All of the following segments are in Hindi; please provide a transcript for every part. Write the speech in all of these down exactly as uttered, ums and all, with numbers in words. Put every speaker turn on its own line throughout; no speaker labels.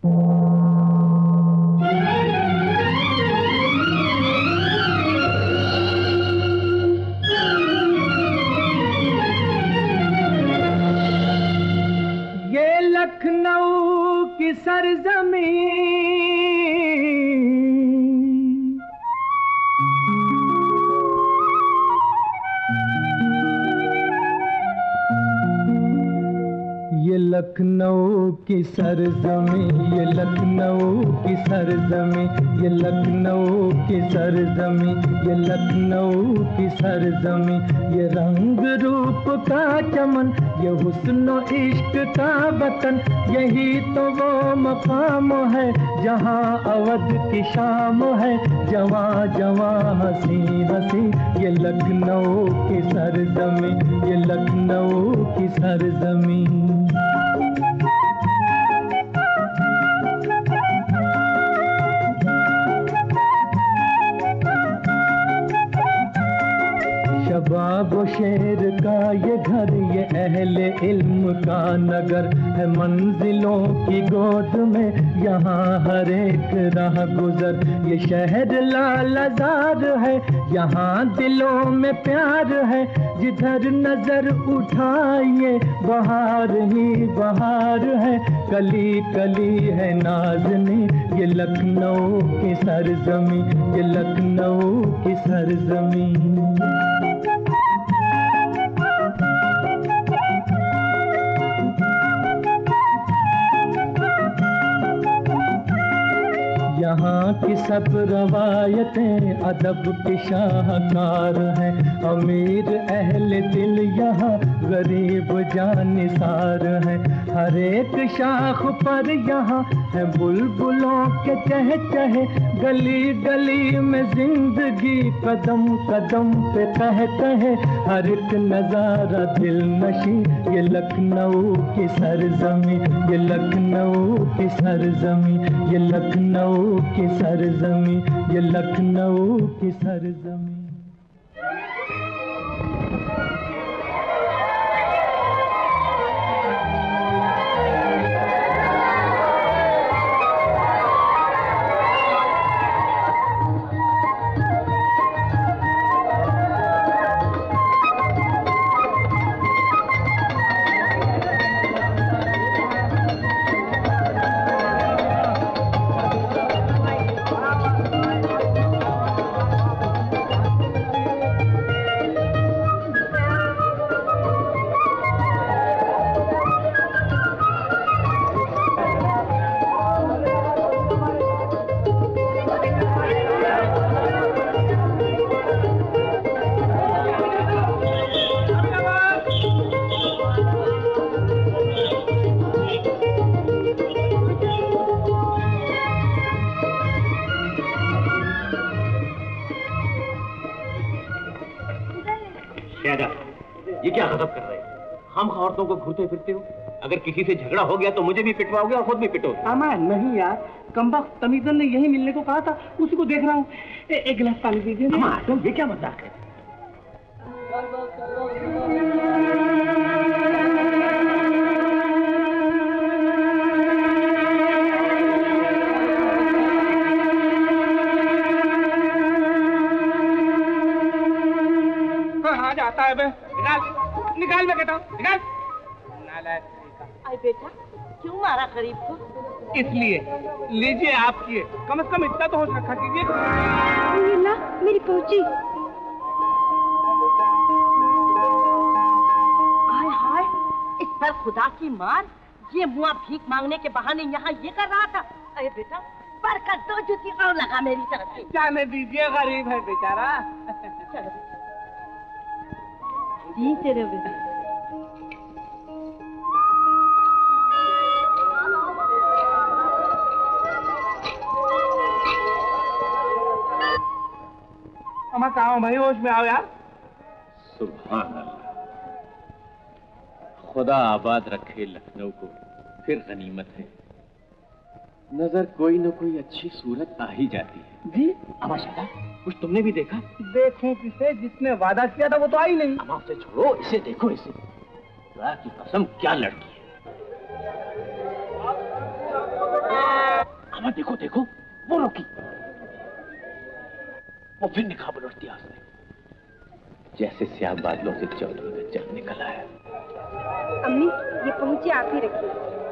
ये लखनऊ की सरजमीं ये लखनऊ की सरजमीं, ये लखनऊ की सरजमीं, ये लखनऊ की सरजमीं, ये लखनऊ की सरजमीं, ये रंग रूप का चमन, ये हुस्न इश्क का वतन, यही तो वो मकाम है जहाँ अवध की शाम है, जवां जवां हंसी हंसी, ये लखनऊ की सरजमीं, ये लखनऊ की सरजमीं। शबाब शेर का ये घर, ये अहले इल्म का नगर है, मंजिलों की गोद में यहाँ हर एक राह गुजर, ये शहर लालजार है, यहाँ दिलों में प्यार है, जिधर नजर उठाइए बहार ही बहार है, कली कली है नाज़नी, ये लखनऊ की सरजमीं, ये लखनऊ की सरजमीं। यहाँ की सब रवायतें अदब की शाहकार हैं, अमीर अहले दिल यहाँ गरीब जानिसार हैं, हर एक शाख पर यहाँ है बुलबुलों के चहचहे, गली गली में जिंदगी कदम कदम पे कह कहे, हर एक नजारा दिल नशी, ये लखनऊ की सरजमीं, ये लखनऊ की सरजमीं, ये लखनऊ की सरजमीं, ये लखनऊ की सरजमीं।
औरतों को घूरते फिरते हो, अगर किसी से झगड़ा हो गया तो मुझे भी पिटवाओगे और खुद भी पिटोगे।
अमा नहीं यार, कमबख्त तमीज़न ने यही मिलने को कहा था, उसी को देख रहा हूँ। एक गिलास पानी दीजिए।
अमा तुम ये क्या मजाक है?
हाँ जाता है बे, निकाल निकाल मैं कहता हूँ, निकाल।
आई बेटा, क्यों मारा गरीब को?
इसलिए लीजिए आपकी, कम से कम इतना तो होश रखा कीजिए।
ना मेरी पहुंची।
हाय हाय, इस पर खुदा की मार, ये मुआ भीख मांगने के बहाने यहाँ ये कर रहा था। अरे बेटा, बरकत दो जुती और लगा मेरी तरफ से।
जाने दीजिए, गरीब है बेचारा।
चलो जी तेरे बेटा।
अम्मा कहाँ हो भाई, होश में आओ यार।
सुभान अल्लाह, खुदा आबाद रखे लखनऊ को, फिर गनीमत है। नजर कोई न कोई अच्छी सूरत आ ही जाती है।
जी
अम्मा शायदा, कुछ तुमने भी देखा?
देखूं किसे, जिसने वादा किया था वो तो आई नहीं।
अम्मा उसे छोड़ो, इसे देखो, इसे। खुदा की कसम क्या लड़की है। मामा देखो देखो, वो रोकी, वो फिर निकाह उलटती उसने, जैसे स्याह बादलों से चौधरी का चांद निकल आया।
अम्मी ये पहुंची, आप ही रखिए।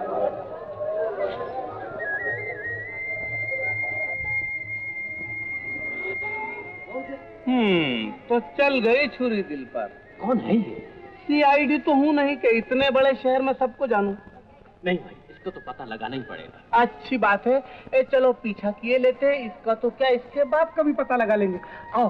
हम्म तो चल गई छुरी दिल पर।
कौन है ये?
सीआईडी तो हूँ नहीं कि इतने बड़े शहर में सबको जानूं।
नहीं भाई, इसको तो पता लगाना ही पड़ेगा।
अच्छी बात है। ए चलो पीछा किए लेते, इसका तो क्या, इसके बाप का भी पता लगा लेंगे। आओ।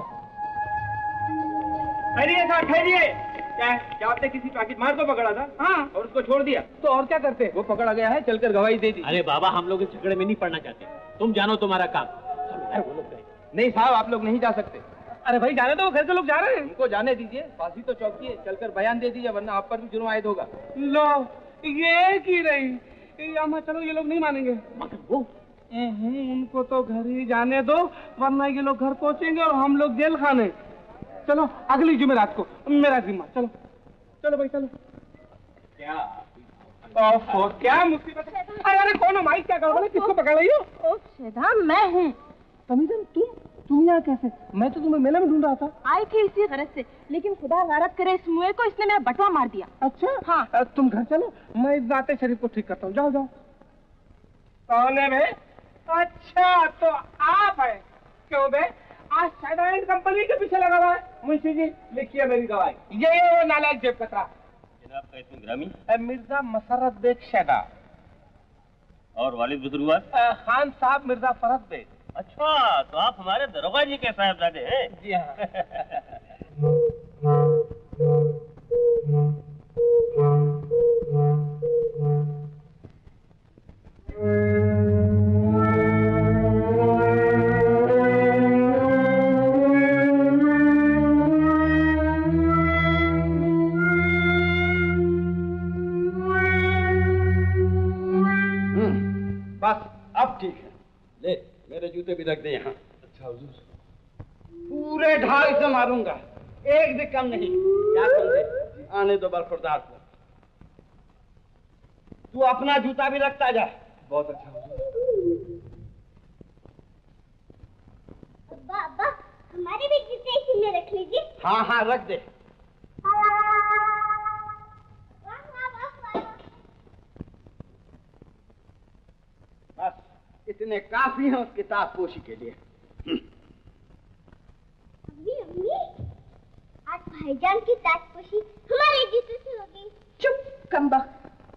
ठहरिए साहब, ठहरिए। क्या है? क्या आपने किसी पाकिट मार को पकड़ा था? हाँ। और उसको छोड़ दिया?
तो और क्या करते?
वो पकड़ा गया है, चलकर गवाही दे दी।
अरे बाबा, हम लोग इस झगड़े में नहीं पड़ना चाहते, तुम जानो तुम्हारा काम। वो लोग गए।
नहीं साहब, आप लोग नहीं जा सकते।
अरे भाई जाने दो, घर के लोग जा रहे हैं।
उनको जाने दीजिए, फांसी तो चौकी है, चलकर बयान दे दीजिए, वरना आप पर भी जुर्म आयद होगा।
लो ये की रही, अम्मा चलो, ये लोग नहीं मानेंगे।
मगर वो
उनको तो घर ही जाने दो, वरना ये लोग घर पहुंचेंगे और हम लोग जेल खाने। चलो अगली जुमेरात को मेरा जिम्मा। चलो चलो भाई चलो।
क्या
ओहो, क्या मुसीबत है। अरे अरे कौन हो भाई, क्या गड़बड़ है, किसको पकड़ रही हो?
ओ शेधा, मैं हूँ।
तमीज़न तुम तुम यहाँ कैसे? मैं तो तुम्हें मेले में ढूंढ रहा था।
आई थी इसी गरज से, लेकिन खुदा गारत करे इस मुए को, इसने मेरा बटवा मार दिया।
अच्छा
हाँ।
तुम घर चलो, मैं इस जाते शरीफ को ठीक करता हूँ। जाओ जाओ। कौन है बे? अच्छा तो आप है। क्यों बे? आज शायदा एंड कंपनी के पीछे लगा हुआ है। मुंशी जी लिखिए मेरी गवाही। ये ये वो नालायक जेब कतरा।
जनाब का इसमें ग्रामी?
मिर्जा मसरत बेग शैदा।
और वालिद बुजुर्गवार?
खान साहब मिर्जा फरत बेग।
अच्छा, तो आप हमारे दरोगा जी के साहबजादे हैं?
जी हाँ।
बस अब ठीक है, ले मेरे जूते भी रख दे यहाँ।
अच्छा हुजूर।
पूरे ढाई से मारूंगा, एक भी कम नहीं। क्या समझे? आने दो बरखुरदार को। तू अपना जूता भी रखता जा।
बहुत अच्छा हुजूर।
अब्बा अब्बा, हमारे भी जूते इसी में रख लीजिए।
हाँ हाँ रख दे। बस इतने काफी हैं उस किताब पोशी के लिए।
अम्मी अम्मी, आज भाईजान की ताजपोशी हमारे जूते से हो गई।
चुप कमबख्त।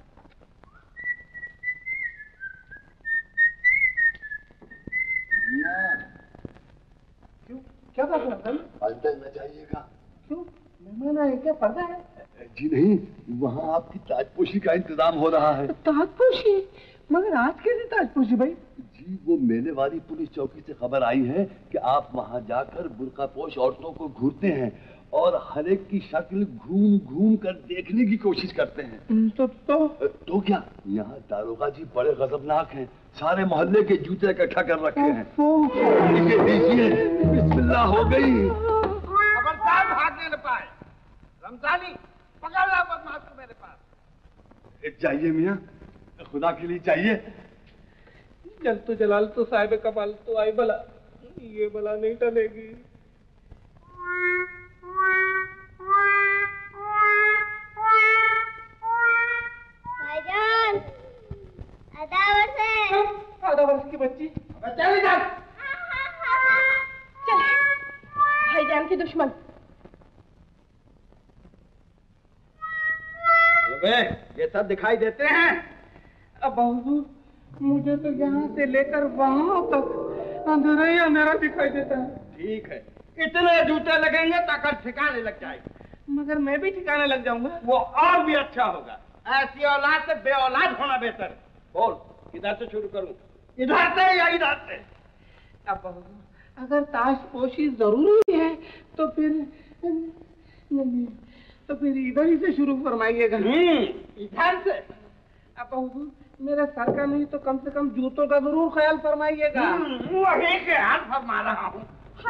क्यों, क्या बात है?
पर्दा न जाइएगा।
क्यों, मेहमान आए क्या? पर्दा है?
जी नहीं, वहाँ आपकी ताजपोशी का इंतजाम हो रहा है।
ताजपोशी? मगर आज कैसे ताजपोशी भाई?
जी वो मेले वाली पुलिस चौकी से खबर आई है कि आप वहाँ जाकर बुर्कापोश औरतों को घूरते हैं और हर एक की शक्ल घूम घूम कर देखने की कोशिश करते हैं।
तो तो
तो क्या, यहाँ दारोगा जी बड़े गजबनाक हैं, सारे मोहल्ले के जूते इकट्ठा कर रखे हैं। इसे देखिए, बिस्मिल्लाह हो गई।
खबरदार भागने न पाए। रमजानी पकड़ ला बदमाश को मेरे पास।
जाइए मियाँ, खुदा के लिए चाहिए।
जल तो जलाल तो साहिब कमाल तो आई बला, ये बला नहीं टलेगी।
भाईजान, आधा वर्ष है।
आधा वर्ष की बच्ची।
चल इधर।
चल भाईजान के दुश्मन।
बे, ये सब दिखाई देते हैं।
अब हुजूर, मुझे तो यहाँ से लेकर वहाँ तक अंधेरा ही अंधेरा दिखाई देता है।
ठीक है, इतने जूते लगेंगे तो अकल ठिकाने लग जाएगी।
मगर मैं भी ठिकाने लग जाऊंगा।
वो और भी अच्छा होगा। ऐसी औलाद से बे औलाद होना बेहतर है। बोल, किधर से शुरू करूं? इधर से या इधर से?
अब अगर ताजपोशी जरूरी है तो फिर नहीं, तो फिर इधर ही से शुरू फरमाइएगा।
इधर से?
अब हुजूर, मेरे सर का नहीं तो कम से कम जूतों का जरूर ख्याल फरमाइएगा।
वही ख्याल फरमा रहा हूँ।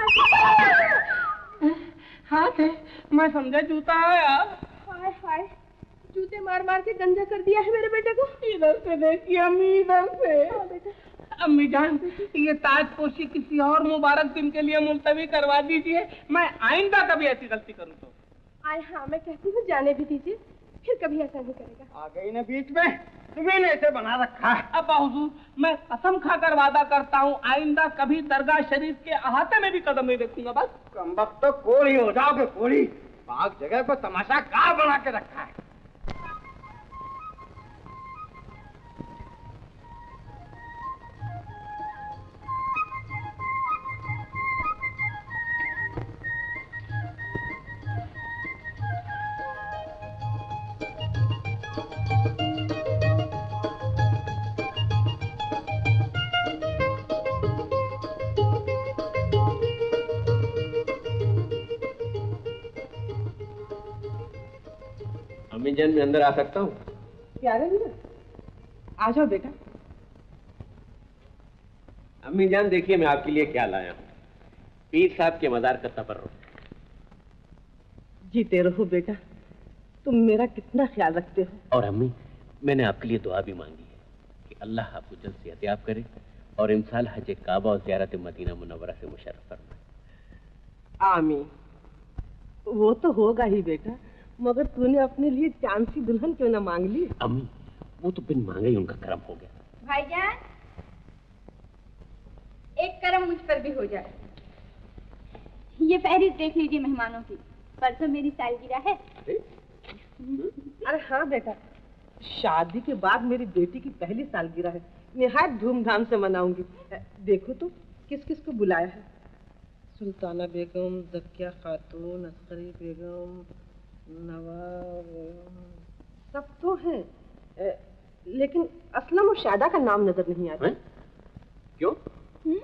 हाथ है, मैं समझा जूता है यार।
हाय हाय, जूते मार मार के गंजा कर दिया है मेरे बेटे को।
इधर से देखिए अम्मी, इधर से। अम्मी जान, ये ताजपोशी किसी और मुबारक दिन के लिए मुलतवी करवा दीजिए। मैं आइंदा कभी ऐसी गलती करूँ तो।
आय हाँ, मैं कहती हूँ जाने भी दीजिए, फिर कभी ऐसा नहीं करेगा।
आ गई ना बीच में, तुम्हें ने ऐसे बना रखा है। अब हुजूर, मैं कसम खाकर वादा करता हूँ आइंदा कभी दरगाह शरीफ के अहाते में भी कदम नहीं रखूंगा। बस कमबख्त तो कोड़ी हो जाओगे, कोड़ी। बाग जगह को तमाशा कार बना के रखा है।
अम्मी जान, मैं अंदर आ सकता हूँ?
क्या रे मीरा, आ जाओ बेटा।
अम्मी जान, देखिए मैं आपके लिए क्या लाया हूँ। पीर साहब के मजार का तबर्रुक।
जीते रहो बेटा, तुम मेरा कितना ख्याल रखते हो।
और अम्मी, मैंने आपके लिए दुआ भी मांगी है कि अल्लाह आपको जल्द सेहतयाब करे और इमसाल हज काबा और ज़ियारत मदीना मुनव्वरा से मुशर्रफ फरमाए।
आमीन। वो तो होगा ही बेटा, मगर तूने अपने लिए चांद सी दुल्हन क्यों ना मांग ली?
अम्मी, वो तो बिन मांगे ही उनका करम हो गया।
भाईजान, एक करम मुझ पर भी हो जाए। ये फहरिस्त देख लीजिए मेहमानों की। परसों मेरी सालगिरह है।
अरे हाँ बेटा, शादी के बाद मेरी बेटी की पहली सालगिरह है। निहायत धूमधाम से मनाऊंगी। देखो तो किस किस को बुलाया है। सुल्ताना बेगम, ज़किया खातून, अस्करी बेगम, नवाब, सब तो हैं, लेकिन असलम और शायदा का नाम नजर नहीं आता।
क्यों?
हुँ?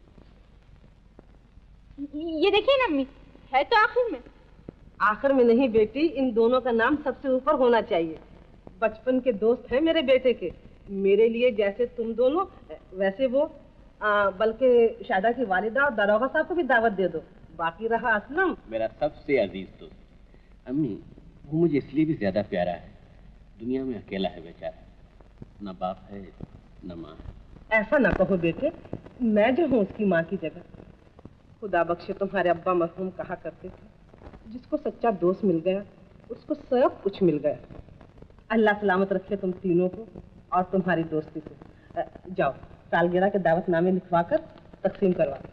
ये देखिए ना अम्मी, है तो आखिर में।
आखिर में नहीं बेटी, इन दोनों का नाम सबसे ऊपर होना चाहिए। बचपन के दोस्त हैं मेरे बेटे के। मेरे लिए जैसे तुम दोनों, वैसे वो। आ, बल्कि शायदा की वालिदा और दरोगा साहब को भी दावत दे दो। बाकी रहा असलम,
मेरा सबसे अजीज दोस्त। अम्मी, वो मुझे इसलिए भी ज्यादा प्यारा है, दुनिया में अकेला है बेचारा, न बाप है न माँ है।
ऐसा ना कहो बेटे, मैं जो हूँ उसकी माँ की जगह। खुदा बख्शे तुम्हारे अब्बा मरहूम कहा करते थे, जिसको सच्चा दोस्त मिल गया उसको सब कुछ मिल गया। अल्लाह सलामत रखे तुम तीनों को और तुम्हारी दोस्ती को। जाओ, सालगिरह के दावतनामे लिखवा कर तकसीम करवा दो।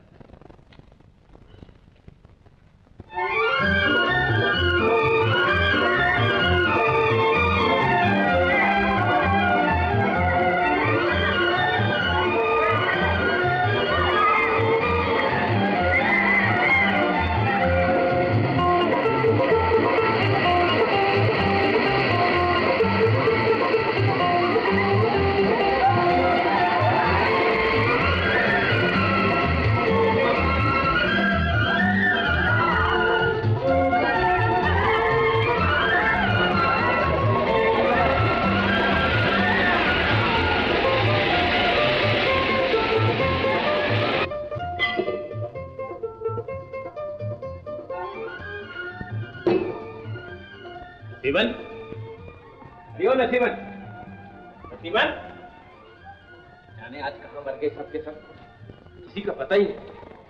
नसीबन, दियो नसीबन, नसीबन, जाने आज कहाँ मर गए सबके सब, किसी का पता ही नहीं।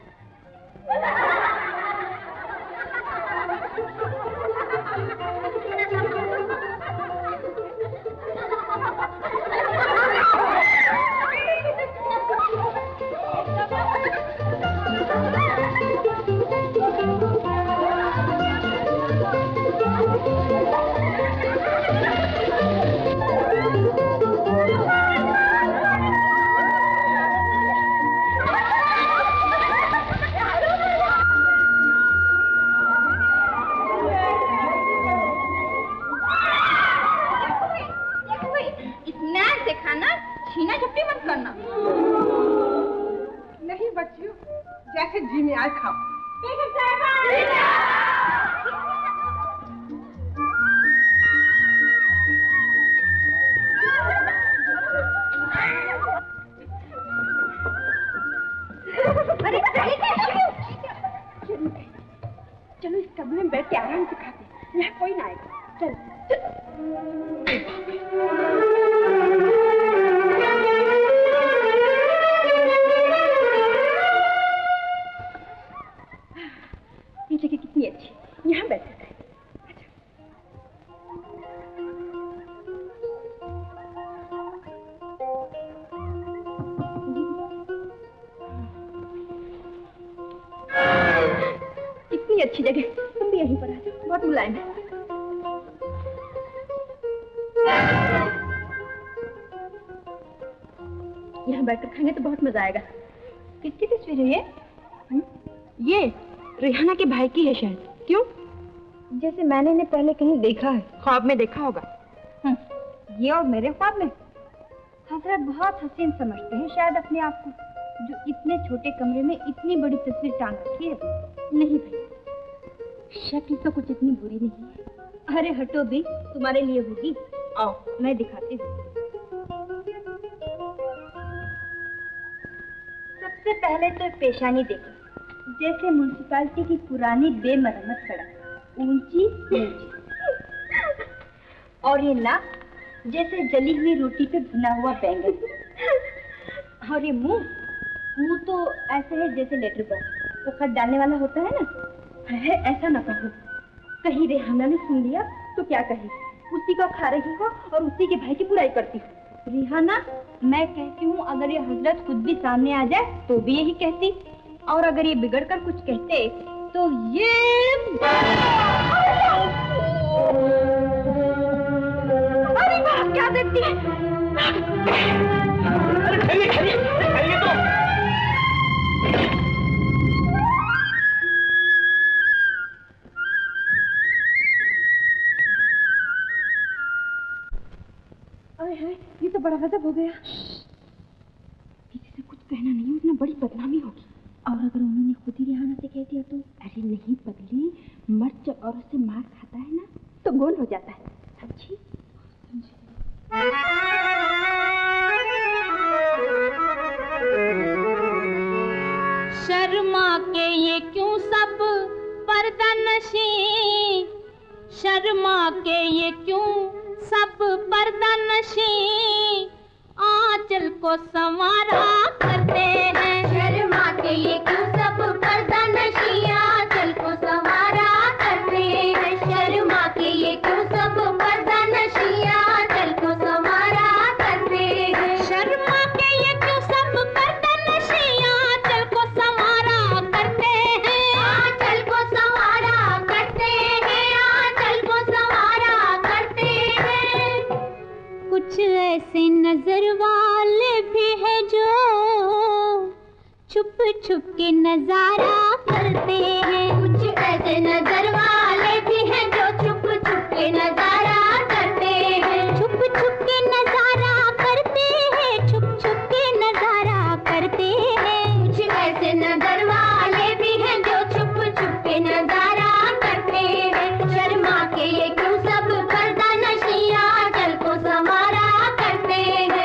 जैसे जी में आए खाओ।
अरे चलो इस कमरे में बैठ के आराम से खाते, यहाँ कोई ना आएगा। चल चल। कितनी अच्छी जगह, तुम भी यहीं पर आ जाओ, बहुत मुलायम है। यहाँ बैठकर खाएंगे तो बहुत मजा आएगा। किसकी तस्वीर है ये? हुँ? ये रेहाना के भाई की है शायद। क्यों? जैसे मैंने इन्हें पहले कहीं देखा है। ख्वाब में देखा होगा। हुँ, ये और मेरे ख्वाब में? हजरत बहुत हसीन समझते हैं शायद अपने आप को, जो इतने छोटे कमरे में इतनी बड़ी तस्वीर टांग रखी है। नहीं भाई, शक्ल तो कुछ इतनी बुरी नहीं है। अरे हटो भी, तुम्हारे लिए होगी। आओ मैं दिखाती हूँ। सबसे पहले तो पेशानी देखो, जैसे म्युनिसिपैलिटी की पुरानी बेमरम्मत सड़क, ऊंची ऊंची। और ये नाक जैसे जली हुई रोटी पे भुना हुआ बैंगन। और ये मुंह मुंह तो ऐसे है जैसे लेटर बॉक्स तो खत डालने वाला होता है ना। है ऐसा ना कहो, कहीं रेहाना ने सुन लिया तो क्या कहे। उसी का खा रही हो और उसी के भाई की बुराई करती हो। रेहाना, मैं कहती हूँ अगर ये हजरत खुद भी सामने आ जाए तो भी यही कहती, और अगर ये बिगड़ कर कुछ कहते तो ये अरे बाप, क्या देखती है?
खैरिए, खैरिए, खैरिए तो।
अरे है, ये तो बड़ा गजब हो गया। किसी से कुछ कहना नहीं, वरना बड़ी बदनामी होगी। और अगर उन्होंने खुद ही रेहाना से कह दिया तो? अरे नहीं पगली, मर्द जब औरत से मार खाता है ना तो गोल हो जाता है। समझी?
शर्मा के ये क्यों सब पर्दा नशी, शर्मा के ये क्यों सब पर्दा नशी, आंचल को संवारा करते हैं। शर्मा के ये क्यों सब पर्दा नशी, आंचल को संवारा करते हैं। शर्मा के ये क्यों सब पर्दा नशी, आंचल को संवारा करते हैं। शर्मा के ये क्यों सब पर्दा नशी, आंचल को संवारा करते हैं। आंचल को संवारा करते हैं, आंचल को संवारा करते हैं। कुछ ऐसे नजर वाले भी है जो छुप छुप के नजारा करते हैं। कुछ ऐसे नजर वाले भी हैं जो छुप छुप के नजारा करते हैं। छुप छुप के नजारा करते हैं, छुप छुप के नजारा करते हैं। कुछ ऐसे नजर वाले भी हैं जो छुप छुप के नजारा करते हैं। शर्मा के ये क्यों सब पर्दा नशी, आंचल को संवारा करते हैं।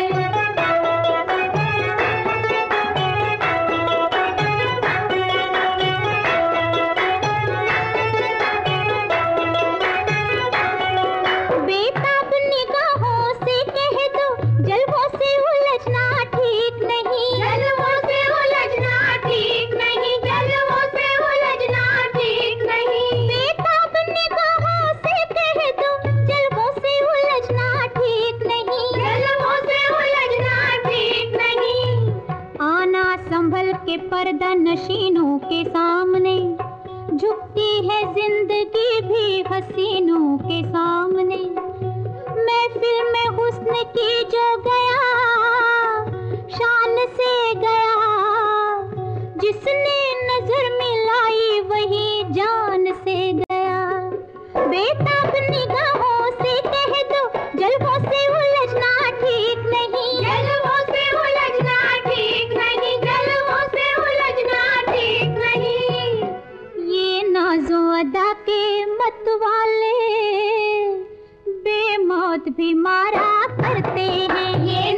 बेताब निगाहों से कह दो, जल्वों से उलझना ठीक नहीं। जल्वों से उलझना ठीक नहीं, जल्वों से उलझना ठीक नहीं। बेताब निगाहों से कह दो, जल्वों से उलझना ठीक नहीं। जल्वों से उलझना ठीक नहीं। आना संभल के पर्दा नशीनों के सामने, झुकती है जिंदगी भी हसीनों के सामने। महफिल में हुस्न की जो गया, शान से गया। जिसने नजर मिलाई वही जान से गया। बेताब निगाहों से कह दो, जल्वों से उलझना ठीक नहीं। जल्वों से उलझना ठीक नहीं, जल्वों से उलझना ठीक नहीं। ये नाज़ो अदा के मत वाले बेमौत भी मारा करते हैं। ये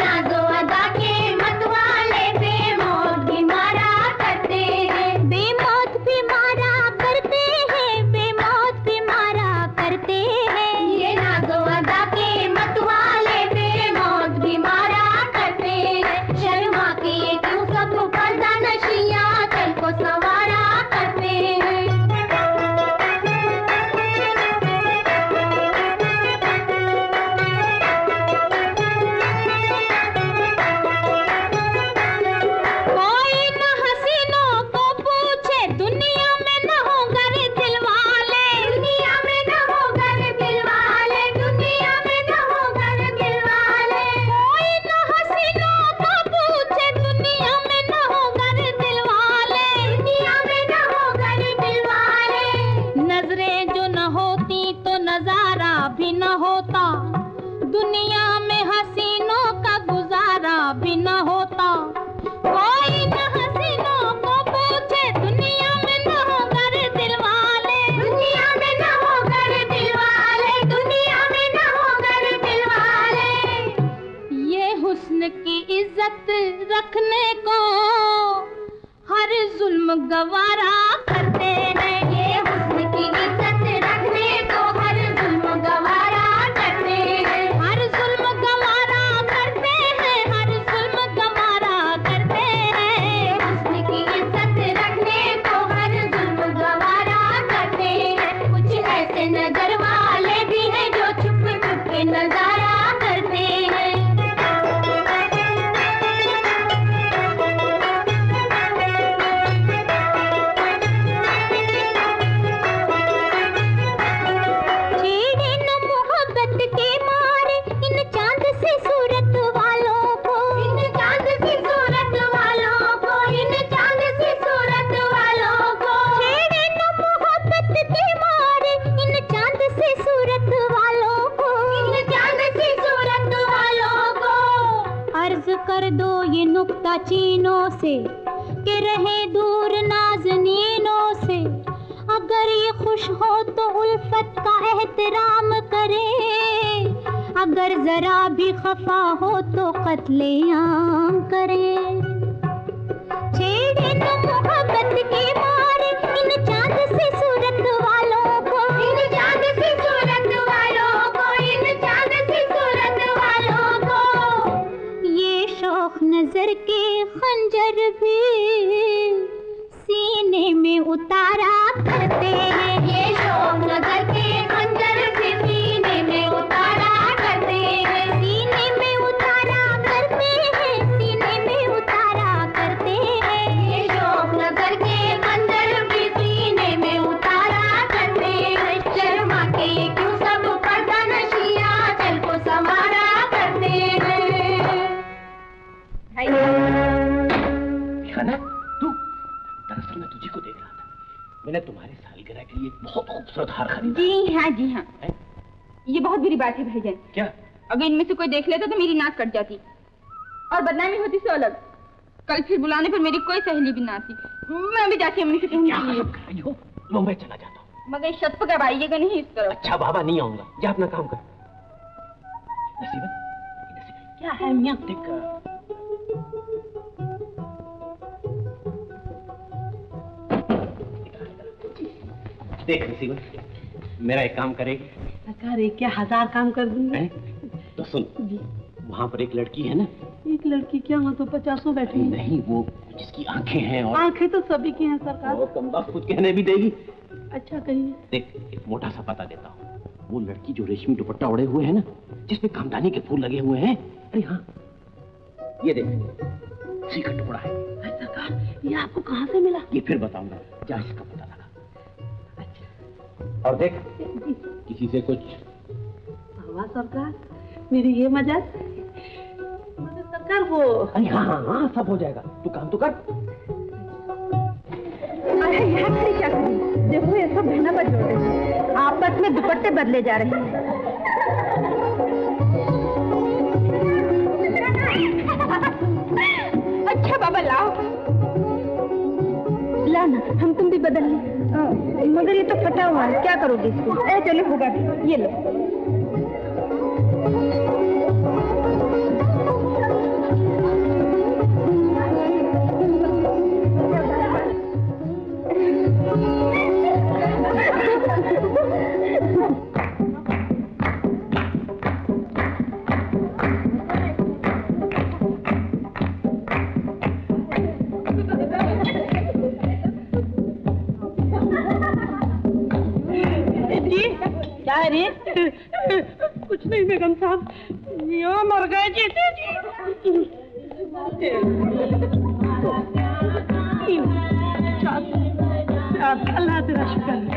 रखने को हर जुल्म गवारा करते हैं। ये हुस्न की इज्जत रखने को हर जुल्म गवारा करते हैं। हर जुल्म गवारा करते हैं, हर जुल्म गवारा करते हैं। हुस्न की इज्जत रखने को हर जुल्म गवारा करते हैं। कुछ ऐसे नजर वाले भी हैं जो छुप छुप के नजारा करते हैं। कर दो ये नुक्ता चीनों से कि रहे दूर नाज़नीनों से। अगर ये खुश हो तो उल्फत का एहतराम करे, अगर जरा भी खफा हो तो कत्लेआम करे। छेड़े न मोहब्बत के मारे इन चांद से सूरत वालों को, इन चांद से सूरत वालों को, इन चांद से सूरत वालों को। ये शौक नजर के खंजर भी सीने में उतारा करते हैं। ये शौक नजर के खंजर भी सीने में उतारा करते हैं। सीने में उतारा करते हैं, सीने में उतारा करते हैं। ये शौक नजर के खंजर भी सीने में उतारा करते हैं। शर्मा के ये क्यों सब पर्दा नशिया चल को संवारा करते हैं।
खाना तू, दरअसल मैं तुझी को देख रहा था। मैंने तुम्हारी सालगिरह के लिए एक बहुत खूबसूरत हार खरीदा।
जी हाँ जी हाँ है? ये बहुत बुरी बात है भाईजान।
क्या?
अगर इनमें से कोई देख लेता तो मेरी नाक कट जाती और बदनामी होती सो अलग। कल फिर बुलाने पर मेरी कोई सहेली भी ना आती। मैं भी जाती अम्मी से कहूँगी।
लो मैं चला जाता हूँ।
मगर इस छत पर कब आइएगा नहीं इस तरफ।
अच्छा बाबा नहीं आऊंगा, जा अपना काम कर। नसीबा, क्या है मियाँ? देख देख नसीबा, मेरा एक काम करेगी?
अरे क्या हजार काम कर दूंगी।
तो सुन, वहाँ पर एक लड़की है ना।
एक लड़की क्या? वहाँ तो पचासों बैठी है।
नहीं, वो जिसकी आंखें हैं और
आंखें तो सभी की हैं सरकार।
वो कम बस कुछ कहने भी देगी।
अच्छा कहिए।
देख एक मोटा सा पता देता हूँ। वो लड़की जो रेशमी दुपट्टा ओढ़े हुए है ना, जिसपे कामदानी के फूल लगे हुए हैं। अरे हाँ, ये देख उसी का टुकड़ा है।
सरकार ये आपको कहाँ से मिला?
ये फिर बताऊंगा, जा इसका पता लगा। और देख किसी से कुछ
हवा सरकार, मेरी ये मजाक। मगर सरकार वो
अरे हाँ हाँ हाँ सब हो जाएगा, तू काम तो कर।
अरे यहाँ खड़ी क्या करी? देखो ये सब बहना पर जोड़े हैं, आपस में दुपट्टे बदले जा रहे हैं। अच्छा बाबा लाओ लाना, हम तुम भी बदल लें। मगर ये तो फटा हुआ है, क्या करोगे इसको? ए चलो होगा, ये लो।
कुछ नहीं बेगम साहब, यो मर गए जीते जी। अल्लाह तेरा शुक्र है।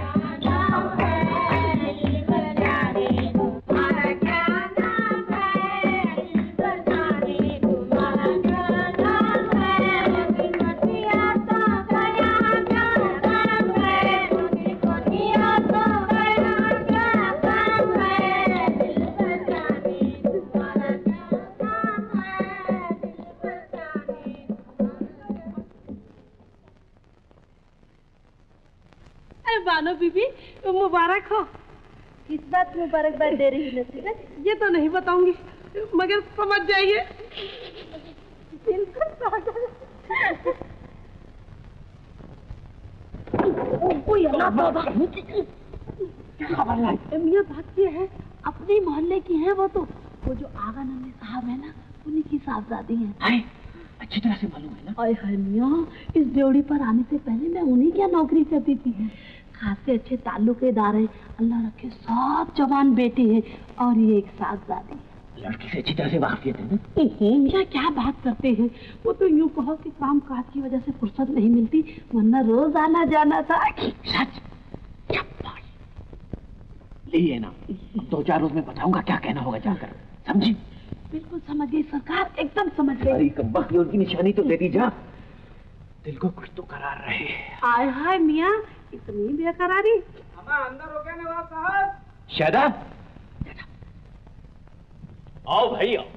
बानो बीबी मुबारक हो।
किस बात मुबारकबाद दे रही है नसीबत?
ये तो नहीं बताऊंगी, मगर समझ जाइए।
क्या खबर लाई?
मियाँ बात ये है, अपने मोहल्ले की है वो तो, वो जो आगा नंदे साहब है ना, उन्हीं की साहबजादी है।
हाय, अच्छी तरह से मालूम है ना?
अरे हाय मियाँ, इस ड्योढ़ी पर आने से पहले मैं उन्हीं क्या नौकरी करती थी। खासे अच्छे ताल्लुकेदार है, अल्लाह रखे सात जवान बेटे हैं और ये एक साहबजादी।
लड़की से अच्छी तरह से वाकिफियत है ना?
मियाँ क्या बात करते हैं, वो तो यूँ कहो कि काम काज की वजह से फुर्सत नहीं मिलती, वरना रोज आना जाना था।
सच? ले ना, दो चार रोज में बताऊंगा क्या कहना होगा जाकर, समझी?
बिल्कुल समझ गई सरकार, एकदम समझ गई।
अरे कब्बख की उनकी निशानी तो दे दी जा, दिल को कुछ तो करार रहे।
हाय हाय मियाँ, इतनी बेकरारी।
अम्मा अंदर हो गया नवाब साहब।
शायदा, आओ भाई आओ।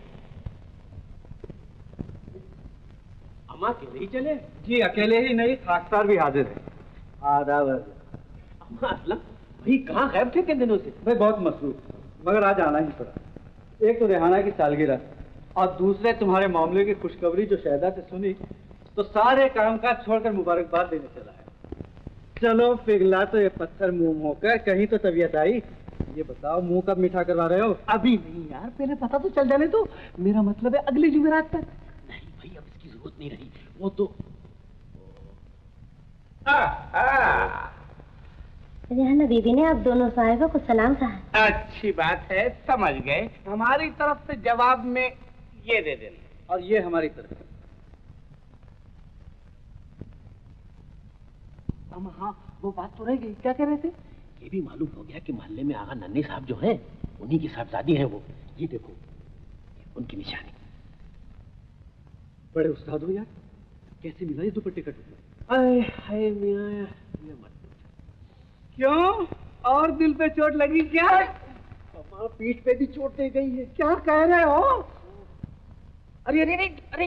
अम्मा अकेले ही चले?
जी अकेले ही नहीं, खाकसार भी हाजिर है। आदाब।
अम्मा असलम भाई कहाँ गायब थे किन दिनों से?
भाई बहुत मसरूफ, मगर आज आना ही पड़ा। एक तो रेहाना की सालगिरह और दूसरे तुम्हारे मामले की खुशखबरी जो शायदा से सुनी तो सारे कामकाज छोड़कर मुबारकबाद देने चला है। चलो पिघला तो ये पत्थर मुंह होकर, कहीं तो तबीयत आई। ये बताओ मुंह कब मीठा करवा रहे हो?
अभी नहीं यार, पहले पता तो चल जाने दो। मेरा मतलब है अगली जुमेरात तक। नहीं भाई अब इसकी जरूरत नहीं रही, वो तो
आ, आ।
रेहाना बीबी ने अब दोनों साहिबों को सलाम कहा।
अच्छी बात है, समझ गए। हमारी तरफ से जवाब में ये दे देना।
और ये हमारी तरफ।
अम्मा हाँ, वो बात तो रह गई, क्या कह रहे थे? ये भी मालूम हो गया कि मोहल्ले में आगा नन्हे साहब जो हैं, उन्हीं की साहबजादी हैं वो। ये देखो, उनकी निशानी।
बड़े उस्ताद हो यार, कैसे मिला ये दुपट्टे का टुकड़ा?
अरे हाय मियां, ये मत
क्यों, और दिल पे चोट लगी क्या?
अम्मा पीठ पे भी चोट दे गई है।
क्या कह रहे हो?
अरे अरे अरे अरे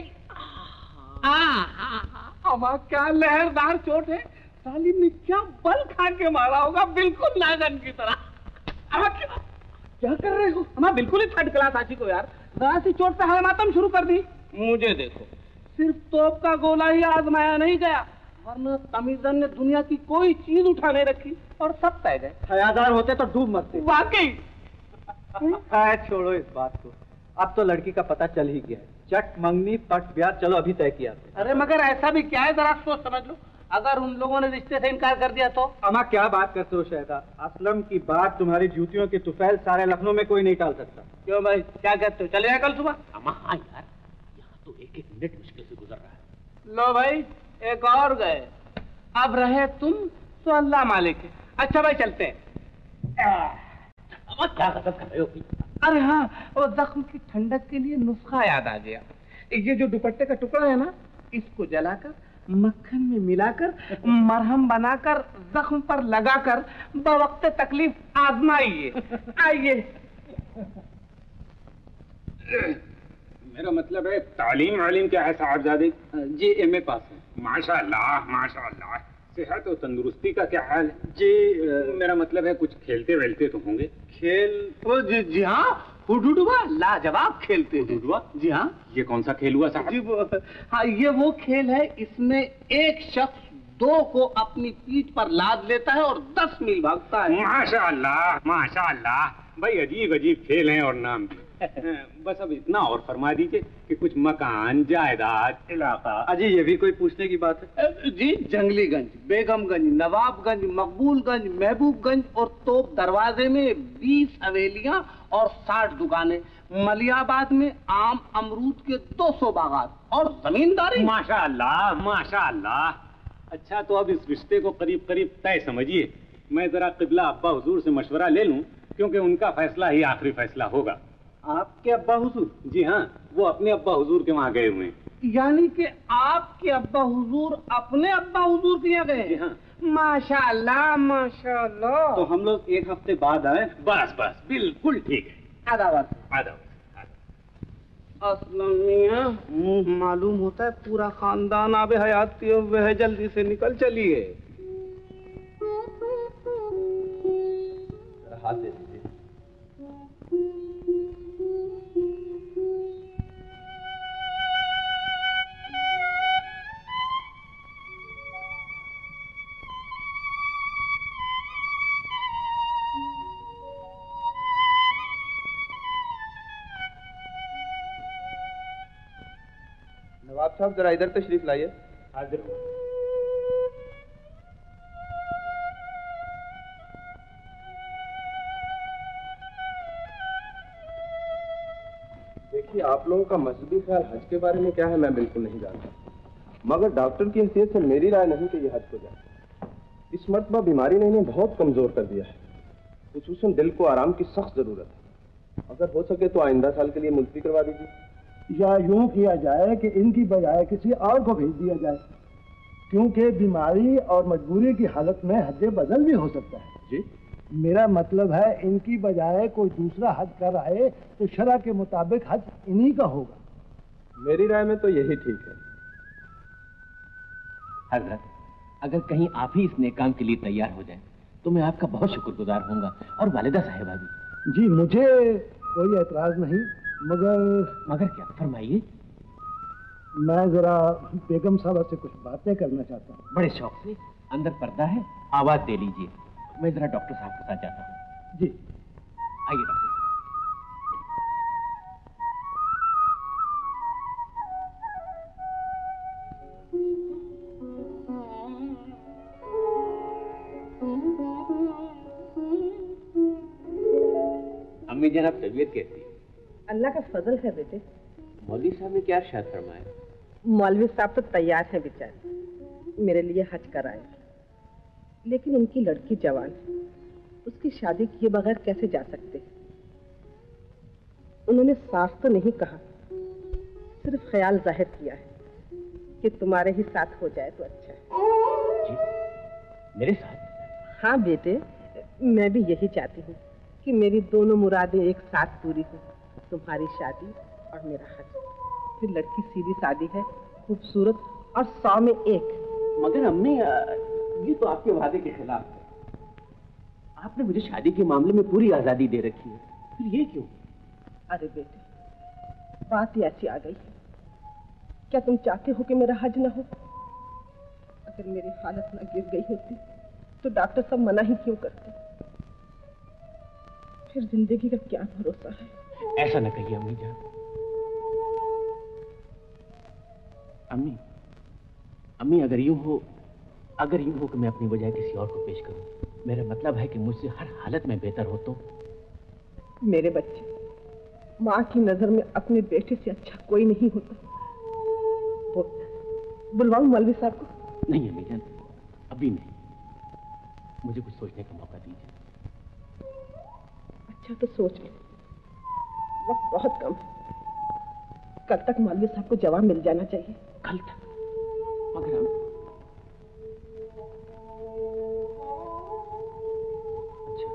अम्मा क्या लहरदार चोट है, सालिम ने क्या बल खा के मारा होगा, बिल्कुल नागन की तरह। अम्मा क्या क्या कर रहे हो? अम्मा बिल्कुल ही थर्ड क्लास आशी को यार, जरा सी चोट पे हाय मातम शुरू कर दी। मुझे देखो, सिर्फ तोप का गोला ही आजमाया नहीं गया, वरना तमीजन ने दुनिया की कोई चीज उठा नहीं रखी और सब तय गए।
हयादार होते तो डूब मरते।
वाकई।
छोड़ो इस बात को, अब तो लड़की का पता चल ही गया है। चट मंगनी पट ब्याह, चलो अभी तय किया।
अरे मगर ऐसा भी क्या है, जरा सोच समझ लो, अगर उन लोगों ने रिश्ते से इनकार कर दिया तो?
अम्मा क्या बात करते हो शायदा, असलम की बात तुम्हारी जूतियों की तुफैल सारे लखनऊ में कोई नहीं टाल सकता।
क्यों भाई, क्या कहते हो, चले जाए कल सुबह?
अम्मा हाँ यार, यहाँ तो एक एक मिनट मुश्किल से गुजर रहा है।
लो भाई, एक और गए, अब रहे तुम तो अल्लाह मालिक है। अच्छा भाई चलते हैं।
अम्मा क्या गजब कर रहे हो?
अरे हाँ, वो जख्म की ठंडक के लिए नुस्खा याद आ गया। ये जो दुपट्टे का टुकड़ा है ना, इसको जलाकर मक्खन में मिलाकर मरहम बनाकर जख्म पर लगाकर बवक्त तकलीफ आजमाइए। आइए।
मेरा मतलब है तालीम वालीम क्या है साहबजादे?
जी एम ए पास है।
माशाअल्लाह माशाअल्लाह। सेहत और तंदुरुस्ती का क्या हाल है?
जी
आ, मेरा मतलब है कुछ खेलते वेलते तो होंगे?
खेल
ओ जी, जी हाँ, हुडुडुआ लाजवाब खेलते हैं। हुडुडुआ? जी हाँ।
ये कौन सा खेल हुआ साहब?
जी वो, हाँ ये वो खेल है, इसमें एक शख्स दो को अपनी पीठ पर लाद लेता है और दस मील भागता है।
माशाअल्लाह माशाअल्लाह, भाई अजीब अजीब खेल हैं और नाम भी। बस अब इतना और फरमा दीजिए कि कुछ मकान, जायदाद, इलाका।
अजी ये भी कोई पूछने की बात है?
जी जंगलीगंज, बेगमगंज, नवाबगंज, मकबूलगंज, महबूबगंज और तोप दरवाजे में बीस हवेलियां और साठ दुकानें। मलियाबाद में आम अमरूद के दो सौ बागात और जमींदारी।
माशाअल्लाह माशाअल्लाह। अच्छा तो अब इस रिश्ते को करीब करीब तय समझिए। मैं जरा किबला अब्बा हुजूर से मशवरा ले लूं, क्योंकि उनका फैसला ही आखिरी फैसला होगा।
आपके अब्बा हुजूर?
जी हाँ, वो अपने अब्बा हुजूर के वहाँ गए हुए हैं।
यानी कि आपके अब्बा हुजूर अपने अब्बा हुजूर के यहाँ गए?
जी हाँ।
माशाअल्लाह माशाअल्लाह।
तो हम लोग एक हफ्ते बाद आए?
बस बस बिल्कुल ठीक है।
आदाब
आदाब।
असलम मियां, मालूम होता है पूरा खानदान आबे हयात किए हुए है, जल्दी से निकल चलिए।
हाथ दे दीजिए।
नवाब साहब जरा इधर तशरीफ लाइए।
हाजिर।
देखिए, आप लोगों का मजहबी ख्याल हज के बारे में क्या है मैं बिल्कुल नहीं जानता, मगर डॉक्टर की हैसियत से मेरी राय नहीं कि ये हज को जाए। इस मरतबा बीमारी ने इन्हें बहुत कमजोर कर दिया है, खुसूसन दिल को आराम की सख्त जरूरत है। अगर हो सके तो आइंदा साल के लिए मुलतवी करवा दीजिए।
या यूं किया जाए कि इनकी बजाय किसी और को भेज दिया जाए, क्योंकि बीमारी और मजबूरी की हालत में हज बदल भी हो सकता है।
जी,
मेरा मतलब है इनकी बजाय कोई दूसरा हज कर आए तो शरअ के मुताबिक हज इन्हीं का होगा।
मेरी राय में तो यही ठीक है।
हजरत, अगर कहीं आप ही इस नेक काम के लिए तैयार हो जाएं, तो मैं आपका बहुत शुक्रगुजार होऊंगा, और वालिदा साहिबा भी।
जी, मुझे कोई एतराज नहीं, मगर
मगर क्या? फरमाइए।
मैं जरा बेगम साहबा से कुछ बातें करना चाहता हूँ।
बड़े शौक से। अंदर पर्दा है, आवाज दे लीजिए, मैं जरा डॉक्टर साहब के साथ जाता हूँ।
जी
आइए डॉक्टर साहब। अम्मी जनाब, तबीयत कैसी है?
अल्लाह का फजल है बेटे।
मौलवी साहब ने क्या इरशाद फरमाया?
मौलवी साहब तो तैयार हैं बेचारे, मेरे लिए हज कराए, लेकिन उनकी लड़की जवान है, उसकी शादी किए बगैर कैसे जा सकते? उन्होंने साफ तो नहीं कहा, सिर्फ ख्याल जाहिर किया है कि तुम्हारे ही साथ हो जाए तो अच्छा है।
जी, मेरे साथ?
हाँ बेटे, मैं भी यही चाहती हूँ कि मेरी दोनों मुरादें एक साथ पूरी हो, तुम्हारी शादी और मेरा हज। फिर लड़की सीधी सादी है, खूबसूरत और सौ में एक।
मगर अम्मी, ये तो आपके वादे के खिलाफ है। आपने मुझे शादी के मामले में पूरी आजादी दे रखी है, फिर ये क्यों?
अरे बेटे, बात ही ऐसी आ गई। क्या तुम चाहते हो कि मेरा हज न हो? अगर मेरी हालत न गिर गई होती तो डॉक्टर सब मना ही क्यों करते? फिर जिंदगी का क्या भरोसा है?
ऐसा न कहिए अम्मी जान। अम्मी, अम्मी अगर यूं हो अगर यूं हो कि मैं अपनी बजाय किसी और को पेश करूं, मेरा मतलब है कि मुझसे हर हालत में बेहतर हो तो।
मेरे बच्चे, माँ की नजर में अपने बेटे से अच्छा कोई नहीं होता। बुलवाऊं मौलवी साहब को?
नहीं अम्मी जान, अभी नहीं, मुझे कुछ सोचने का मौका दीजिए।
अच्छा तो सोच लो, वक्त बहुत कम है। कल तक मौलवी साहब को जवाब मिल जाना चाहिए।
कल तक? मगर हम... अच्छा,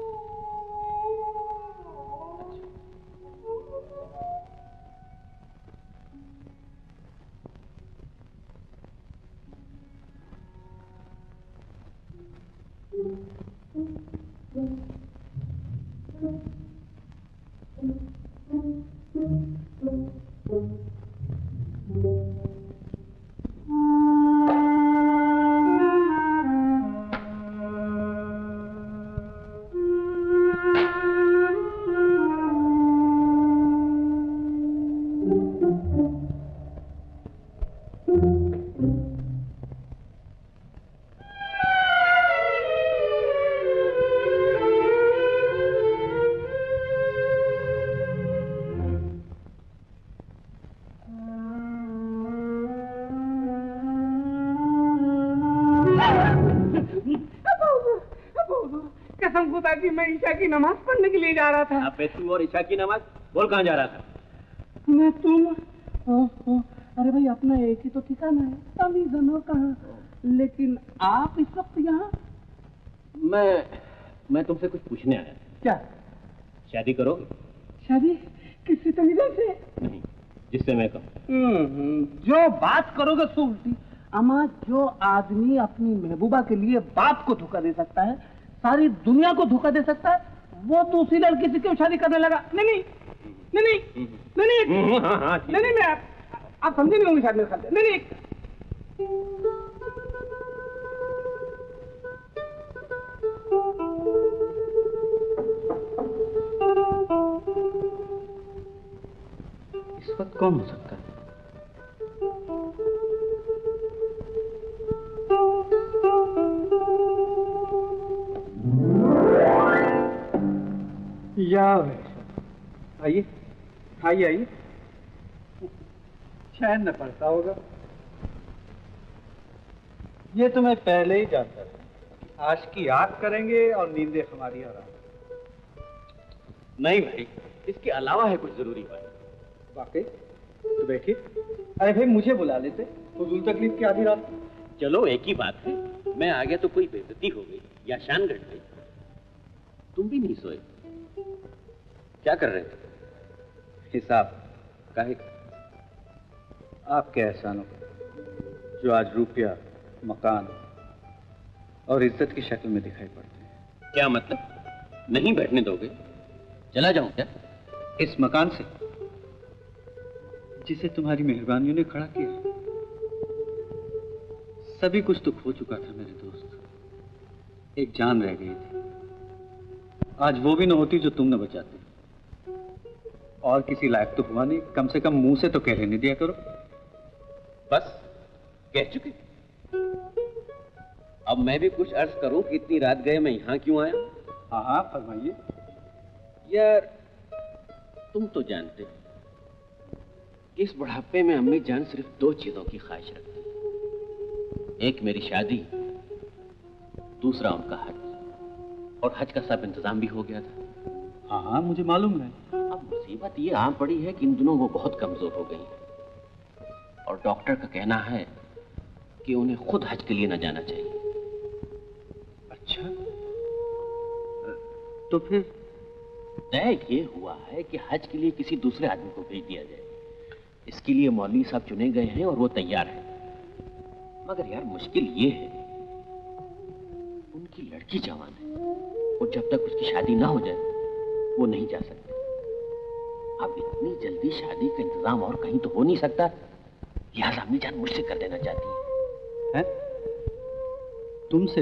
कि मैं ईशा की नमाज पढ़ने के लिए जा रहा था।
अबे तू और ईशा की नमाज? बोल कहाँ जा रहा था?
मैं तुम ओ, ओ, अरे भाई अपना एक ही तो ठिकाना है, तभी दोनों कहाँ। लेकिन आप इस वक्त यहाँ?
मैं मैं तुमसे कुछ पूछने आया।
क्या?
शादी करोगे?
शादी किसी तमीज़ से?
नहीं, जिससे मैं कहूँ।
जो बात करोगे सो उल्टी। अम्मा, जो आदमी अपनी महबूबा के लिए बाप को धोखा दे सकता है, सारी दुनिया को धोखा दे सकता है, वो तो उसी लड़की से क्यों शादी करने लगा? नहीं नहीं नहीं नहीं नहीं नहीं
हाँ, हाँ,
नहीं नहीं मैं आप, आप समझे नहीं होंगे शायद मेरे ख्याल से। नहीं नहीं
इस वक्त कौन हो सकता है?
जाओ आइए आइए आइए। चैन न पड़ता होगा। ये तो मैं पहले ही जानता था। आज की याद करेंगे और नींदें हमारी आराम।
नहीं भाई, इसके अलावा है कुछ जरूरी बात।
वाकई? तो बैठिए। अरे भाई मुझे बुला लेते, फजूल तकलीफ की आधी रात।
चलो एक ही बात है, मैं आ गया तो कोई बेइज्जती हो गई या शान घट गई। तुम भी नहीं सोए? क्या कर रहे थे?
हिसाब
काहे?
आपके एहसानों जो आज रुपया, मकान और इज्जत की शक्ल में दिखाई पड़ते हैं।
क्या मतलब? नहीं बैठने दोगे? चला जाऊं क्या?
इस मकान से जिसे तुम्हारी मेहरबानियों ने खड़ा किया। सभी कुछ तो खो चुका था मेरे दोस्त। एक जान रह गई थी। आज वो भी न होती जो तुम न बचाते। और किसी लायक तो हुआ नहीं, कम से कम मुंह से तो कह लेने दिया करो।
बस कह चुके। अब मैं भी कुछ अर्ज करूं कि इतनी रात गए मैं यहां क्यों आया?
हाँ हाँ फरमाइए।
यार तुम तो जानते हो कि इस बुढ़ापे में अम्मी जान सिर्फ दो चीजों की ख्वाहिश रखती है। एक मेरी शादी, दूसरा उनका हज। और हज का सब इंतजाम भी हो गया था।
हाँ हाँ मुझे मालूम है।
अब मुसीबत ये आ पड़ी है कि इन दिनों वो बहुत कमजोर हो गई और डॉक्टर का कहना है कि उन्हें खुद हज के लिए न जाना चाहिए।
अच्छा, तो फिर
तय ये हुआ है कि हज के लिए किसी दूसरे आदमी को भेज दिया जाए। इसके लिए मौलवी साहब चुने गए हैं और वो तैयार हैं। मगर यार मुश्किल ये है, उनकी लड़की जवान है और जब तक उसकी शादी ना हो जाए वो नहीं जा सकते। अब इतनी जल्दी शादी का इंतजाम और कहीं तो हो नहीं सकता, लिहाजा अम्मी जान मुझसे कर देना चाहती है।
हैं? तुमसे?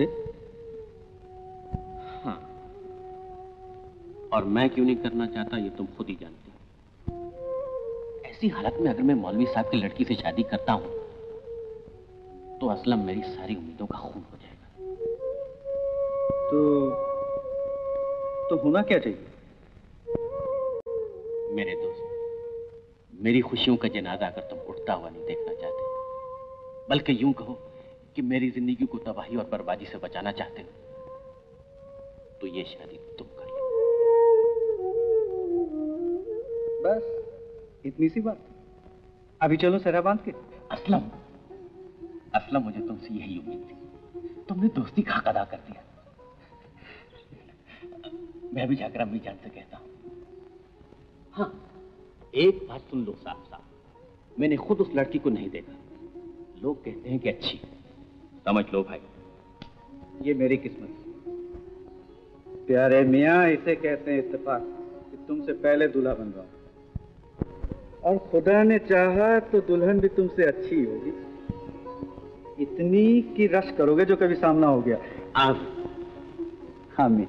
हाँ, और मैं क्यों नहीं करना चाहता ये तुम खुद ही जानती हो। ऐसी हालत में अगर मैं मौलवी साहब की लड़की से शादी करता हूं तो असलम मेरी सारी उम्मीदों का खून हो जाएगा।
तो तो होना क्या चाहिए?
मेरे दोस्त, मेरी खुशियों का जनाजा अगर तुम उठता हुआ नहीं देखना चाहते, बल्कि यूं कहो कि मेरी जिंदगी को तबाही और बर्बादी से बचाना चाहते हो, तो ये शादी तुम कर लो।
बस इतनी सी बात? अभी चलो सहरा बांध के।
असलम, असलम मुझे तुमसे यही उम्मीद थी। तुमने दोस्ती का हक अदा कर दिया। मैं भी जाकर अम्मी जान से कहता हूं। हाँ, एक बात सुन लो साहब साहब, मैंने खुद उस लड़की को नहीं देखा। लोग कहते हैं कि अच्छी, समझ लो भाई।
ये मेरी किस्मत। प्यारे मियाँ, इसे कहते हैं इत्तेफाक कि तुमसे पहले दूल्हा बन रहा हूं। और खुदा ने चाहा तो दुल्हन भी तुमसे अच्छी होगी, इतनी कि रश करोगे जो कभी सामना हो गया।
आप
हामी।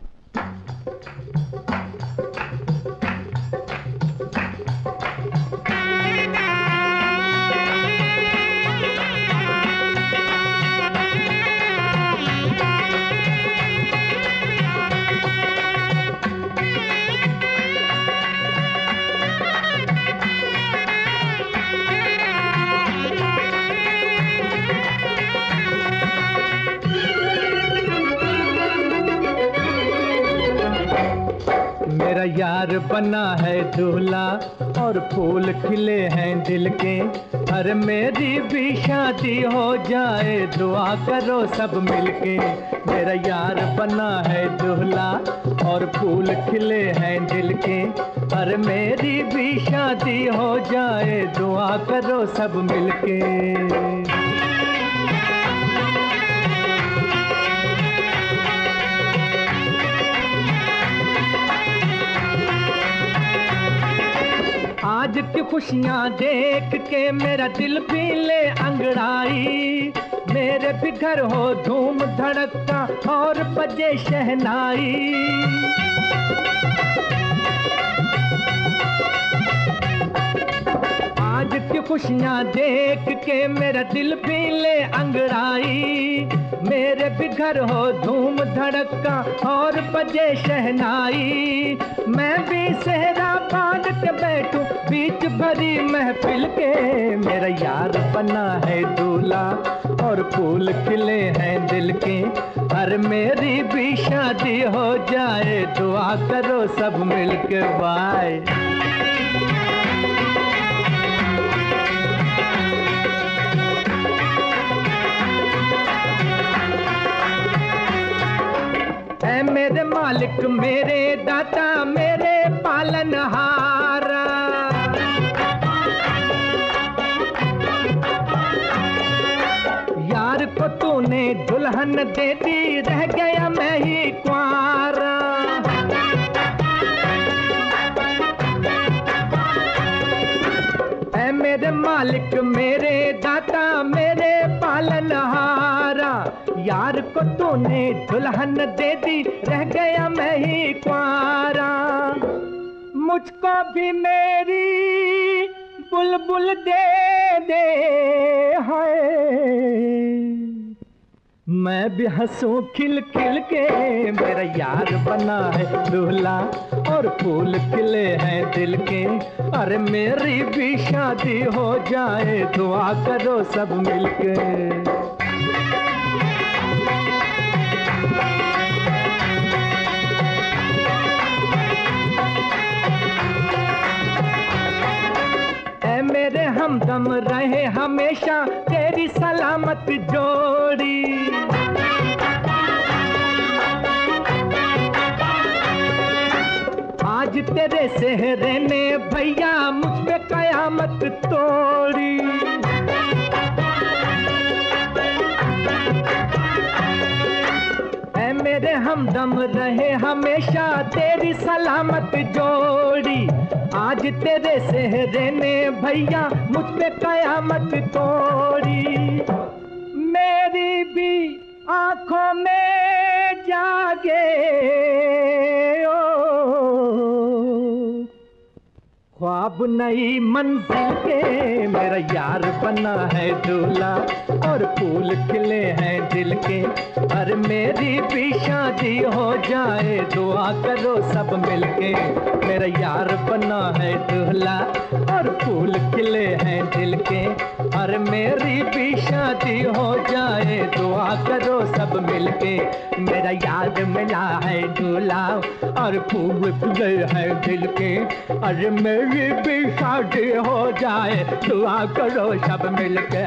मेरा यार बना है दूल्हा और फूल खिले हैं दिल के। अरे मेरी भी शादी हो जाए, दुआ करो सब मिलके। मेरा यार बना है दूल्हा और फूल खिले हैं दिल के। अरे मेरी भी शादी हो जाए, दुआ करो सब मिलके। आज की खुशियाँ देख के मेरा दिल भी ले अंगड़ाई। मेरे भी घर हो धूम धड़का और बजे शहनाई। आज की खुशियाँ देख के मेरा दिल भी ले अंगड़ाई। मेरे भी घर हो धूम धड़का और बजे शहनाई। मैं भी सेहरा बांध के बैठूं बीच भरी महफिल के। मेरा यार बना है दूल्हा और फूल खिले हैं दिल के। अरे मेरी भी शादी हो जाए, दुआ करो सब मिलके बाय। ऐ मेरे मालिक मेरे दाता मेरे पालनहारा, यार को तूने दुल्हन दे दी, रह गया मैं ही कुंवारा। ऐ मेरे मालिक मेरे दाता मेरे पालनहारा, यार को तूने दुल्हन दे दी, रह गया मैं ही कुंवारा। मुझको भी मेरी बुलबुल दे दे हाय, मैं भी हंसूं खिल खिल के। मेरा यार बना है दूल्हा और फूल खिले हैं दिल के। अरे मेरी भी शादी हो जाए, दुआ करो सब मिलके। मेरे हमदम रहे हमेशा तेरी सलामत जोड़ी। आज तेरे सेहरे ने भैया मुझ पे कयामत तोड़ी। ऐ मेरे हमदम रहे हमेशा तेरी सलामत जोड़ी। आज तेरे सेहरे ने भैया मुझ पे कयामत तोड़ी। मेरी भी आंखों में जागे ओ ख्वाब नई मंजिल के। मेरा यार बना है दूल्हा और फूल खिले हैं दिल के। अरे मेरी भी शादी हो जाए, दुआ करो सब मिलके। मेरा यार बना है दूल्हा और फूल खिले हैं दिल के। अरे मेरी भी शादी हो जाए, दुआ करो सब मिलके। मेरा यार मिला है दूल्हा और फूल खिले हैं दिल के। अरे मेरी भी शादी हो जाए, दुआ करो सब मिलके।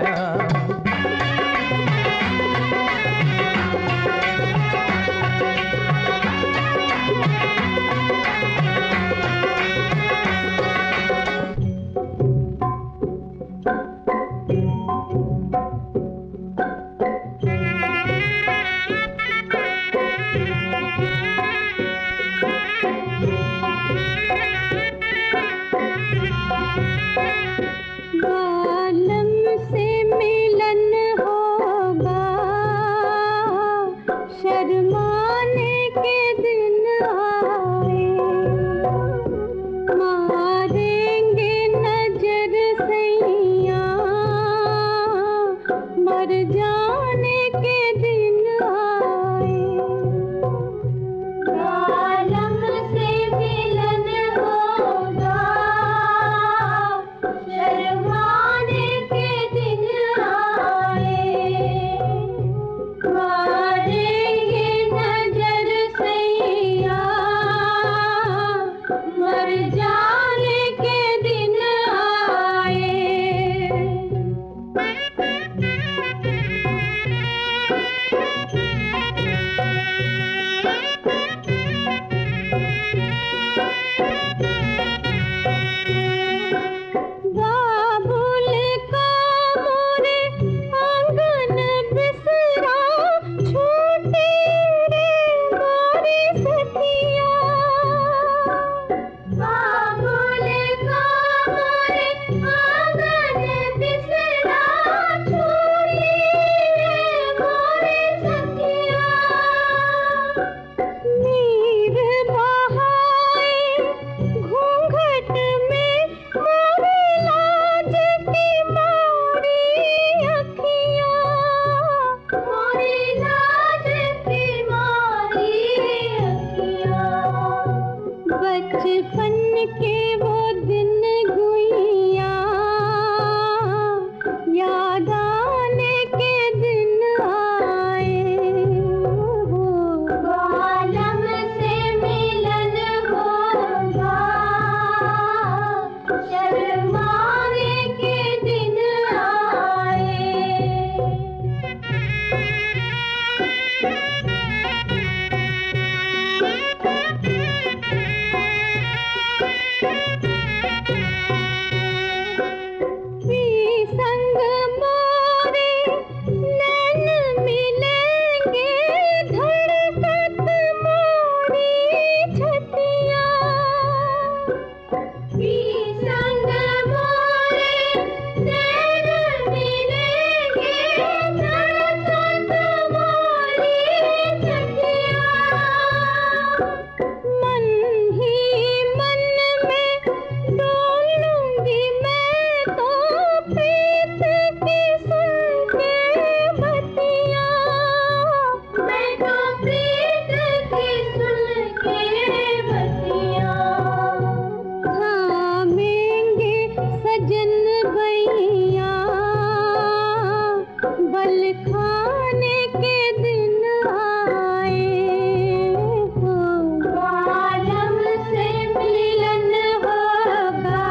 अव्वल खाने के दिन आए हो, आलम से मिलन होगा,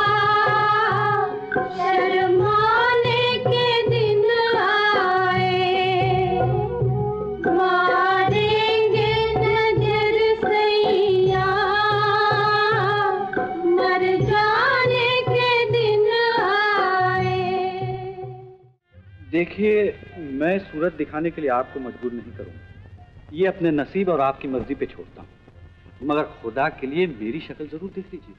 शर्माने के दिन आए, मारेंगे नजर सैया, मर जाने के दिन आए।
देखिए, मैं सूरत दिखाने के लिए आपको मजबूर नहीं करूंगा, ये अपने नसीब और आपकी मर्जी पे छोड़ता हूँ, मगर खुदा के लिए मेरी शक्ल जरूर देख लीजिए।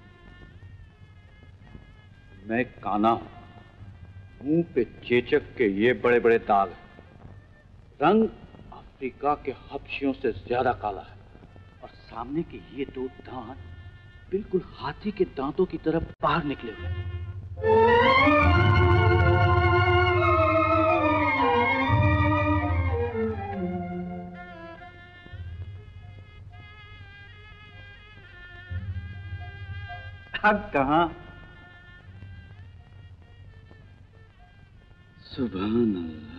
मैं काना हूं, मुंह पे चेचक के ये बड़े बड़े दाग, रंग अफ्रीका के हबशियों से ज्यादा काला है, और सामने के ये दो दांत बिल्कुल हाथी के दांतों की तरफ बाहर निकले हुए हैं। अब कहाँ? सुभान अल्लाह,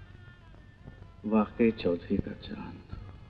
वाकई चौधरी का चांद।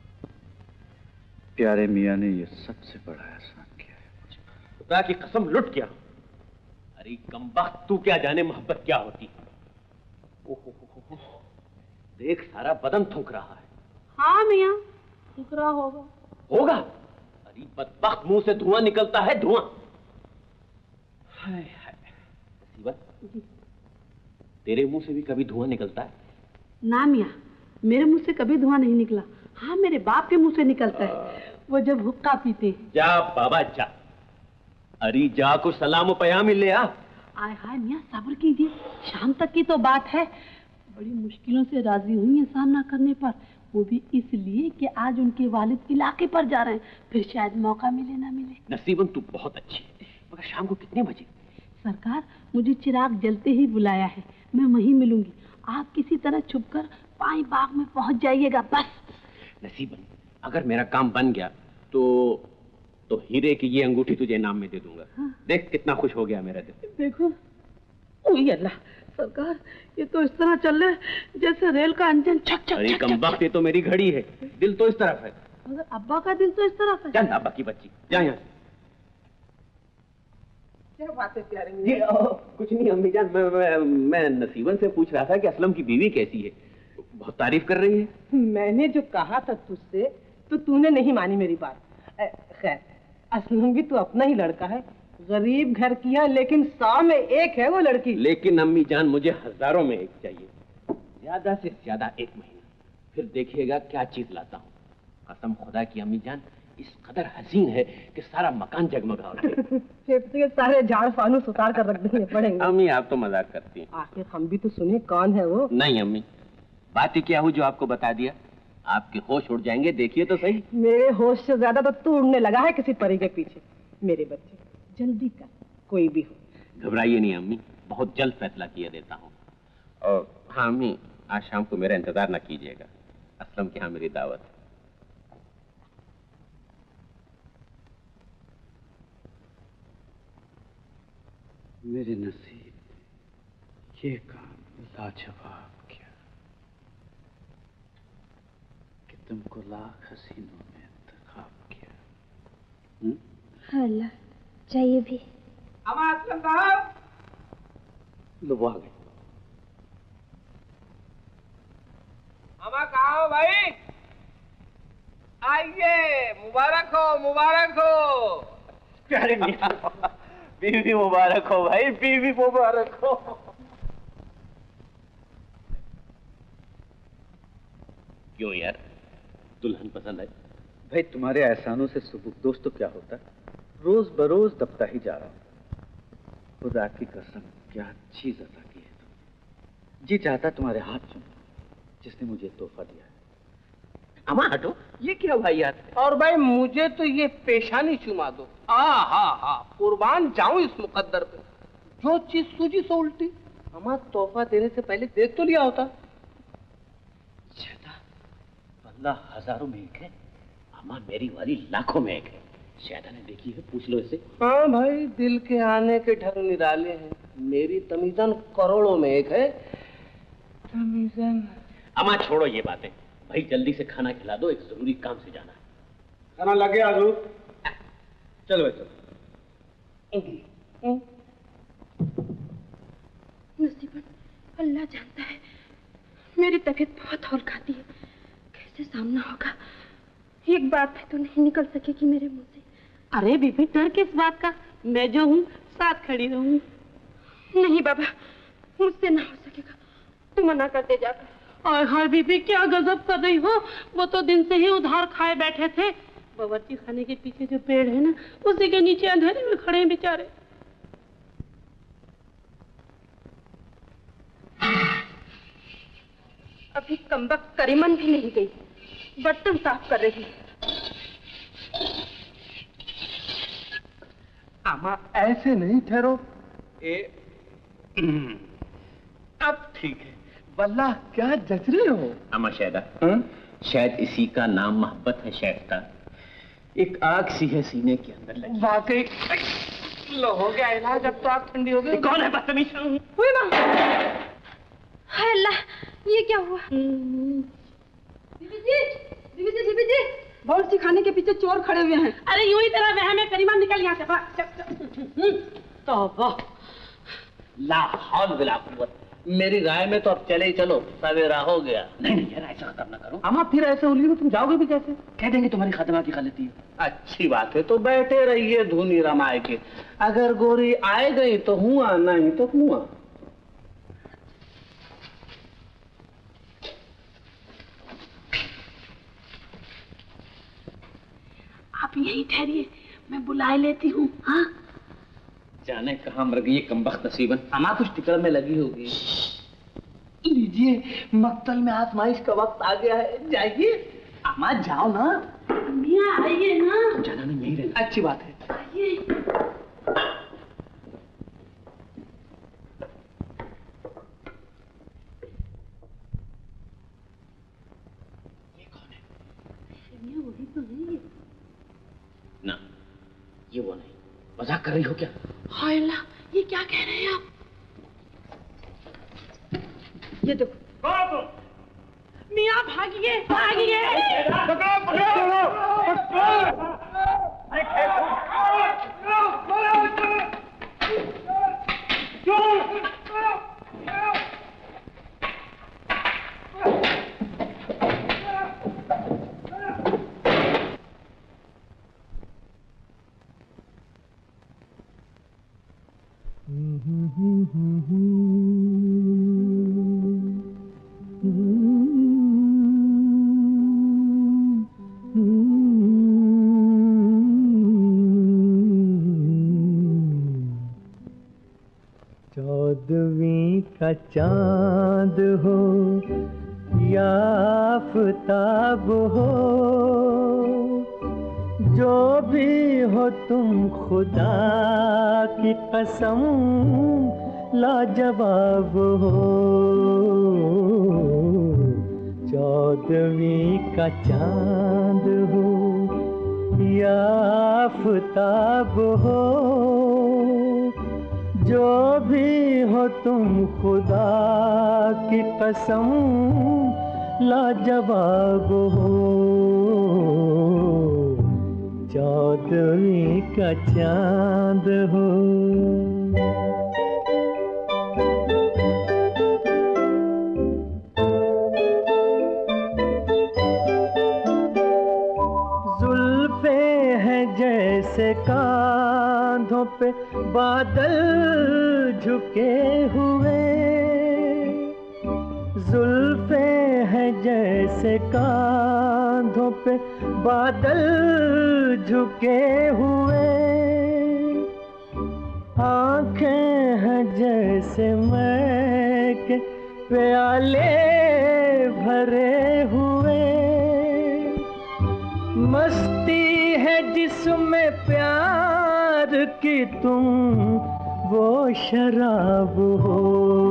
प्यारे मियाँ ने ये सबसे बड़ा एहसान किया है मुझ पर।
खुदा की कसम लुट गया। अरे कमबख्त, तू क्या जाने मोहब्बत क्या होती है। ओहो, देख सारा बदन थूक रहा है।
हाँ मियाँ, थूक रहा होगा।
होगा? अरे बदबख्त, मुंह से धुआं निकलता है, धुआं। हाय हाय, मुसीबत। तेरे मुंह से भी कभी धुआं निकलता है?
ना मियाँ, मेरे मुंह से कभी धुआं नहीं निकला। हाँ, मेरे बाप के मुंह से निकलता है, वो जब हुक्का पीते।
जा बाबा जा, अरे जा, कुछ सलाम पयामी ले आ।
आय हाय मियाँ, सब्र कीजिए, शाम तक की तो बात है। बड़ी मुश्किलों से राजी हुई है सामना करने पर, वो भी इसलिए कि आज उनके वालिद इलाके पर जा रहे हैं, फिर शायद मौका मिले ना मिले।
नसीबन तू बहुत अच्छी है, मगर शाम को कितने बजे?
सरकार, मुझे चिराग जलते ही बुलाया है, मैं वहीं मिलूंगी। आप किसी तरह छुपकर पाई बाग में पहुंच जाइएगा बस।
नसीबन, अगर मेरा काम बन गया तो तो हीरे की ये अंगूठी तुझे इनाम में दे दूंगा। हाँ। देख कितना खुश हो गया मेरा दिल।
देखो, ओए अल्लाह, सरकार ये तो इस तरह चल रहा है जैसे रेल का इंजन छक छक।
अरे कमबख्त, ये तो मेरी घड़ी है, दिल तो इस तरफ है।
मगर अब्बा का दिल तो इस तरफ है।
चल अब्बा की बच्ची, जा यहाँ।
क्या बात है प्यारे
जी, कुछ नहीं अम्मी जान, मैं, मैं, मैं नसीबन से पूछ रहा था कि असलम की बीवी कैसी है, बहुत तारीफ कर रही है।
मैंने जो कहा था तुझसे तो तूने नहीं मानी मेरी बात। खैर, असलम भी तो अपना ही लड़का है, गरीब घर की है, लेकिन सौ में एक है वो लड़की।
लेकिन अम्मी जान, मुझे हजारों में एक चाहिए, ज्यादा से ज्यादा एक महीना, फिर देखिएगा क्या चीज लाता हूँ। कसम खुदा की अम्मी जान, इस कदर हसीन है कि सारा मकान जगमगा उठे।
फिर तो ये सारे झाड़ फानूस उतार कर रख देने पड़ेंगे।
अम्मी आप तो मजाक करती हैं।
आखिर हम भी तो सुनिए, कौन है वो?
नहीं अम्मी, बात ही क्या हुई जो आपको बता दिया, आपके होश उड़ जाएंगे, देखिए तो सही।
मेरे होश से ज्यादा तो तू उड़ने लगा है किसी परी के पीछे। मेरे बच्चे जल्दी कर, कोई भी हो।
घबराइए नहीं अम्मी, बहुत जल्द फैसला किया देता हूँ। और हाँ अम्मी, आज शाम को मेरा इंतजार न कीजिएगा, असलम के यहाँ मेरी दावत है।
मेरे नसीब, ये काम लाजवाब किया कि तुमको लाख हसीनों में इंतखाब किया।
अल्लाह चाहिए भी।
अमा असलम साहब,
लो वो आ गए।
अमा कहाँ हो भाई? आइए, मुबारक हो, मुबारक हो।
प्यारे मियां, बीवी मुबारक हो भाई, बीवी मुबारक हो। क्यों यार, दुल्हन पसंद आई?
भाई तुम्हारे एहसानों से सुबुकदोश तो क्या होता है, रोज बरोज दबता ही जा रहा हूं। खुदा की कसम, क्या चीज अता की है तुम। जी चाहता तुम्हारे हाथ चूम, जिसने मुझे तोहफा दिया है।
अमा हटो, ये क्या भाई यार?
और भाई मुझे तो ये पेशानी चुमा दो। आ हा हा, कुर्बान जाऊं इस मुकद्दर पे, जो चीज सूझी सो उल्टी। अमा तोहफा देने से पहले देख तो लिया होता।
बंदा हजारों में एक है, अमा मेरी वाली लाखों में एक है। शायदा ने देखी है, पूछ लो इसे।
हाँ भाई, दिल के आने के ढंग निराले हैं। मेरी तमीज़न करोड़ों में एक है।
अम्मा छोड़ो ये बातें, भाई जल्दी से खाना खिला दो, एक जरूरी काम से जाना है।
खाना लगे आजू, चलो भाई चलो।
नसीबत, अल्लाह जानता है मेरी तबीयत बहुत हौल खाती है, कैसे सामना होगा। एक बात है तो नहीं निकल सकेगी मेरे मुंह से।
अरे बीबी डर किस बात का, मैं जो हूँ साथ खड़ी रहूंगी।
नहीं बाबा, मुझसे ना हो सकेगा, तू मना कर दे जाकर।
और हाय बीबी क्या गजब कर रही हो, वो तो दिन से ही उधार खाए बैठे थे। बावर्ची खाने के पीछे जो पेड़ है ना, उसी के नीचे अंधेरे में खड़े हैं बेचारे।
अभी कमबख्त करीमन भी नहीं गई, बर्तन साफ कर रही है।
अम्मा ऐसे नहीं ठहरो, ए अब ठीक है। वल्लाह क्या जच रहे हो
अम्मा शायदा? शायद इसी का नाम मोहब्बत है शायदा। एक आग सी है सीने के अंदर लगी।
वाकई लो हो गया इलाज, अब तो आग ठंडी हो गई।
कौन है बदतमीज?
हाय अल्लाह, ये क्या हुआ? बीबी जी, बीबी जी, बीबी जी, बहुत सी खाने के पीछे चोर खड़े हुए हैं।
अरे यूं ही तेरा वहम है, करीमा निकल यहाँ से।
तौबा, ला हौल वला कुव्वत। मेरी राय में तो अब चले ही चलो, सवेरा हो गया। नहीं नहीं यार, ऐसा खत्म ना करो।
अम्मा फिर ऐसे उलझी तो तुम जाओगे भी कैसे?
कह देंगे तुम्हारी खातिमा की गलती है।
अच्छी बात है, तो बैठे रहिए धुनी रमाए के। अगर गोरी आए गई तो हुआ, नहीं तो हुआ।
आप यहीं ठहरिए, मैं बुलाए लेती हूँ। हाँ,
जाने कहाँ मर गई ये कमबख्त नसीबन।
अम्मा कुछ टिकड़ में लगी होगी। लीजिए, मक्तल में आजमाइश का वक्त आ गया है, जाइए। अम्मा जाओ ना।
मियाँ आइए ना।
जाना नहीं, यहीं रहना।
अच्छी बात है।
आइए।
ये कौन है?
मियाँ वही तो है।
ना, ये वो नहीं। मजाक कर रही हो क्या?
हाय अल्लाह, ये क्या कह रहे हैं आप?
ये देखो।
कौन तुम? मियाँ भागिए, भागिए।
पकड़ो, पकड़ो, पकड़ो।
चौदहवीं का चांद हो या आफताब हो, जो भी हो तुम खुदा की कसम लाजवाब हो। चौदहवीं का चांद हो या आफताब हो, जो भी हो तुम खुदा की कसम लाजवाब हो। चौदहवीं का चांद हो। जुल्फे हैं जैसे कांधों पे बादल झुके हुए, जुल्फे हैं जैसे कांधों पे बादल झुके हुए, आंखें हैं जैसे मैं के प्याले भरे हुए, मस्ती है जिसमें प्यार की तुम वो शराब हो।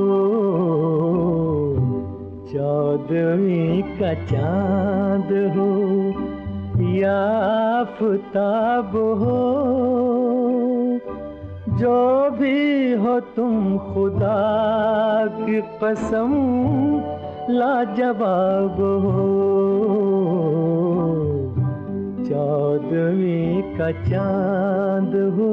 चौदहवीं का चांद हो या आफताब हो, जो भी हो तुम खुदा की कसम लाजवाब हो, चौदहवीं का चांद हो।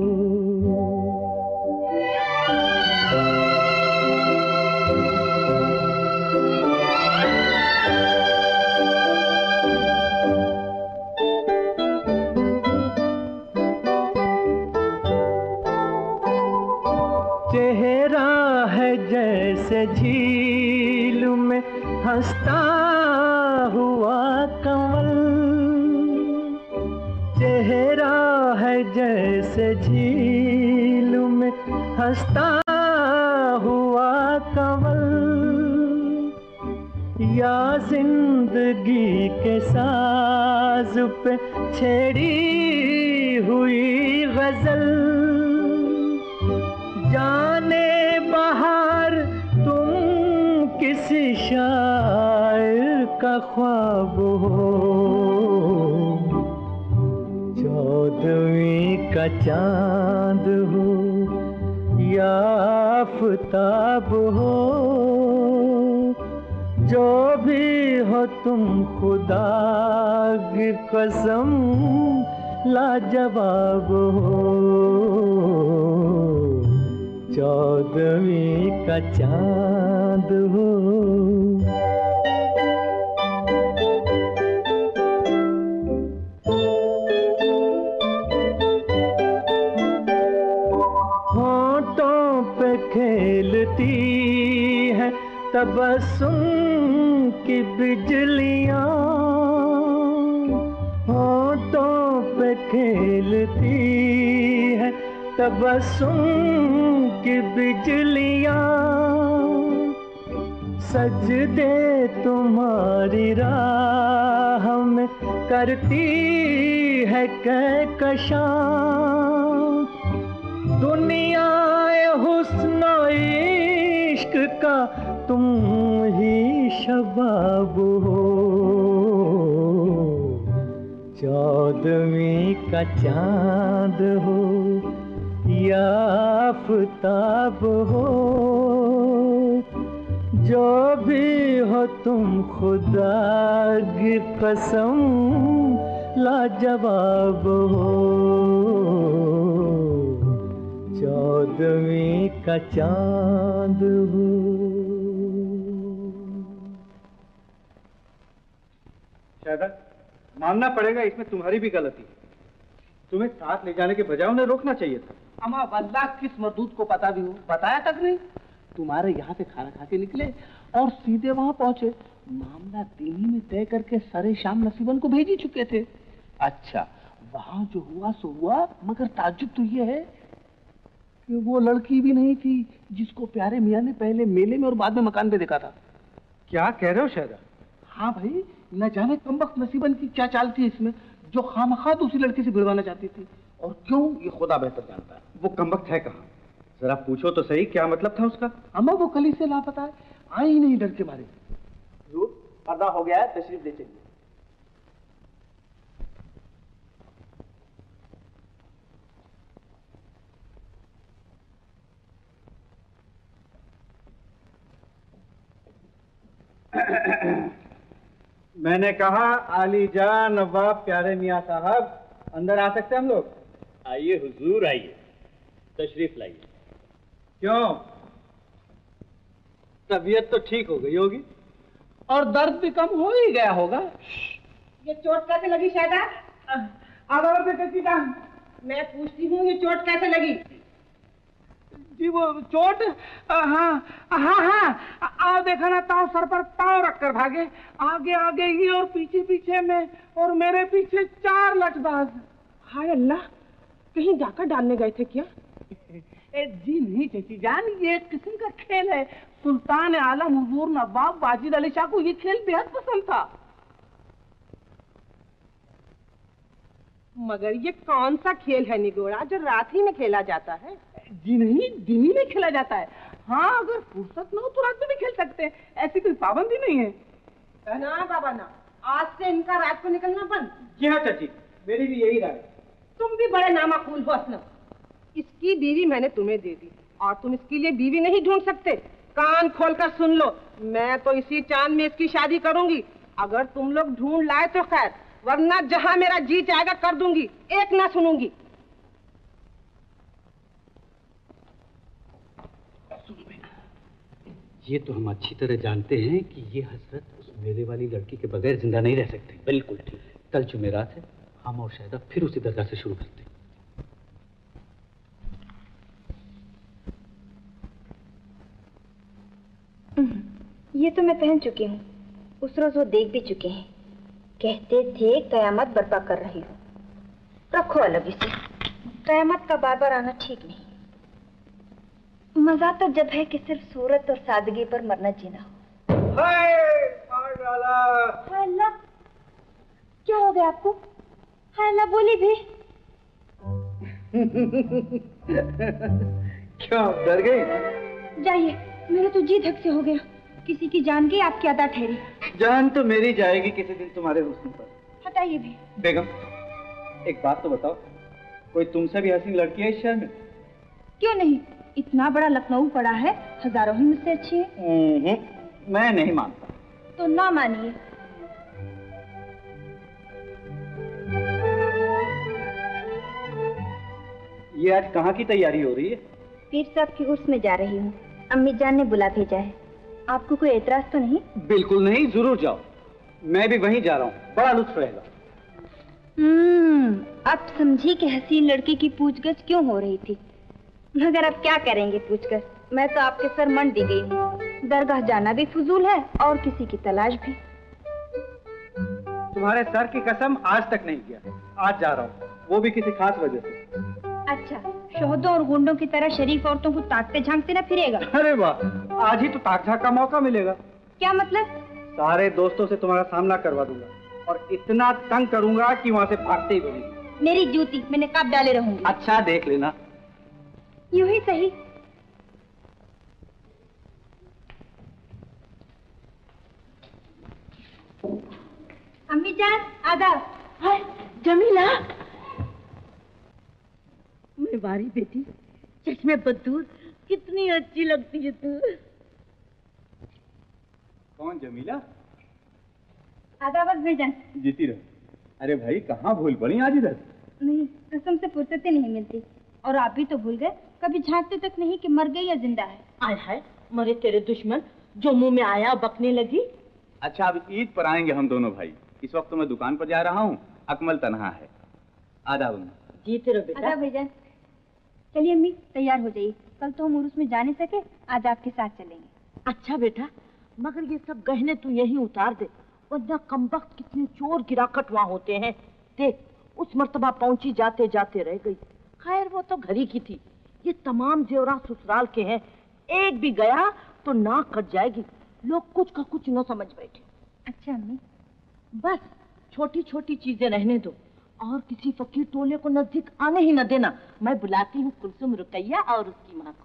चेहरा है जैसे झील में हंसता हुआ कमल, चेहरा है जैसे झील में हंसता हुआ कमल, या जिंदगी के साज पे छेड़ी हुई गजल, जाने बहार तुम किसी शायर का ख्वाब हो, चौदहवीं का चांद हो या आफताब हो, जो भी हो तुम खुदा की कसम लाजवाब हो, चौदहवीं का चांद हो। होंठों पे खेलती है तबस्सुम की बिजलियां, होंठों पे खेलती है तबस्सुम की बिजलियां, सजदे तुम्हारी राह में करती है कहकशां, दुनिया हुस्न इश्क का तुम ही शबाब हो, चौदहवीं का चांद हो या आफताब हो, जो भी हो तुम खुदा की कसम लाजवाब हो, चौदहवीं का चांद हो।
शायदा मानना पड़ेगा इसमें तुम्हारी भी गलती है, तुम्हें साथ ले जाने के बजाय उन्हें रोकना चाहिए था।
अमा वल्लाह किस मरदूत को पता भी हो, बताया तक नहीं। तुम्हारे यहाँ से खाना खा के निकले और सीधे वहाँ पहुँचे, मामला दिन ही में तय करके सरे शाम नसीबन को भेज ही चुके थे। अच्छा वहाँ जो हुआ सो हुआ, मगर ताज्जुब तो ये है कि वो लड़की भी नहीं थी जिसको प्यारे मियाँ ने पहले मेले में और बाद में मकान पे देखा था।
क्या कह रहे हो शायदा?
हाँ भाई, न जाने कमबख्त नसीबन की क्या चाल थी इसमें, जो खामखा दूसरी लड़की से भिड़वाना चाहती थी, और क्यों ये खुदा बेहतर जानता है।
वो कमबख्त है कहाँ? जरा पूछो तो सही, क्या मतलब था उसका?
अम्मा वो कल ही से लापता है, आई ही नहीं डर के मारे।
पर्दा हो गया है, तशरीफ ले चलिए।
मैंने कहा आली जान नवाब प्यारे मियाँ साहब, अंदर आ सकते हैं हम लोग?
आइए हुजूर आइए, तशरीफ लाइए।
क्यों, तबीयत तो ठीक हो गई होगी
और दर्द भी कम हो ही गया होगा।
ये चोट कैसे लगी शायदा?
आगे बेटे की जान,
मैं पूछती हूँ ये चोट कैसे लगी?
जी वो चोट, हाँ हाँ हाँ, आओ देखा ना, ताव सर पर पाँव रखकर भागे, आगे आगे ही और पीछे पीछे में, और मेरे पीछे चार लठबाज।
हाय अल्लाह, कहीं जाकर डालने गए थे क्या?
ए, जी नहीं चची जान, ये एक किस्म का खेल है। सुल्तान आलम हुजूर नवाब वाजिद अली शाह को ये खेल बेहद पसंद था।
मगर ये कौन सा खेल है निगोड़ा जो रात ही में खेला जाता है?
जी नहीं, दिन ही में खेला जाता है। हाँ, अगर फुर्सत न हो तो रात में भी खेल सकते हैं, ऐसी कोई पाबंदी नहीं है।
ना बाबा ना, आज से इनका रात को निकलना बंद।
जी हाँ चाची, मेरी भी यही राय।
तुम भी बड़े नामाकूल हो असलम। इसकी बीवी मैंने तुम्हें दे दी और तुम इसके लिए बीवी नहीं ढूंढ सकते। कान खोलकर सुन लो, मैं तो इसी चांद में इसकी शादी करूंगी। अगर तुम लोग ढूंढ लाए तो खैर, वरना जहां मेरा जी चाहेगा कर दूंगी, एक ना सुनूंगी।
ये तो हम अच्छी तरह जानते हैं कि ये हसरत उस मेले वाली लड़की के बगैर जिंदा नहीं रह सकती। बिल्कुल ठीक। कल जुमेरात है, हम और शायदा फिर उसी दरगाह से शुरू करते हैं।
ये तो मैं पहन चुकी हूँ, उस रोज वो देख भी चुके हैं। कहते थे कयामत बर्पा कर रही हो। रखो अलग इसे, कयामत का बार बार आना ठीक नहीं। मजा तो जब है कि सिर्फ सूरत और सादगी पर मरना जीना हो।
हाय
अल्लाह, क्या हो गया आपको? हाय अल्लाह बोली भी।
क्या डर गई?
जाइए, मेरा तो जी धक से हो गया। किसी की जान गई, आपकी अदा ठहरी।
जान तो मेरी जाएगी किसी दिन तुम्हारे हुस्न पर।
हटाइए भी।
बेगम, एक बात तो बताओ, कोई तुमसे भी हसीन लड़की है इस शहर में?
क्यों नहीं, इतना बड़ा लखनऊ पड़ा है, हजारों ही मुझसे अच्छी है।
मैं नहीं मानता।
तो ना मानिए।
ये आज कहाँ की तैयारी हो रही है?
पीर साहब की उर्स में जा रही हूँ। अम्मी जान ने बुला भेजा है। आपको कोई एतराज तो नहीं?
बिल्कुल नहीं, जरूर जाओ। मैं भी वहीं जा रहा हूँ, बड़ा लुत्फ रहेगा।
हम्म, अब समझी कि हसीन लड़की की पूछगछ क्यों हो रही थी। मगर अब क्या करेंगे पूछकर, मैं तो आपके सर मन दी गई हूँ। दरगाह जाना भी फजूल है और किसी की तलाश भी।
तुम्हारे सर की कसम आज तक नहीं किया, आज जा रहा हूँ, वो भी किसी खास वजह से।
अच्छा, शोहदों और गुंडों की तरह शरीफ औरतों को ताकते झांकते ना फिरेगा?
अरे वाह, आज ही तो ताक झांक का मौका मिलेगा।
क्या मतलब?
सारे दोस्तों से तुम्हारा सामना करवा दूंगा और इतना तंग करूंगा कि वहाँ से भागते ही बनेंगे।
मेरी जूती मैं नकाब डाले रहूंगी।
अच्छा देख लेना।
यूं ही सही। अम्मी जान, आदाब।
हाय जमीला, मैं बारी बेटी, चश्मे बदूर, कितनी अच्छी लगती है तू।
कौन जमीला?
आदाब भाईजान।
जीती रहो। अरे भाई, कहाँ भूल पड़ी आज इधर?
नहीं, कसम से फुर्सतें नहीं मिलती। और आप भी तो भूल गए, कभी झांकते तक नहीं कि मर गई या जिंदा है।
आय हाय, मरे तेरे दुश्मन, जो मुंह में आया बकने लगी।
अच्छा, अब ईद पर आएंगे हम दोनों भाई। इस वक्त तो मैं दुकान पर जा रहा हूँ, अकमल तनहा है। आदाब।
जीते रहो बेटा।
आदाब भाईजान। चलिए अम्मी, तैयार हो जाइए, कल तो हम उर्स में जा नहीं सके, आज आपके साथ चलेंगे।
अच्छा बेटा, मगर ये सब गहने तू यहीं उतार दे, वरना कमबख्त कितने चोर गिराकट वहाँ होते हैं। देख, उस मर्तबा पहुंची जाते जाते रह गई। खैर वो तो घरी की थी, ये तमाम जेवरात ससुराल के हैं, एक भी गया तो नाक कट जाएगी। लोग कुछ का कुछ न समझ बैठे।
अच्छा अम्मी,
बस छोटी छोटी चीजें रहने दो और किसी फकीर टोले को नजदीक आने ही न देना। मैं बुलाती हूँ कुलसुम, रुकैया और उसकी माँ को।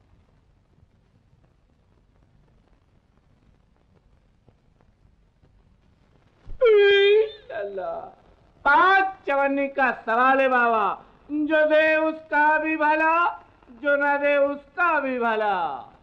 पाँच चवन्नी का सवाल है बाबा, जो दे उसका भी भला, जो न दे उसका भी भला।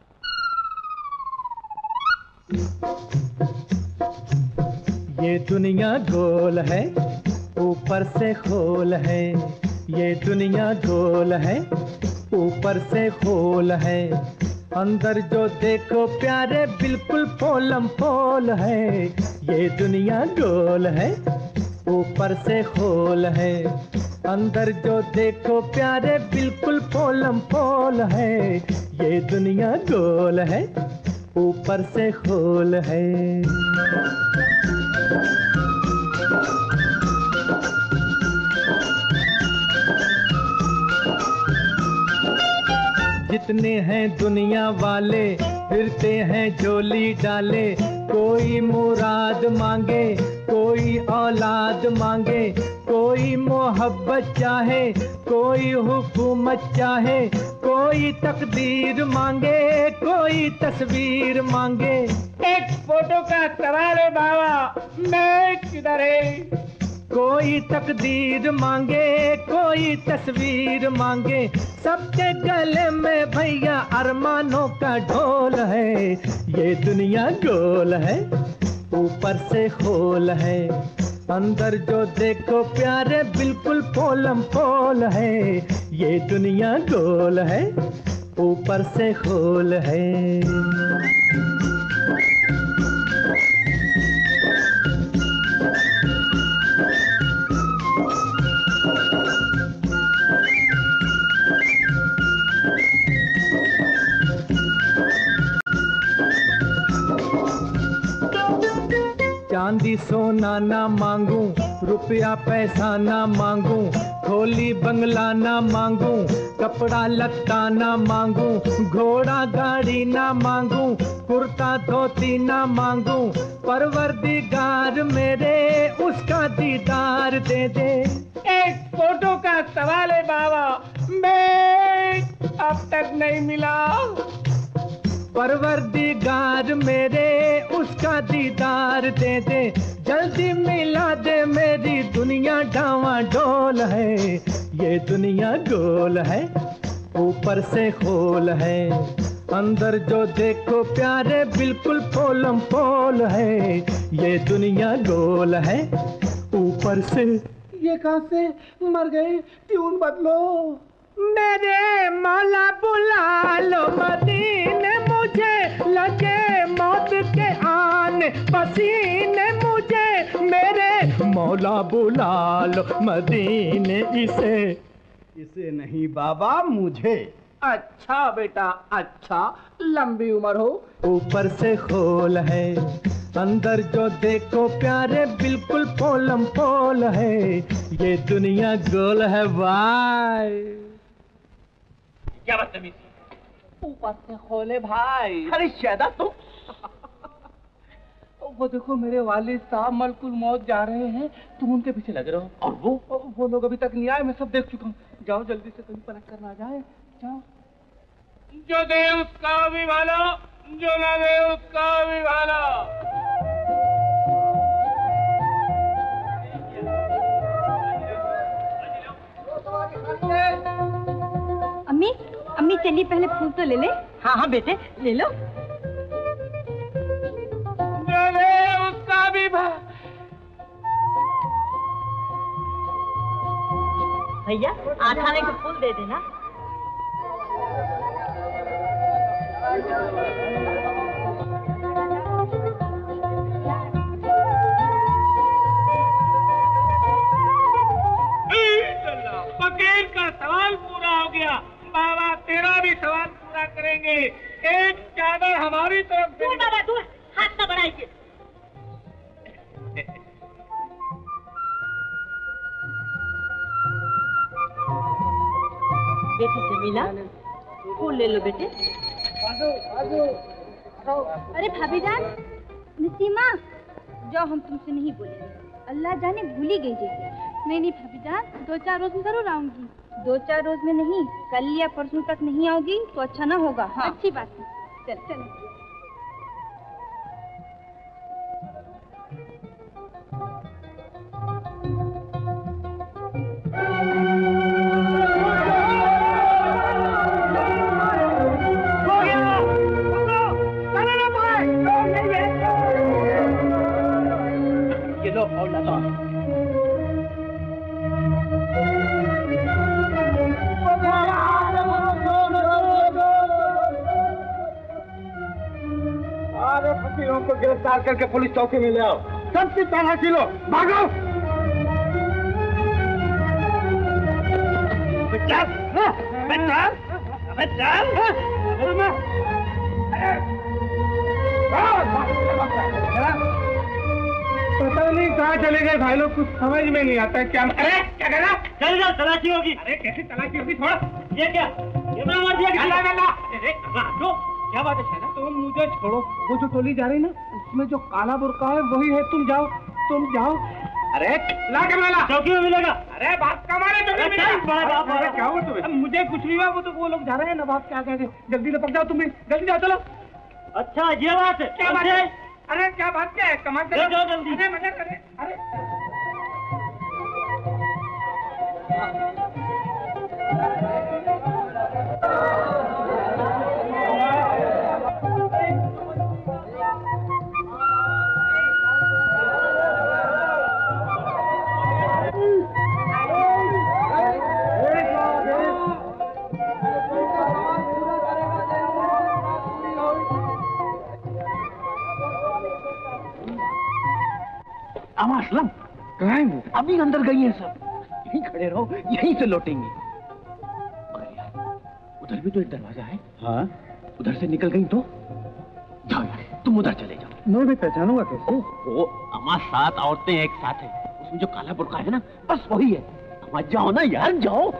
ये दुनिया गोल है, ऊपर से खोल है। ये दुनिया गोल है, ऊपर से खोल है। अंदर जो देखो प्यारे बिल्कुल पोलम पोल है। ये दुनिया गोल है, ऊपर से खोल है। अंदर जो देखो प्यारे बिल्कुल पोलम पोल है। ये दुनिया गोल है, ऊपर से खोल है। जितने हैं दुनिया वाले फिरते हैं झोली डाले। कोई मुराद मांगे, कोई औलाद मांगे, कोई मोहब्बत चाहे, कोई हुकूमत चाहे, कोई तकदीर मांगे, कोई तस्वीर मांगे।
एक फोटो का सवाल है बाबा, मैं किधर है?
कोई तकदीर मांगे, कोई तस्वीर मांगे, सबके गले में भैया अरमानों का ढोल है। ये दुनिया गोल है, ऊपर से खोल है, अंदर जो देखो प्यारे बिल्कुल पोलम पोल है। ये दुनिया गोल है, ऊपर से खोल है। चांदी सोना ना मांगू, रुपया पैसा ना मांगू, खोली बंगला ना मांगू, कपड़ा लत्ता ना मांगू, घोड़ा गाड़ी ना मांगू, कुर्ता धोती ना मांगू, परवरदिगार मेरे उसका दीदार दे दे।
एक फोटो का सवाल है बाबा, मैं अब तक नहीं मिला।
परवरदिगार मेरे उसका दीदार दे दे, जल्दी मिला दे, मेरी दुनिया डावाडोल है। ये दुनिया गोल है, ऊपर से खोल है, अंदर जो देखो प्यारे बिल्कुल पोलम पोल है। ये दुनिया गोल है, ऊपर से।
ये कहाँ से मर गए, ट्यून बदलो। मेरे मौला बुला लो मदीने, मुझे लगे मौत के आने पसीने, मुझे मेरे
मौला बुला लो मदीने, इसे
इसे नहीं बाबा, मुझे। अच्छा बेटा अच्छा, लंबी उम्र हो।
ऊपर से खोल है, अंदर जो देखो प्यारे बिल्कुल पोलम पोल है। ये दुनिया गोल है भाई।
क्या बदतमीजी,
ऊपर से खोले भाई।
अरे शायदा तुम
वो देखो मेरे वालिद साहब मलकुल मौत जा रहे हैं, तुम उनके पीछे लगे रहो।
और वो
वो लोग अभी तक नहीं आए, मैं सब देख चुका हूँ। जाओ जल्दी से, कहीं पलट कर ना जाए। जाओ। जो दे उसका भी भाला, जो ना दे उसका भी भाला।
अम्मी अम्मी चलिए पहले फूल तो ले ले।
हाँ हाँ बेटे ले लो।
उसका भी
भैया आठाने के फूल दे देना।
फकीर का सवाल पूरा हो गया, बाबा तेरा भी सवाल पूरा करेंगे। एक चादर हमारी तरफ से।
दूर बाबा दूर, हाथ न बढ़ाइए। बेटी जमीला फूल ले लो बेटे।
आजो, आजो। अरे भाभी जान, नसीमा जाओ, हम तुमसे नहीं बोलेंगे, अल्लाह जाने भूल ही गई जैसे। नहीं नहीं भाभी जान, दो चार रोज में जरूर आऊंगी। दो चार रोज में नहीं, कल या परसों तक नहीं आओगी तो अच्छा ना होगा। हाँ अच्छी बात है, चल चल।
ये लो और लगा।
सारे फकीरों को गिरफ्तार करके पुलिस चौकी में ले आओ। सबकी तलाशी लो, भागो।
बच्चा, बच्चा, बच्चा।
पता नहीं कहाँ चले गए भाई लोग, कुछ समझ में नहीं आता क्या। अरे क्या कह रहा?
चल जाओ, तलाशी होगी।
अरे कैसी तलाशी होगी? थोड़ा
ये क्या, ये मैं मार दिया।
गला गला। अरे जो क्या बात है शायद, तुम मुझे छोड़ो। वो जो टोली जा रही ना, उसमें जो काला बुर्का है वही है। तुम जाओ, तुम जाओ। अरे ला के मिला,
चौकी में मिलेगा।
अरे बात का मारे चौकी मिलेगा। क्या हुआ तुम्हें? मुझे कुछ नहीं हुआ, वो तो वो लोग जा रहे हैं नवाब क्या कह रहे। जल्दी लपक जाओ, तुम भी जल्दी जाओ। चलो।
अच्छा ये बात है।
क्या बात है? अरे क्या बात क्या है? कमाल
जाओ जल्दी।
अरे मजा करे। अरे
असलम कहाँ है वो? अभी अंदर गई है सब। यहीं खड़े रहो, यहीं से लौटेंगे। मगर यार उधर भी तो एक दरवाजा है। हाँ उधर से निकल गई तो जाओ यार, तुम उधर चले जाओ। मैं भी पहचानूंगा कैसे? वो अम्मा सात औरतें एक साथ है, उसमें जो काला बुर्का है ना बस वही है। अम्मा जाओ ना यार, जाओ।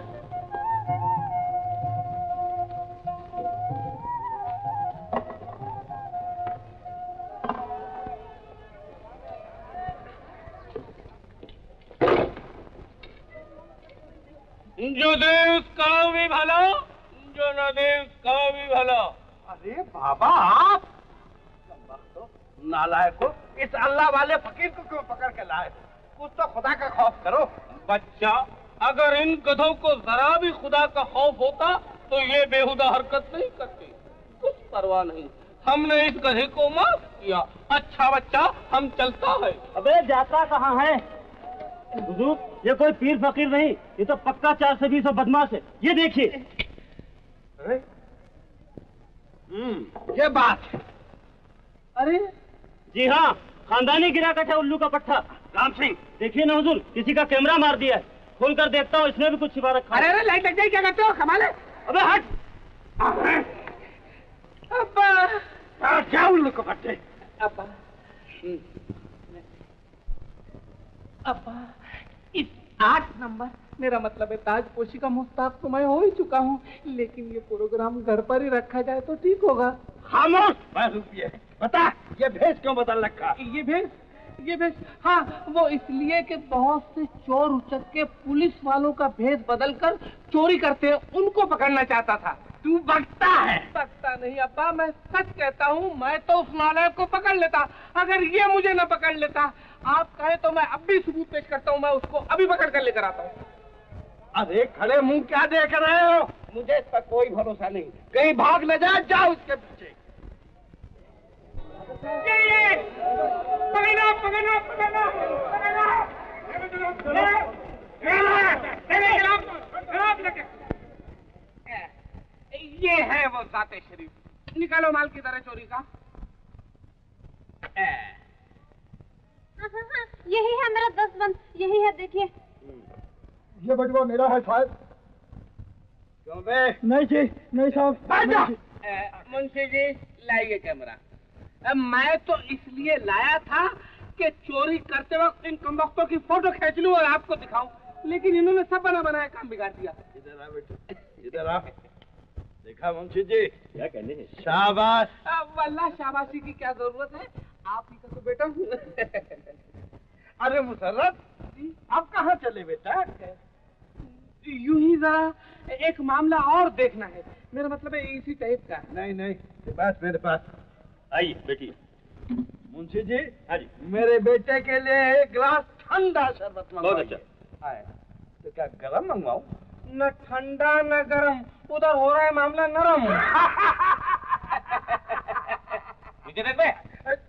जो दे उसका भी भला, जो न दे उसका भी भला।
अरे बाबा आप नालायक हो, इस अल्लाह वाले फकीर को क्यों पकड़ के लाए? कुछ तो खुदा का खौफ करो।
बच्चा, अगर इन गधों को जरा भी खुदा का खौफ होता तो ये बेहुदा हरकत नहीं करते। कुछ परवाह नहीं, हमने इस गधे को माफ किया। अच्छा बच्चा, हम चलता है।
अबे जाता कहाँ है? हुजूर, ये कोई पीर फकीर नहीं, ये तो पक्का चार से बीस बदमाश है। ये देखिए।
हम्म, ये बात है।
अरे जी हाँ, खानदानी गिराकट है उल्लू का पट्टा।
राम सिंह,
देखिए ना हुजूर, किसी का कैमरा मार दिया है। खोल कर देखता हूँ, इसमें भी कुछ छिपा रखा है।
अरे अरे लाइट लग जाए, क्या करते हो? कमाल है।
अबे हट। अब्बा क्या उल्लू का पट्टे?
अब्बा अब्बा इस आठ नंबर, मेरा मतलब है ताजपोशी का मुस्ताक तो मैं हो ही चुका हूँ, लेकिन ये प्रोग्राम घर पर ही रखा जाए तो ठीक होगा।
खामोश। बात रुपये बता, ये भेष क्यों बदल रखा?
ये भेष ये भेष हाँ, वो इसलिए कि बहुत से चोर उचक के पुलिस वालों का भेष बदल कर चोरी करते हैं, उनको पकड़ना चाहता था।
तू बकता है?
बकता नहीं अब्बा, मैं सच कहता हूँ। मैं तो उस नालायक को पकड़ लेता, अगर ये मुझे न पकड़ लेता। आप कहे तो मैं अब भी सबूत पेश करता हूँ, मैं उसको अभी पकड़ कर लेकर आता हूँ।
अरे खड़े मुंह क्या देख रहे हो? मुझे इस पर कोई भरोसा नहीं, कहीं भाग न जाए। जाओ उसके पीछे।
पकड़ना पकड़ना पकड़ना ये है वो जाते शरीफ। निकालो माल की तरह चोरी का।
यही है मेरा दस बंद, यही है, देखिए।
ये बटुआ मेरा है साहब।
क्यों बे?
नहीं जी, नहीं साहब।
मुंशी जी लाइए कैमरा। मैं तो इसलिए लाया था कि चोरी करते वक्त इन कमबख्तों की फोटो खींच लूं और आपको दिखाऊं, लेकिन इन्होंने सब बना बनाया काम बिगाड़ दिया।
इधर आ बेटे, इधर आ। देखा मुंशी जी
क्या कहने हैं?
शाबाश।
वल्लाह शाबाशी की क्या जरूरत है, आप ही का तो बेटा हूँ।
अरे मुसर्रत, आप कहाँ चले बेटा?
यूं ही जरा एक मामला और देखना है, मेरा मतलब है इसी टाइप का।
नहीं नहीं, बस मेरे पास
आइए बैठिए।
मुंशी जी,
हाँ जी,
मेरे बेटे के लिए एक गिलास ठंडा शरबत मंगवाइए।
बहुत अच्छा।
आए तो क्या गरम मंगवाऊं?
न ठंडा न गरम, उधर हो रहा है मामला नरम। मुझे देख बे।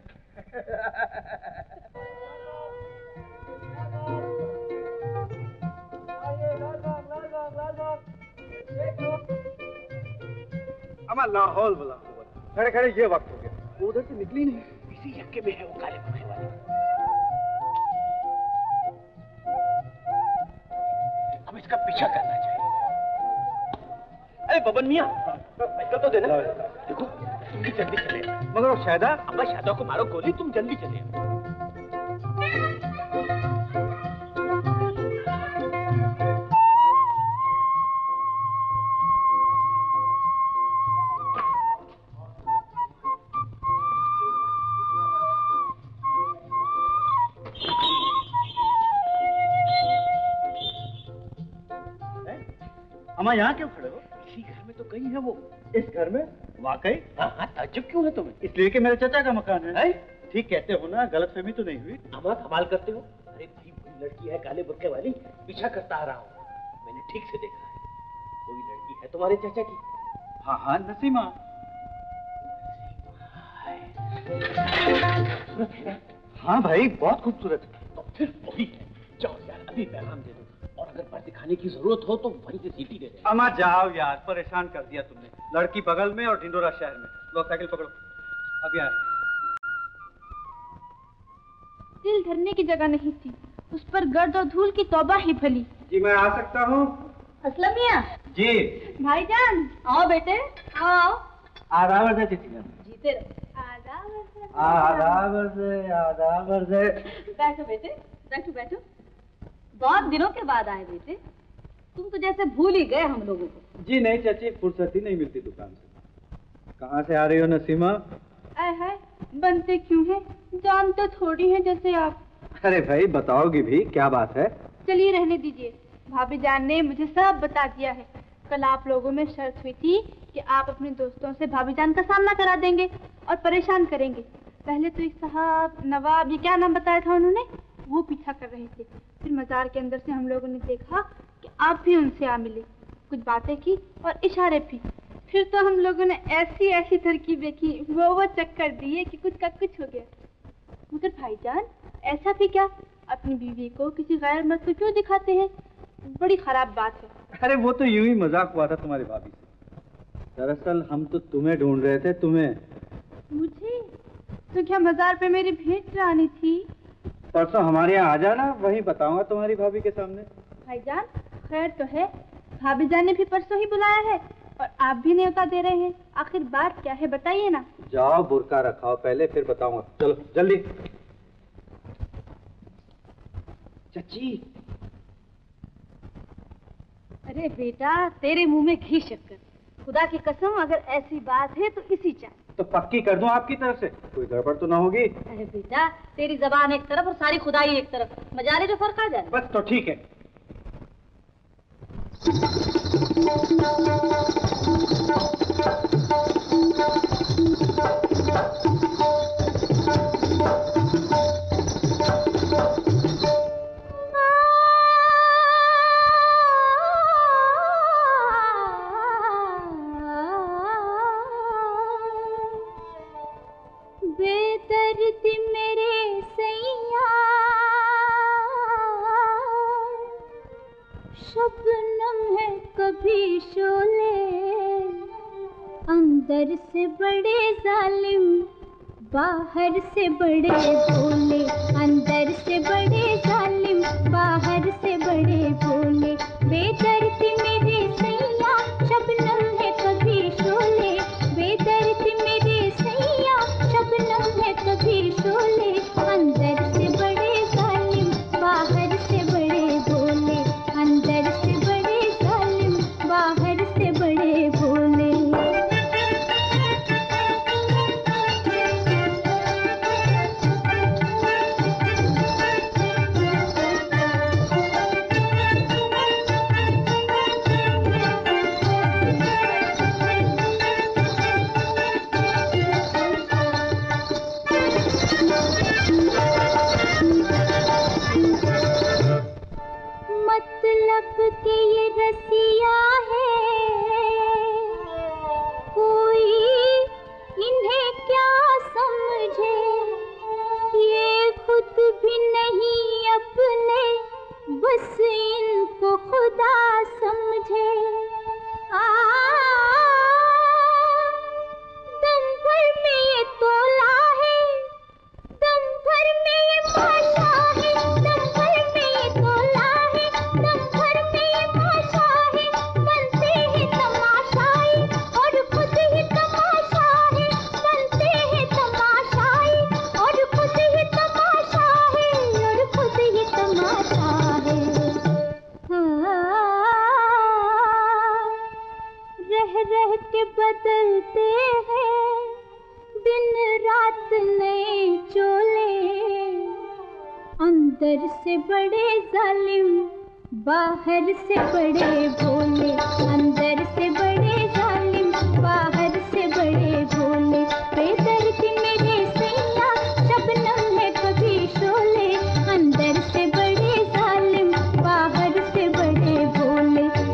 अमा लाहौल वाला खड़े खड़े ये वक्त हो गया, वो उधर से निकली नहीं। इसी यक्के में है वो काले पंखे वाले। अब इसका पीछा करना चाहिए। अरे बबन मियां, साइकिल तो देना। देखो तुम भी जल्दी चले। मगर वो शायदा, अम्मा शायदा को मारो गोली, तुम जल्दी चले।
अम्मा यहाँ क्यों खड़े हो?
इसी घर में तो गई है वो।
इस घर में? वाकई?
हाँ हाँ, ताज्जुब क्यों है तुम्हें?
इसलिए कि मेरे चाचा का मकान है।
है?
ठीक कहते हो ना, गलतफहमी तो नहीं हुई?
अम्मा कमाल करते हो। अरे भाई वही लड़की है काले बुर्के वाली, पीछा करता आ रहा हूँ।
ठीक से देखा है। कोई लड़की है तुम्हारे चाचा की?
हाँ हाँ नसीमा। हाँ भाई बहुत खूबसूरत है।
तो फिर वही है। जाओ यार अभी पैगाम दे दो, और अगर पर दिखाने की जरूरत हो तो वहीं से सीटी दे दे।
अम्मा जाओ यार, परेशान कर दिया तुमने। लड़की बगल में और ढिंडोरा शहर में। लो साइकिल पकड़ो अब यार।
दिल धरने की जगह नहीं थी, उस पर गर्द और धूल की तौबा ही फैली।
जी मैं आ सकता हूँ?
असलम मियां।
जी
भाईजान आओ बेटे आओ।
आधा वर्ष है
जीते रहो। आधा वर्ष
आधा वर्ष आधा वर्ष।
बैठो बेटे बैठो बैठो। बहुत दिनों के बाद आए बेटे, तुम तो जैसे भूल ही गए हम लोगों को।
जी नहीं चाची, फुर्सत ही नहीं मिलती दुकान से। कहाँ से आ रही हो नसीमा?
आए हाय बनते क्यों हैं, जानते थोड़ी हैं जैसे आप।
अरे भाई बताओगी भी, क्या बात है?
चलिए रहने दीजिए, भाभी जान ने मुझे सब बता दिया है। कल आप लोगों में शर्त हुई थी कि आप अपने दोस्तों से भाभी जान का सामना करा देंगे और परेशान करेंगे। पहले तो एक साहब नवाब, ये क्या नाम बताया था उन्होंने, वो पीछा कर रहे थे। फिर मजार के अंदर से हम लोगों ने देखा कि आप भी उनसे आ मिले, कुछ बातें की और इशारे भी। फिर तो हम लोगों ने ऐसी ऐसी तरकीबें की, वो वो चक्कर दिए कि कुछ का कुछ हो गया। मगर भाईजान ऐसा भी क्या, अपनी बीवी को किसी गैर मर्द को क्यों दिखाते हैं, बड़ी खराब बात है।
अरे वो तो यूं ही मजाक हुआ था तुम्हारी भाभी से। दरअसल हम तो तुम्हें ढूंढ रहे थे। तुम्हें?
मुझे? तो क्या मजार पे मेरी भेंट लानी थी?
परसों हमारे यहाँ आ जाना, वहीं बताऊंगा तुम्हारी भाभी के सामने।
भाईजान खैर तो है, भाभी जान ने भी परसों ही बुलाया है और आप भी न्योता दे रहे हैं। आखिर बात क्या है बताइए ना।
जाओ बुर्का रखाओ पहले, फिर बताऊंगा। चलो जल्दी।
चाची।
अरे बेटा तेरे मुंह में घी शक्कर, खुदा की कसम अगर ऐसी बात है तो इसी चाय।
तो पक्की कर दूं आपकी तरफ से, कोई गड़बड़ तो ना होगी?
अरे बेटा तेरी जबान एक तरफ और सारी खुदाई एक तरफ, मजारे जो फर्क आ जाए।
बस तो ठीक है।
बेदर्द मेरे सैया शबनम है कभी शोले, अंदर से बड़े जालिम बाहर से बड़े भोले, अंदर से बड़े जालिम बाहर से बड़े भोले। बेदर्द मेरे सैया शबनम है कभी शोले, बेदर्द मेरे सैया शबनम है कभी शोले, अंदर से बड़े जालिम बाहर से बड़े भोले, अंदर से बड़े जालिम बाहर से बड़े भोले। मतलब के ये रसिया है, कोई इन्हें क्या समझे, ये खुद भी नहीं अपने बस इनको खुदा समझे। आ दम भर में ये तोला है, दम भर में ये माशा है, दम भर में ये तोला है, दम भर में ये माशा है, बनते हैं तमाशाई और खुद ही तमाशा है, बनते हैं तमाशाई और खुद ही तमाशा है, और खुद ही तमाशा है। हाँ, रह रह के बदलते हैं दिन रात नए चोले, अंदर से बड़े जालिम बाहर से बड़े भोले, अंदर से बड़े जालिम बाहर से बड़े भोले। बेदर्द मेरे सैया शबनम है कभी शोले, अंदर से बड़े जालिम बाहर से बड़े भोले,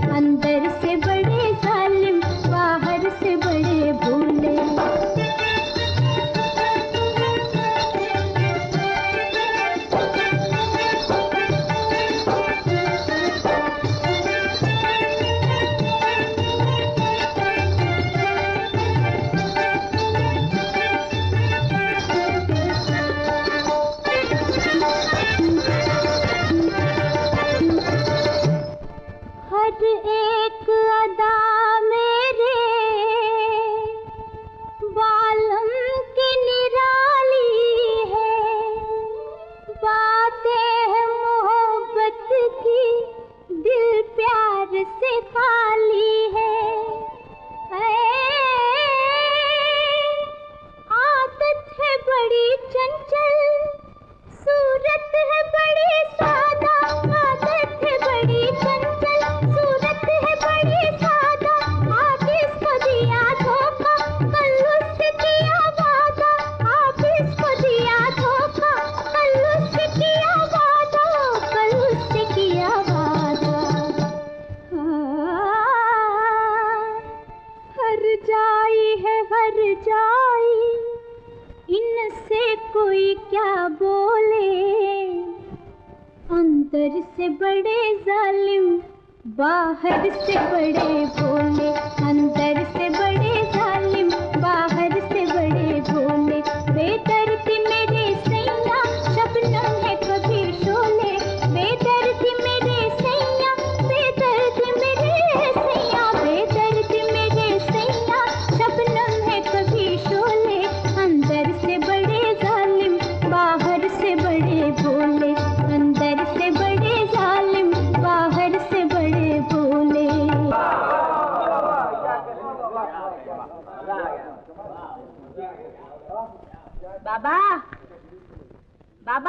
अंदर से बड़े जालिम बाहर से बड़े भोले, अंदर से बड़े जालिम बाहर से बड़े भोले। बेदर्दी मेरे सैया शबनम है कभी शोले, बेदर्दी मेरे सैया, बेदर्दी मेरे सैया, बेदर्दी मेरे सैया शबनम है कभी शोले। अंदर से बड़े जालिम बाहर से बड़े भोले, अंदर से बड़े जालिम बाहर से बड़े भोले।
बाबा, बाबा,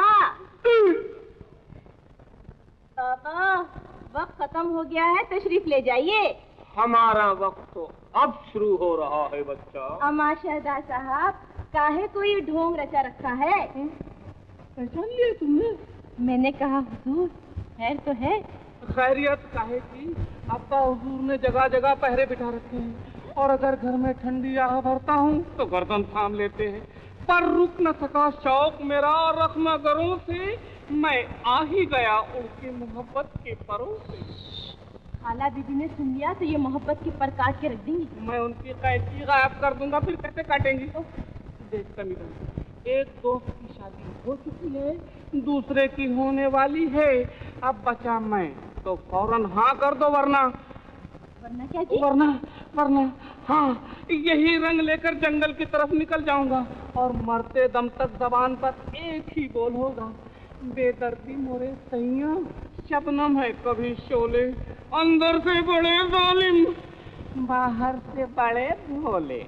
बाबा, वक्त खत्म हो गया है, तशरीफ ले जाइए।
हमारा वक्त तो अब शुरू हो रहा है बच्चा।
अमा शहदा साहब, काहे कोई ढोंग रचा रखा है?
पहचान लिया तुमने?
मैंने कहा हुजूर, खैर तो है?
खैरियत काहे की? अब्बा हुजूर ने जगह जगह पहरे बिठा रखे हैं, और अगर घर में ठंडी आह भरता हूँ तो गर्दन थाम लेते हैं। पर रुक न सका शौक मेरा रखना गरों से, मैं आ ही गया उनकी मोहब्बत के परों से।
खाला दीदी ने सुन लिया तो ये मोहब्बत के पर काट के रख देंगी।
मैं उनकी कैंची गायब कर दूंगा, फिर कैसे काटेंगी? देख कमीना, एक दोस्त की शादी हो चुकी है, दूसरे की होने वाली है, अब बचा मैं, तो फौरन हाँ कर दो, वरना
वरना क्या जी?
वरना वरना हाँ, यही रंग लेकर जंगल की तरफ निकल जाऊंगा, और मरते दम तक जबान पर एक ही बोल होगा, बेदर्दी मोरे सैया शबनम है कभी शोले, अंदर से बड़े जालिम बाहर से बड़े भोले।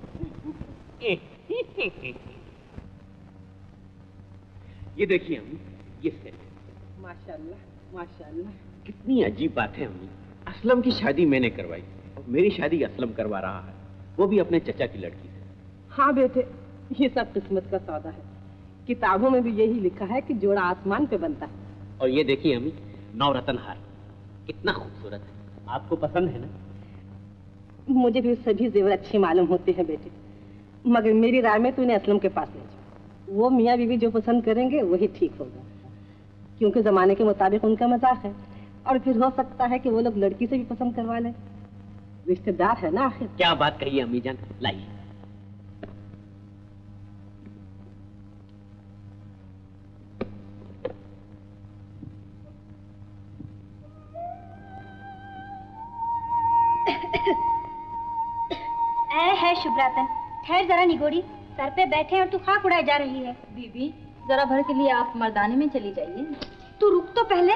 ये देखिए अम्मी, ये सेट।
माशाल्लाह माशाल्लाह।
कितनी अजीब बात है अम्मी, असलम की शादी मैंने करवाई और मेरी शादी असलम करवा रहा है, वो भी अपने चचा की लड़की से।
हाँ बेटे, ये सब किस्मत का सौदा है, किताबों में भी यही लिखा है कि जोड़ा आसमान पे बनता है।
और ये देखिए अम्मी, नवरत्न हार कितना खूबसूरत है, आपको पसंद है ना?
मुझे भी सभी जेवर अच्छे मालूम होते हैं बेटे, मगर मेरी राय में तू इन्हें असलम के पास ले जा। वो मियाँ बीवी जो पसंद करेंगे वही ठीक होगा, क्योंकि जमाने के मुताबिक उनका मजाक है, और फिर हो सकता है कि वो लोग लड़की से भी पसंद करवा लें, रिश्तेदार है ना आखिर।
क्या बात कही अम्मी जान, लाइए।
ऐ है शुभरातन, ठहर जरा निगोड़ी, सर पे बैठे और तू खाक उड़ाई जा रही है।
बीबी, जरा भर के लिए आप मर्दाने में चली जाइए।
तू रुक तो पहले।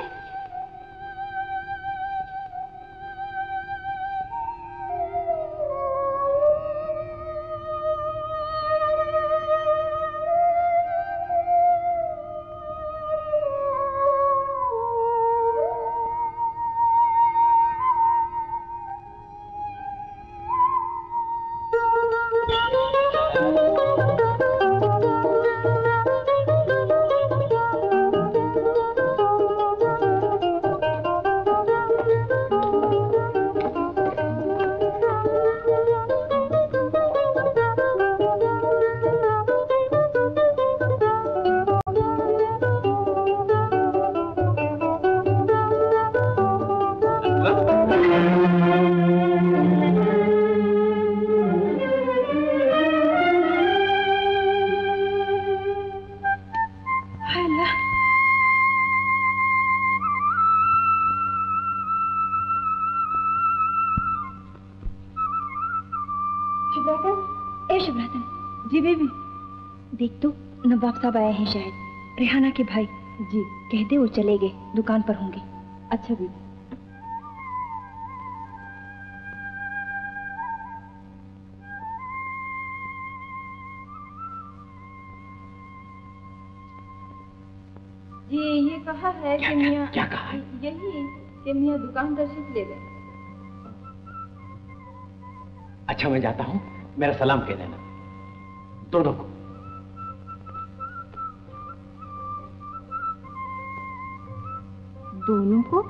नवाब साहब आए हैं शायद, रेहाना के भाई। जी कह दे वो चले गए, दुकान पर होंगे। अच्छा भी। जी ये कहा है कि मियाँ,
क्या कहा है?
यही कि मियाँ दुकान तशरीफ ले गए।
अच्छा मैं जाता हूँ, मेरा सलाम कह देना दोनों को।
दोनों को?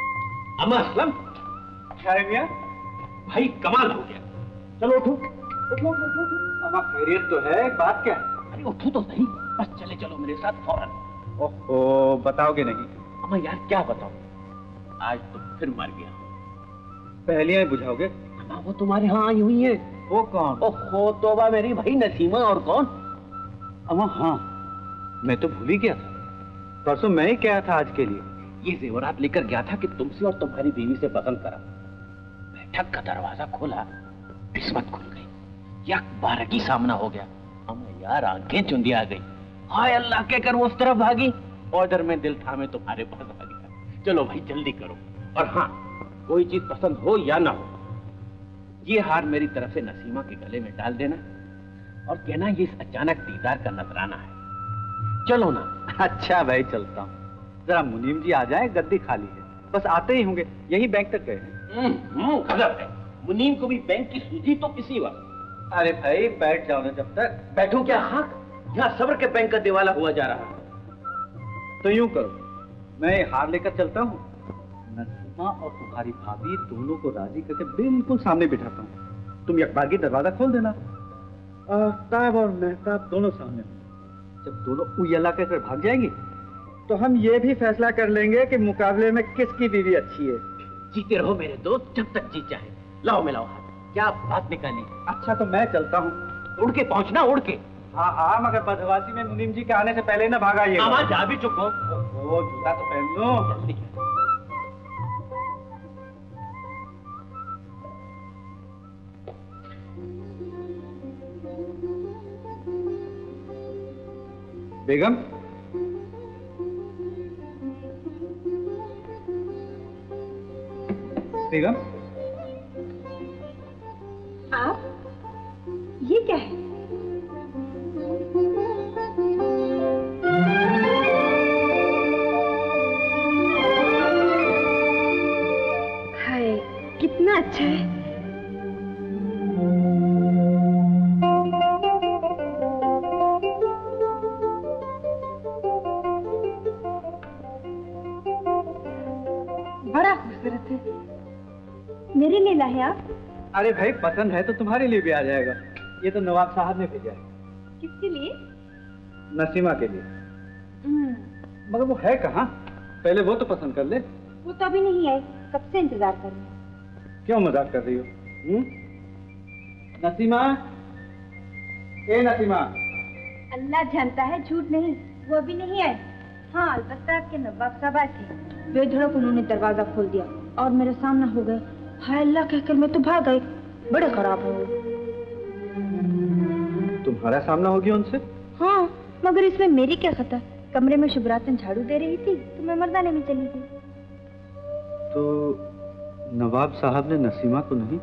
अम्मा असलम।
क्या है मियाँ?
भाई कमाल हो गया, चलो उठो।
अम्मा खैरियत तो है, बात क्या है?
अरे उठो तो सही, बस चले चलो मेरे साथ फौरन।
ओहो, बताओगे नहीं?
अम्मा यार क्या बताऊं, आज तो फिर मर गया।
पहेलियां बुझाओगे?
अम्मा वो तुम्हारे यहाँ आई हुई है।
वो कौन?
ओहो तौबा मेरी भाई नसीमा, और कौन?
अम्मा हाँ, मैं तो भूल ही गया था, परसों मैं ही क्या था आज के लिए।
ये जेवरात लेकर गया था कि तुमसे और तुम्हारी बीवी से पसंद करा। बैठक का दरवाजा खोला, किस्मत खुल गई, यक बारगी सामना हो गया। अम्मा यार आंखें चुंदी आ गई, हाय अल्लाह कहकर वो उस तरफ भागी, ऑर्डर में दिल था मैं तुम्हारे पास आ गया। चलो भाई जल्दी करो, और हाँ कोई चीज पसंद हो या ना हो, ये हार मेरी तरफ से नसीमा के गले में डाल देना और कहना ये इस अचानक दीदार का नजराना है। चलो ना।
अच्छा भाई चलता हूँ, जरा मुनीम जी आ जाए, गद्दी खाली है, बस आते ही होंगे, यही बैंक तक गए हैं।
गजब है, मुनीम को भी बैंक की सूझी तो किसी वक्त।
अरे भाई बैठ जाओ ना जब तक।
बैठूं क्या? हाँ, यहाँ सब्र के बैंक का दिवाला हुआ जा रहा है।
तो यूं करो, मैं हार लेकर चलता हूँ, नसीमा और तुम्हारी भाभी दोनों को राजी करके बिल्कुल सामने बिठाता हूँ, तुम यकबागी दरवाजा खोल देना, आफ्ताब और महताब दोनों सामने। जब दोनों उयला कहकर भाग जाएंगी तो हम ये भी फैसला कर लेंगे कि मुकाबले में किसकी बीवी अच्छी है।
जीते रहो मेरे दोस्त, जब तक जी चाहे। लाओ मिलाओ हाथ, क्या बात निकाली।
अच्छा तो मैं चलता हूँ।
उड़ के पहुंचना, उड़ के।
हाँ हाँ, मगर बदहवासी में मुनीम जी के आने से पहले ना भागाइएगा।
आवाज जा भी चुप हो।
वो जूता तो पहन लो।
जल्दी।
बेगम, बेगम,
आप ये क्या है? हाय कितना अच्छा है। बड़ा खूबसूरत है। मेरे लिए लाए आप?
अरे भाई पसंद है तो तुम्हारे लिए भी आ जाएगा। ये तो नवाब साहब ने भेजा है।
किसके लिए?
नसीमा के लिए। मगर वो है कहाँ? पहले वो तो पसंद कर ले।
वो तो अभी नहीं आई, कब से इंतजार कर रही हूँ।
क्यों मजाक कर रही हो? हुँ? नसीमा, ए नसीमा।
अल्लाह जानता है झूठ नहीं, वो अभी नहीं आए। हाँ अलबत्ता आपके नवाब साहब आए थे, बेधड़क उन्होंने दरवाजा खोल दिया और मेरे सामने हो गए। हाय अल्लाह कहकर मैं तो भाग गई, बड़े खराब हो गए।
तुम्हारा सामना हो गया उनसे?
हाँ मगर इसमें मेरी क्या खता, कमरे में शुभरातन झाड़ू दे रही थी तो मैं मर्दाने में चली गई।
तो नवाब साहब ने नसीमा को नहीं,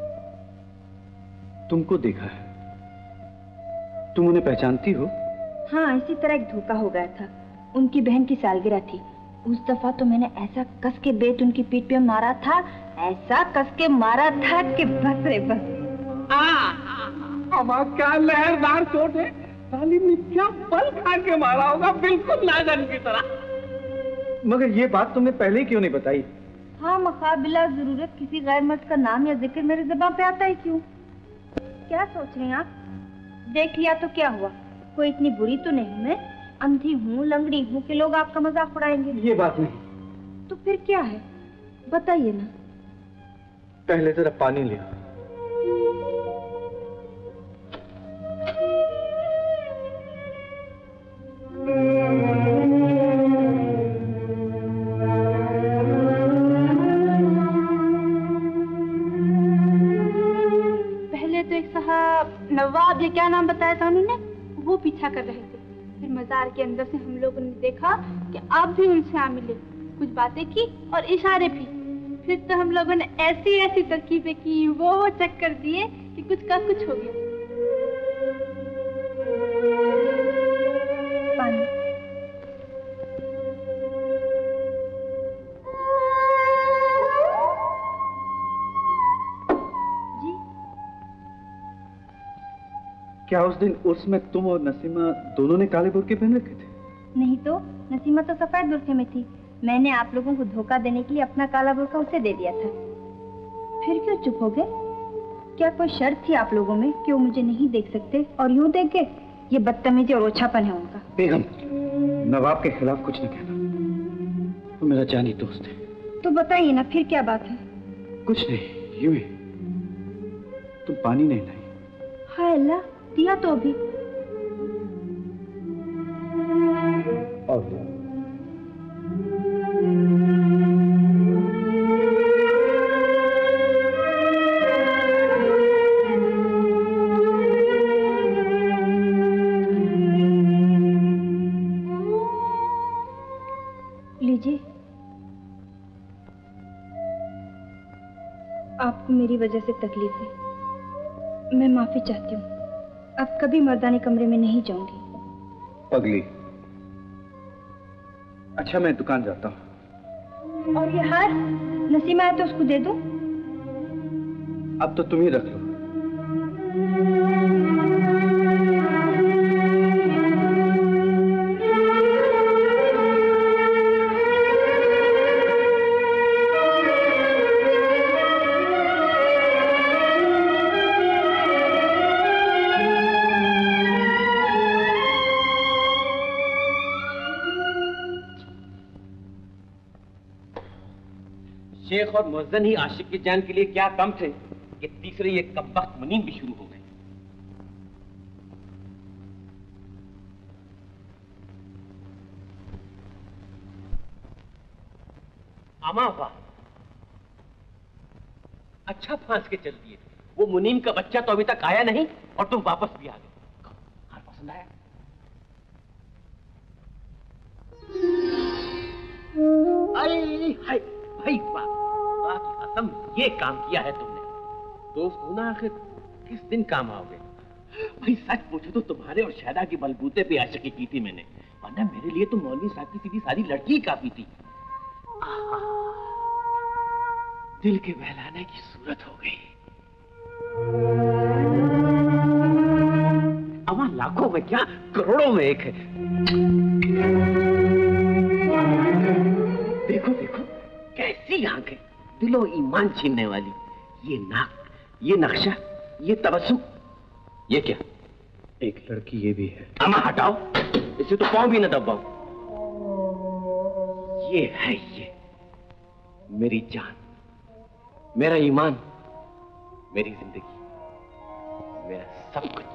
तुमको देखा है। तुम उन्हें पहचानती हो?
हाँ इसी तरह एक धोखा हो गया था। उनकी बहन की सालगिरह थी, उस दफा तो मैंने ऐसा कस के बेत उनकी पीठ पे मारा था, ऐसा कस के मारा था कि बस रे बस।
अब क्या लहरदार चोट है, तालिब ने क्या बल खा के मारा होगा, बिल्कुल नाजन की तरह।
मगर ये बात तुमने पहले क्यों नहीं बताई?
हाँ मुकाबिला जरूरत किसी गैर मर्द का नाम या जिक्र मेरे ज़बान पे आता है क्यों? क्या सोच रहे हैं आप? देख लिया तो क्या हुआ, कोई इतनी बुरी तो नहीं मैं, अंधी हूँ लंगड़ी हूँ कि लोग आपका मजाक उड़ाएंगे।
ये बात नहीं।
तो फिर क्या है बताइए ना।
पहले जरा पानी लिया।
पहले तो एक साहब नवाब, ये क्या नाम बताया था उन्होंने, वो पीछा कर रहे थे। फिर मजार के अंदर से हम लोगों ने देखा कि आप भी उनसे आ मिले, कुछ बातें की और इशारे भी। फिर तो हम लोगों ने ऐसी ऐसी तरकीबें की, वो वो चक्कर दिए कि कुछ का कुछ हो गया। पानी। जी
क्या उस दिन उर्स में तुम और नसीमा दोनों ने काले बुर्के पहन रखे थे?
नहीं तो, नसीमा तो सफेद बुर्के में थी। मैंने आप लोगों को धोखा देने के लिए अपना काला बुर्का उसे दे दिया था। फिर क्यों चुप हो गए? क्या कोई शर्त थी आप लोगों में कि वो मुझे नहीं देख सकते और यूं देख के? ये बदतमीजी और ओछापन है उनका।
बेगम, नवाब के खिलाफ कुछ न कहना, वो मेरा जानी दोस्त है।
तो बताइए ना फिर क्या बात है?
कुछ नहीं, यूं ही। तुम पानी नहीं लाई।
हाय अल्लाह, दिया तो अभी।
और
लीजिए। आपको मेरी वजह से तकलीफ है, मैं माफी चाहती हूँ। अब कभी मर्दानी कमरे में नहीं जाऊंगी।
पगली, अच्छा मैं दुकान जाता हूँ।
और ये हार नसीमा है तो उसको दे दो।
अब तो तुम ही रख लो।
शेख और मुअज्जिन ही आशिक की जान के लिए क्या कम थे कि तीसरे ये कमबख्त मुनीम भी शुरू हो गए। अमा वाह, अच्छा फांस के चल दिए। वो मुनीम का बच्चा तो अभी तक आया नहीं और तुम वापस भी आ गए। हार पसंद आया? अरे हाय भाई वाह, खुदा की कसम ये काम किया है तुमने। दोस्त हो ना आखिर, किस दिन काम आओगे? भाई सच पूछो तो तुम्हारे और शायदा की बलबूते पे आशिकी की थी मैंने, वरना मेरे लिए तो मौलवी साहब की सीधी सारी लड़की ही काफी थी। आहा, दिल के बहलाने की सूरत हो गई। अमा लाखों में क्या करोड़ों में एक है। देखो देखो कैसी आंखें, दिलो ईमान छीनने वाली। ये नाक, ये नक्शा, ये तबस्सुम, ये क्या?
एक लड़की ये भी है।
अमा हटाओ, इसे तो पांव भी न दबाओ। ये है ये मेरी जान, मेरा ईमान, मेरी जिंदगी, मेरा सब कुछ।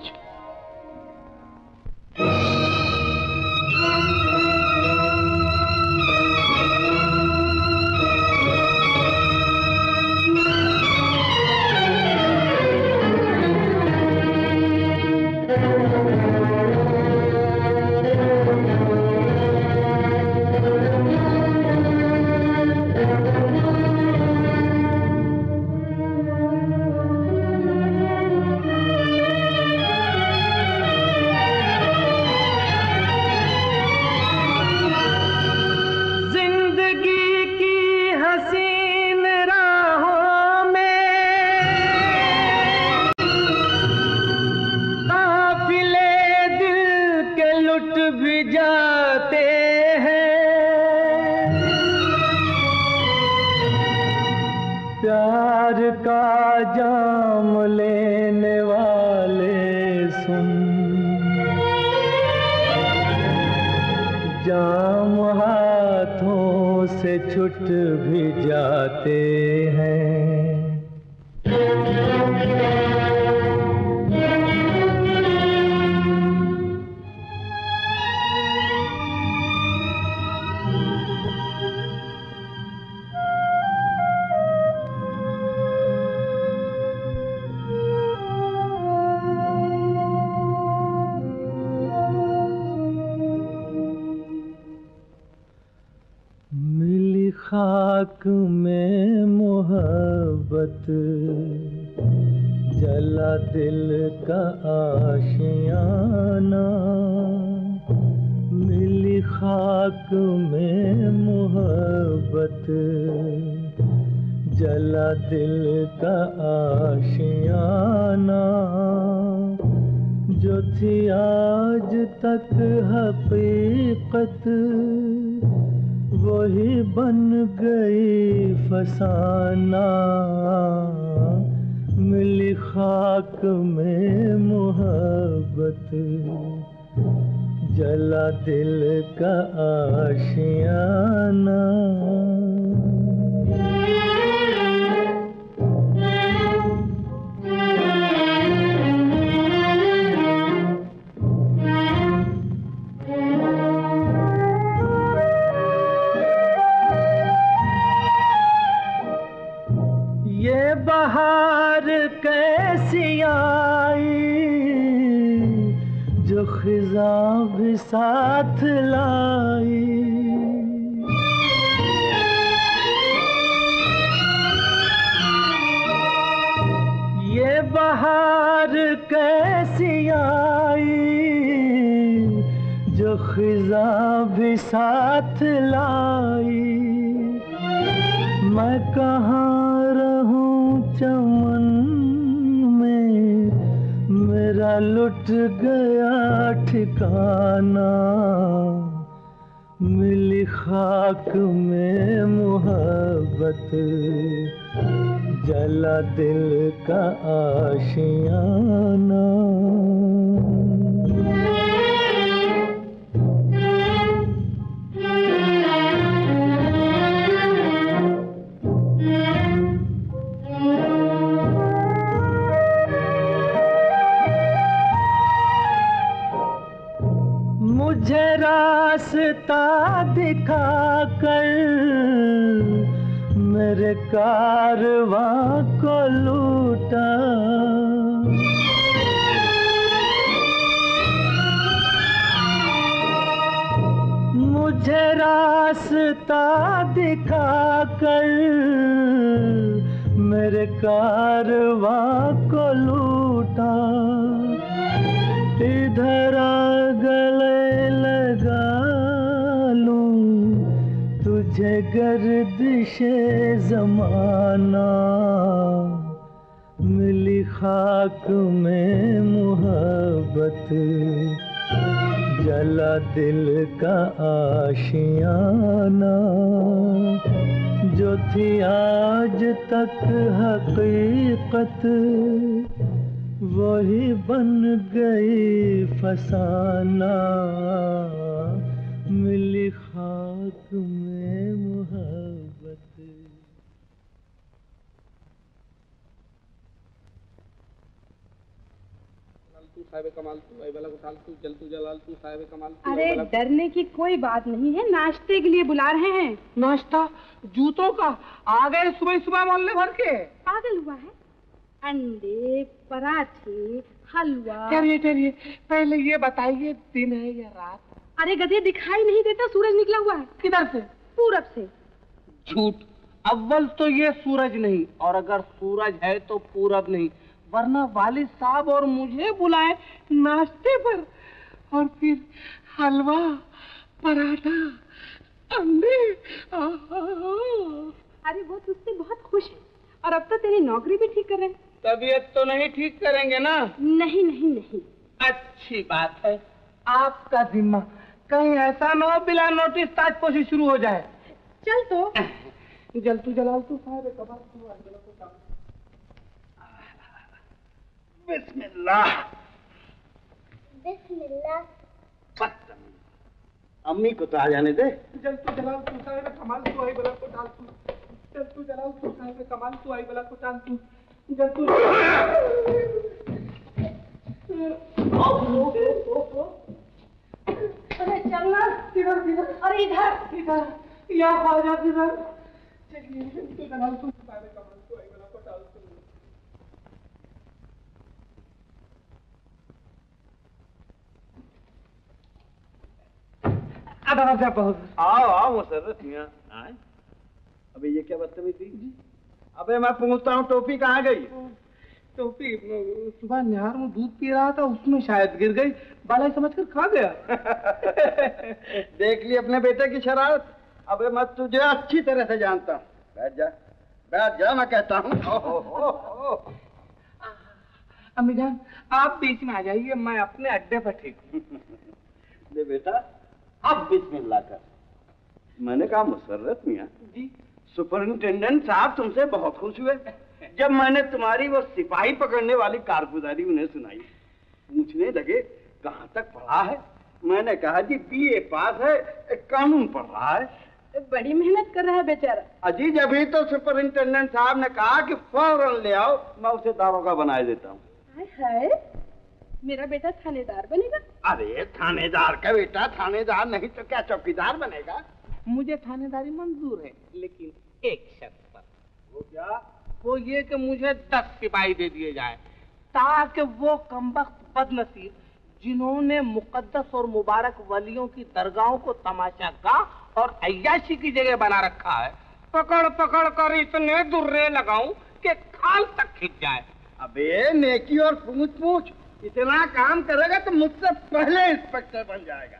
छुट भी जाते हैं। खाक में मोहब्बत जला दिल का आशियाना, मिली खाक में मोहब्बत जला दिल का आशियाना, जो थी आज तक हकीकत वही बन गई फसाना, मिली खाक में मोहब्बत, जला दिल का आशियाना। ये बहार कैसी आई जो खिज़ां भी साथ लाई। ये बहार कैसी आई जो खिज़ां भी साथ लाई। मैं कहाँ रहूं चमन में, मेरा लुट गया ठिकाना। मिली खाक में मोहब्बत, जला दिल का आशियाना। मुझे रास्ता दिखाकर मेरे कारवां को लूटा। मुझे रास्ता दिखाकर मेरे कारवां को लूटा। इधर आ गले लगा लूं तुझे गर्दिशे ज़माना। मिली खाक में मोहब्बत, जला दिल का आशियाना। जो थी आज तक हकीकत, वही बन गई फसाना। मिली खाक में मोहब्बत।
तू साहिब कमाल तू आई वाला उठाल तू जल तू जलाल तू साहिब कमाल तू।
अरे डरने की कोई बात नहीं है, नाश्ते के लिए बुला रहे हैं।
नाश्ता जूतों का आ गए सुबह सुबह मोहल्ले भर के।
पागल हुआ है? अंडे, पराठे, हलवा।
ठहरिए ठहरिए, पहले ये बताइए दिन है या रात?
अरे गधे दिखाई नहीं देता, सूरज निकला हुआ है।
किधर से?
पूरब से।
झूठ, अव्वल तो ये सूरज नहीं, और अगर सूरज है तो पूरब नहीं, वरना वालिद साहब और मुझे बुलाए नाश्ते पर, और फिर हलवा, पराठा, अंडे।
अरे वो तुझसे बहुत खुश है, और अब तो तेरी नौकरी भी ठीक कर रहे हैं।
तबीयत तो नहीं ठीक करेंगे ना?
नहीं नहीं नहीं।
अच्छी बात है, आपका जिम्मा, कहीं ऐसा ना हो बिना नोटिस ताजपोशी शुरू हो जाए।
चल तो।
जल तू जलाल तू साहिब कबाल तू। बिस्मिल्लाह
बिस्मिल्लाह।
बदतमीज, अम्मी को तो आ जाने दे।
जल तू जलाल तू साहिब कमाल तू आई बला को डाल तू। जल तू जलाल तू साहिब कमाल तू आई बला को डाल तू। जल तू।
अरे चलना।
किधर किधर?
अरे इधर
इधर। या ख्वाजा किधर? चलिए तू जलाल तू साहिब कमाल तू आई बला को डाल तू।
आओ आओ मुसर्रफ मियां। अबे ये क्या बदतमीजी थी? अबे मैं पूछता हूँ टोपी कहाँ गई?
टोपी सुबह निहार में दूध पी रहा था, उसमें शायद गिर गई, बाला समझकर खा गया।
देख ली अपने बेटे की शरारत। अबे मैं तुझे अच्छी तरह से जानता हूँ। बैठ जा बैठ जा, मैं कहता हूँ।
अम्मी जान आप बीच में आ जाइए, मैं अपने अड्डे पर ठीक हूँ।
दे बेटा अब बिस्मिल्लाह कर। मैंने कहा मुसर्रफ मियां जी, सुपरिंटेंडेंट साहब तुमसे बहुत खुश हुए।
जब मैंने तुम्हारी वो सिपाही पकड़ने वाली कारगुजारी उन्हें सुनाई, पूछने लगे कहाँ तक पढ़ा है। मैंने कहा जी बीए पास है, कानून पढ़ रहा है।
बड़ी मेहनत कर रहा है बेचारा।
अजीज अभी तो सुपरिंटेंडेंट साहब ने कहा कि फौरन ले आओ, मैं उसे दारोगा बना देता हूँ।
हाय हाय, मेरा बेटा थानेदार बनेगा?
अरे थानेदार का बेटा थानेदार नहीं तो क्या चौकीदार बनेगा?
मुझे थानेदारी मंजूर है, लेकिन एक शर्त पर।
वो क्या?
वो ये कि मुझे दस सिपाही दे दिए जाए, ताकि वो कमबख्त बदनसीब जिन्होंने मुकद्दस और मुबारक वलियों की दरगाहों को तमाशागाह और अय्याशी की जगह बना रखा है, पकड़ पकड़ कर इतने दुर्रे लगाऊं कि खाल तक खिंच जाए।
अबे नेकी और पूछ पूछ, इतना काम करेगा तो मुझसे पहले इंस्पेक्टर बन जाएगा।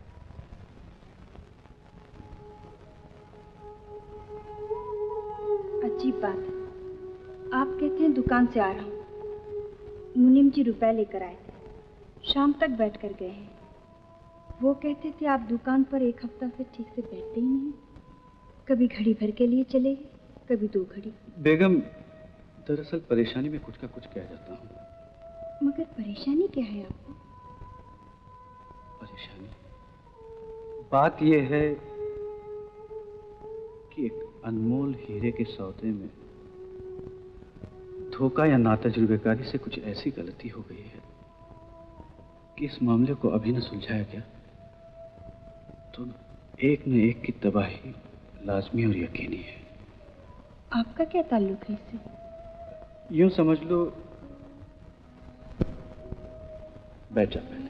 अजीब बात है, आप कहते हैं दुकान से आ रहा हूँ, मुनीम जी रुपए लेकर आए थे, शाम तक बैठ कर गए हैं। वो कहते थे आप दुकान पर एक हफ्ता से ठीक से बैठते ही नहीं, कभी घड़ी भर के लिए चले गए, कभी दो घड़ी।
बेगम, दरअसल परेशानी में कुछ का कुछ कह जाता हूँ।
मगर परेशानी क्या है आपको?
परेशानी बात यह है कि एक अनमोल हीरे के सौदे में धोखा या नातजुर्बेकारी से कुछ ऐसी गलती हो गई है कि इस मामले को अभी न सुलझाया गया तो एक न एक की तबाही लाजमी और यकीनी है।
आपका क्या ताल्लुक है इससे?
यूं समझ लो, बैठ जा पहले।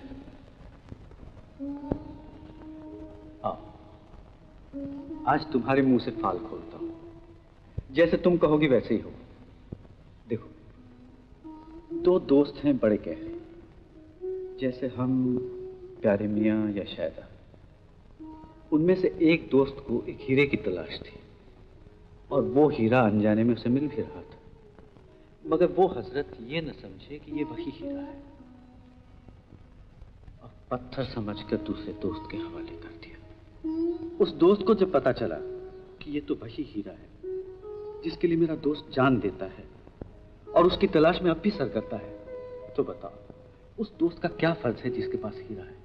आओ, आज तुम्हारे मुंह से फाल खोलता हूं, जैसे तुम कहोगी वैसे ही हो। देखो, दो दोस्त हैं बड़े गहरे, जैसे हम प्यारे मियाँ या शायदा। उनमें से एक दोस्त को एक हीरे की तलाश थी और वो हीरा अनजाने में उसे मिल भी रहा था, मगर वो हजरत ये न समझे कि ये वही हीरा है और पत्थर समझकर दूसरे दोस्त के हवाले कर दिया। उस दोस्त को जब पता चला कि ये तो वही हीरा है जिसके लिए मेरा दोस्त जान देता है और उसकी तलाश में अब भी सर करता है, तो बताओ उस दोस्त का क्या फर्ज है जिसके पास हीरा है?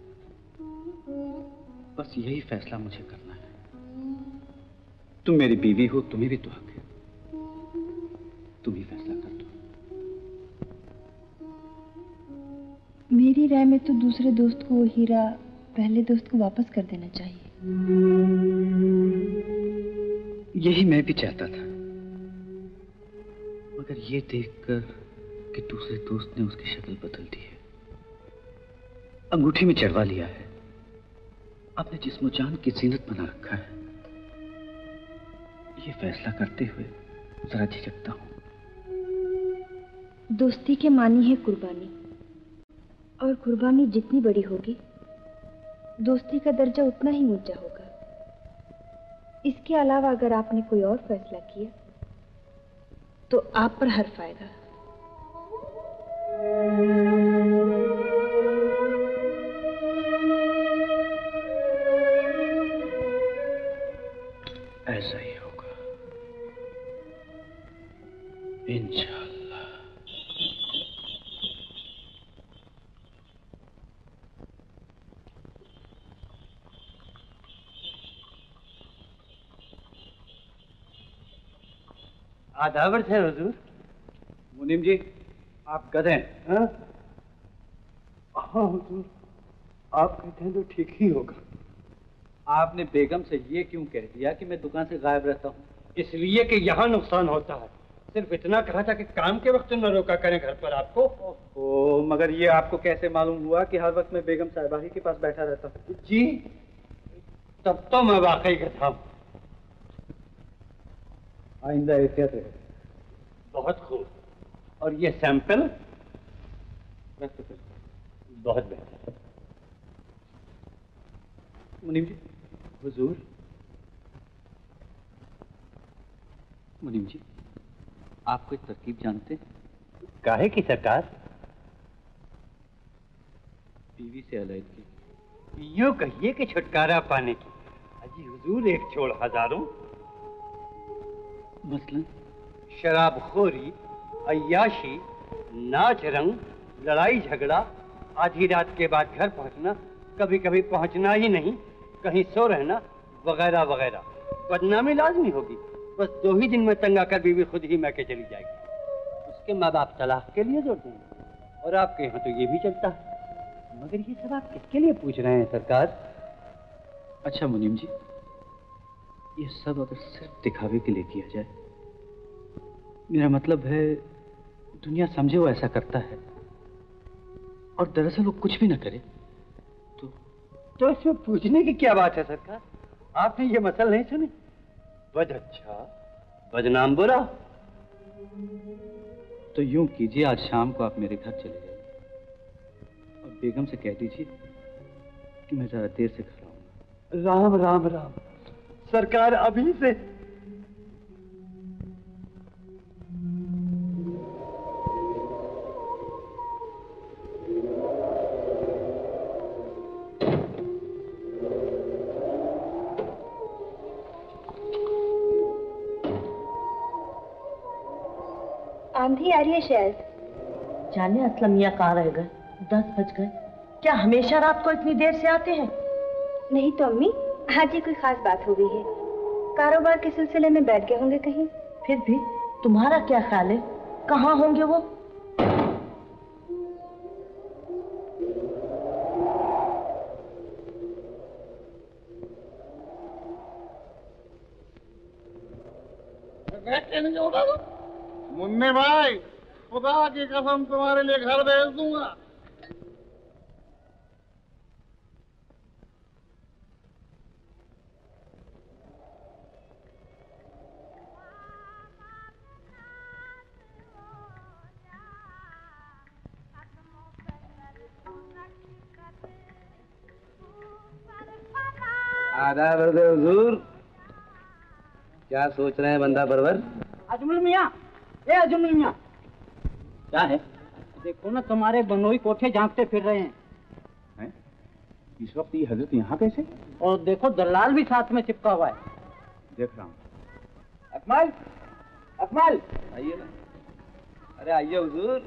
बस यही फैसला मुझे करना है। तुम मेरी बीवी हो, तुम्हें भी तो हक है, तुम ही फैसला कर दो।
मेरी राय में तो दूसरे दोस्त को वो हीरा पहले दोस्त को वापस कर देना चाहिए।
यही मैं भी चाहता था, मगर ये देखकर कि दूसरे दोस्त ने उसकी शक्ल बदल दी है, अंगूठी में चढ़वा लिया है, आपने जिस्मो जान की जीनत बना रखा है, ये फैसला करते हुए जरा झिझकता हूं।
दोस्ती के मानी है कुर्बानी, और कुर्बानी जितनी बड़ी होगी दोस्ती का दर्जा उतना ही ऊंचा होगा। इसके अलावा अगर आपने कोई और फैसला किया तो आप पर हर्फ आएगा।
ऐसा ही होगा इंशाअल्लाह।
आदावर थे हुजूर।
मुनीम जी, आप गधे हैं?
हाँ हाँ हुजूर, आप कहते हैं तो ठीक ही होगा।
आपने बेगम से ये क्यों कह दिया कि मैं दुकान से गायब रहता हूँ?
इसलिए कि यहाँ नुकसान होता है। सिर्फ इतना कहा था कि काम के वक्त न रोका करें घर पर आपको।
ओ, मगर ये आपको कैसे मालूम हुआ कि हर वक्त मैं बेगम साहिबा ही के पास बैठा रहता हूँ?
जी, तब तो मैं वाकई गधा हूँ।
आइंदा एहतियात रहे।
बहुत खूब। और ये सैंपल? बहुत बेहतर।
मुनीम जी।
हुजूर।
मुनीम जी, आप कोई तरकीब जानते हैं?
काहे की सरकार?
बीवी से अलैदगी।
यूं कहिए कि छुटकारा पाने की। अजी हुजूर, एक छोड़ हजारों।
मसलन?
शराबखोरी, अय्याशी, नाच रंग, लड़ाई झगड़ा, आधी रात के बाद घर पहुंचना, कभी कभी पहुंचना ही नहीं, कहीं सो रहना, वगैरह वगैरह। बदनामी लाजमी होगी। बस दो ही दिन में तंग आकर बीवी खुद ही मैके चली जाएगी। उसके माँ बाप तलाक के लिए जोड़ देंगे, और आपके यहाँ तो ये भी चलता है। मगर ये सब आप किसके लिए पूछ रहे हैं सरकार?
अच्छा मुनीम जी, ये सब अगर सिर्फ दिखावे के लिए किया जाए, मेरा मतलब है दुनिया समझे वो ऐसा करता है और दरअसल वो कुछ भी ना करे, तो
तो इसमें पूछने की क्या बात है सरकार? आपने ये मसल नहीं सुनी? बद अच्छा बदनाम बुरा।
तो यूं कीजिए, आज शाम को आप मेरे घर चले जाइए और बेगम से कह दीजिए कि मैं जरा देर से घर आऊंगा।
राम राम राम सरकार, अभी से?
आंधी आ रही है शायद।
जाने असलम मियां कहाँ रह गए? दस बज गए। क्या हमेशा रात को इतनी देर से आते हैं?
नहीं तो अम्मी, आज ही कोई खास बात हो गई है। कारोबार के सिलसिले में बैठ गए होंगे कहीं।
फिर भी तुम्हारा क्या ख्याल है, कहाँ होंगे वो?
मुन्ने भाई, खुदा की कसम तुम्हारे लिए घर भेज दूंगा।
आदाब हुजूर, क्या सोच रहे हैं बंदा परवर?
अजमल मियाँ, ए अजमल मियाँ,
क्या है?
देखो ना, तुम्हारे बनोई कोठे झांकते फिर रहे हैं।
हैं? इस वक्त ये हजरत यहाँ कैसे?
और देखो दलाल भी साथ में चिपका हुआ है।
देख रहा हूँ।
अकमल, अकमल, आइए ना। अरे आइए हुजूर।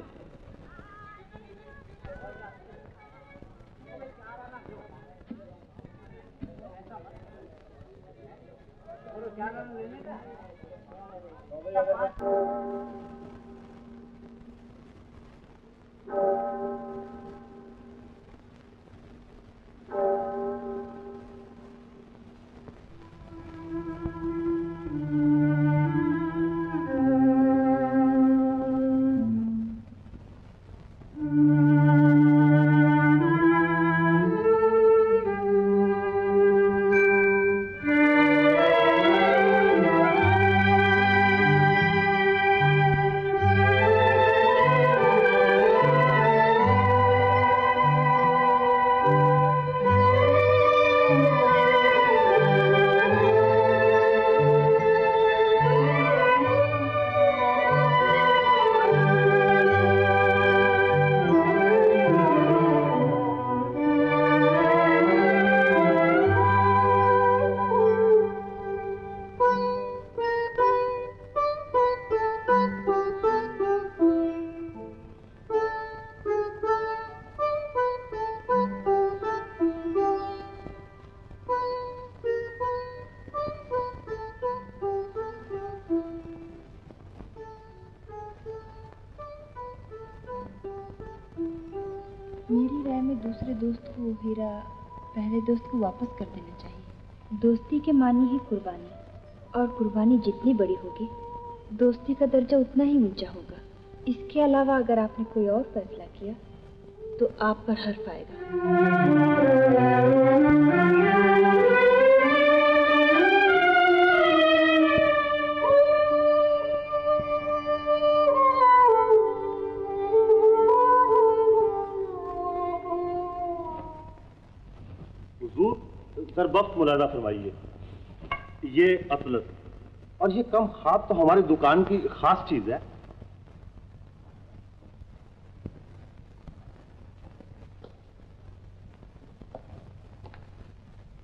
मेरी राय में दूसरे दोस्त को हीरा पहले दोस्त को वापस कर देना चाहिए। दोस्ती के मानी ही कुर्बानी, और कुर्बानी जितनी बड़ी होगी दोस्ती का दर्जा उतना ही ऊंचा होगा। इसके अलावा अगर आपने कोई और फैसला किया तो आप पर हर्फ आएगा।
वक्त मुलाजा फरमाइए। ये अतलस और ये कम खाब तो हमारी दुकान की खास चीज है।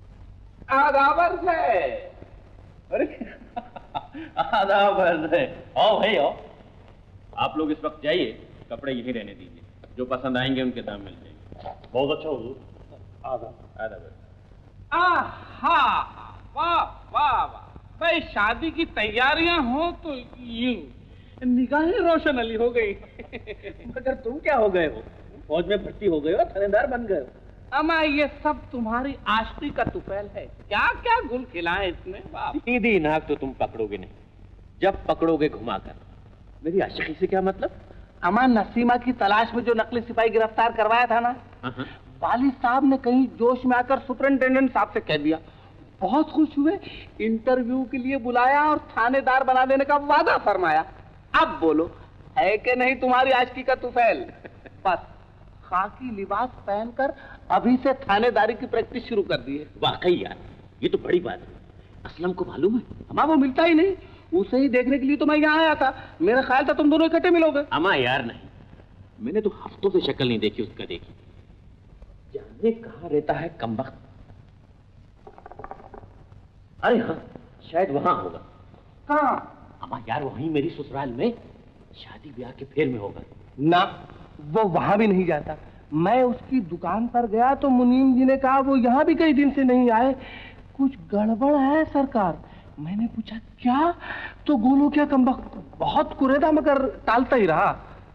आदाब है। अरे आदाब है
आओ भाई आओ। आप लोग इस वक्त जाइए, कपड़े यहीं रहने दीजिए, जो पसंद आएंगे उनके दाम मिल जाएंगे।
बहुत अच्छा हुजूर। आधा
आधा बस।
आहा, वाह वाह वाह। भाई शादी की तैयारियां हो तो यूं निगाहें रोशन अली हो गई।
मगर तुम क्या हो गए हो? फौज में भर्ती हो गए हो, थानेदार बन गए हो।
अमा ये सब तुम्हारी आशिकी का तुफैल है। क्या क्या गुल खिलाए इसमें।
सीधी नाक तो तुम पकड़ोगे नहीं, जब पकड़ोगे घुमाकर। मेरी आशिकी से क्या मतलब?
अमा नसीमा की तलाश में जो नकली सिपाही गिरफ्तार करवाया था ना, वालिद साहब ने कहीं जोश में आकर सुपरिंटेंडेंट साहब से कह दिया। बहुत खुश हुए, इंटरव्यू के लिए बुलाया और थानेदार बना देने का वादा फरमाया। अब बोलो है कि नहीं तुम्हारी आशिकी का तुफैल? बस खाकी लिबास पहनकर अभी से थानेदारी की प्रैक्टिस शुरू कर दी है।
वाकई यार, ये तो बड़ी बात है। असलम को मालूम है?
अमा वो मिलता ही नहीं, उसे ही देखने के लिए तो मैं यहाँ आया था। मेरा ख्याल था तुम दोनों इकट्ठे मिलोगे।
अमा यार नहीं, मैंने तो हफ्तों से शक्ल नहीं देखी उसका। देखी जाने कहाँ रहता है कमबख्त। अरे हाँ, शायद वहां होगा।
कहाँ?
अमा यार वहीं मेरी ससुराल में शादी ब्याह के फेर में होगा।
ना, वो वहां भी नहीं जाता। मैं उसकी दुकान पर गया तो मुनीम जी ने कहा वो यहाँ भी कई दिन से नहीं आए, कुछ गड़बड़ है सरकार। मैंने पूछा क्या, तो गोलू क्या कमबख्त बहुत कुरेदा मगर टालता ही रहा।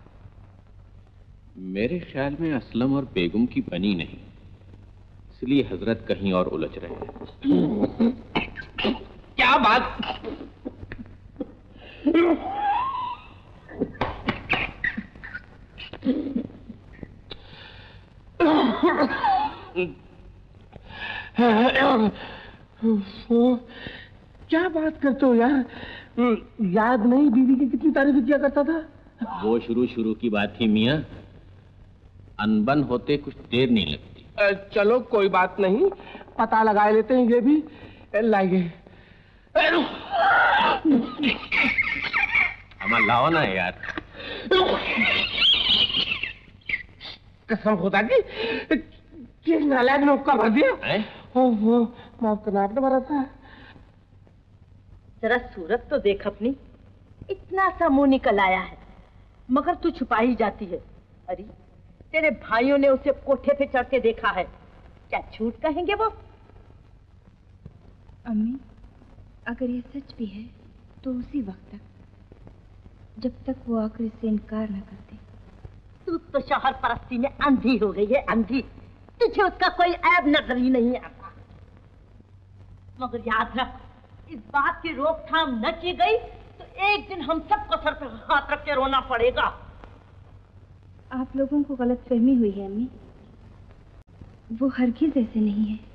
मेरे ख्याल में असलम और बेगम की बनी नहीं, इसलिए हजरत कहीं और उलझ रहे हैं।
क्या बात? क्या बात करते हो यार? याद नहीं बीवी की कितनी तारीफ किया करता था?
वो शुरू शुरू की बात थी मियाँ, अनबन होते कुछ देर नहीं लगती।
चलो कोई बात नहीं, पता लगा लेते हैं ये भी। लाइए
हमारा लाओ ना यार।
कसम खुदा की, कि नालायक ने उपका भर दिया। ओहो, माफ करना, आपने भरा था।
जरा सूरत तो देख अपनी, इतना सा मुंह निकल आया है मगर तू छुपा ही जाती है। अरे तेरे भाइयों ने उसे कोठे पे चढ़ते देखा है, क्या झूठ कहेंगे वो?
अम्मी, अगर ये सच भी है तो उसी वक्त तक, जब तक वो आकर इससे इनकार न करते।
तू तो शौहर परस्ती में अंधी हो गई है, अंधी। तुझे उसका कोई ऐब नजर ही नहीं आता। मगर याद रख, इस बात की रोकथाम न की गई तो एक दिन हम सबको सर पर हाथ रख के रोना पड़ेगा।
आप लोगों को गलतफहमी हुई है अम्मी, वो हरगिज ऐसे नहीं है।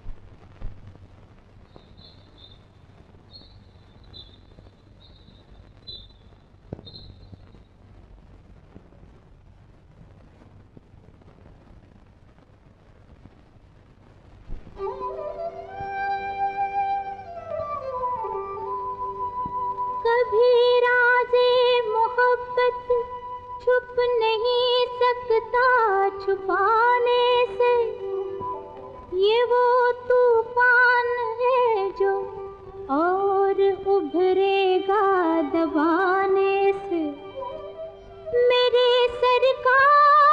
कभी राज़े मोहब्बत छुप नहीं सकता छुपाने से, ये वो तूफान है जो और उभरेगा दबाने से। मेरे सरकार,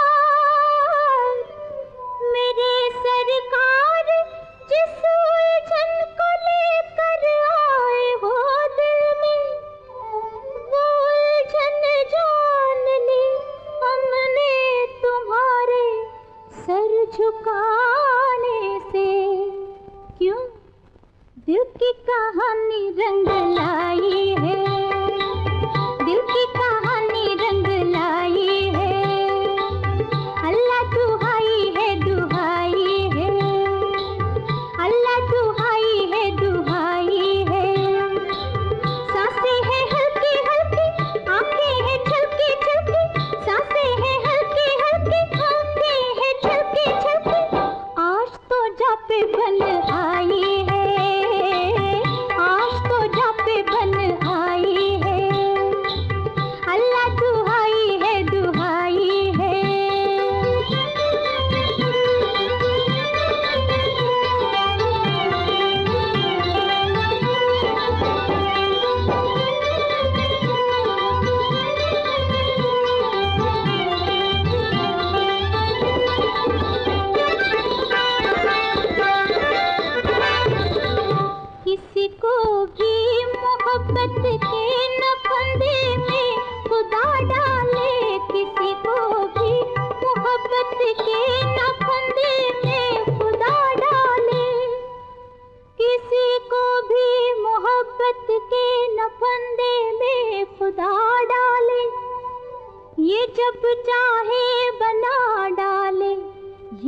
मेरे सरकार, जिस उलझन को लेकर आए हो दिल में, वो उलझन जान ली हमने तुम्हारे सर झुकाने से। क्यों? दिल की कहानी रंग लाई है, दिल की कहानी रंग लाई है। अल्लाह दुहाई है, दुहाई है, अल्लाह दुहाई है, दुहाई है। सांसें हैं हल्की हल्की, आंखें हैं छलकी छलकी, सांसें हैं हल्की हल्की, आंखें हैं छलकी छलकी। आज तो जा पे बन आई है, आज तो जा पे बन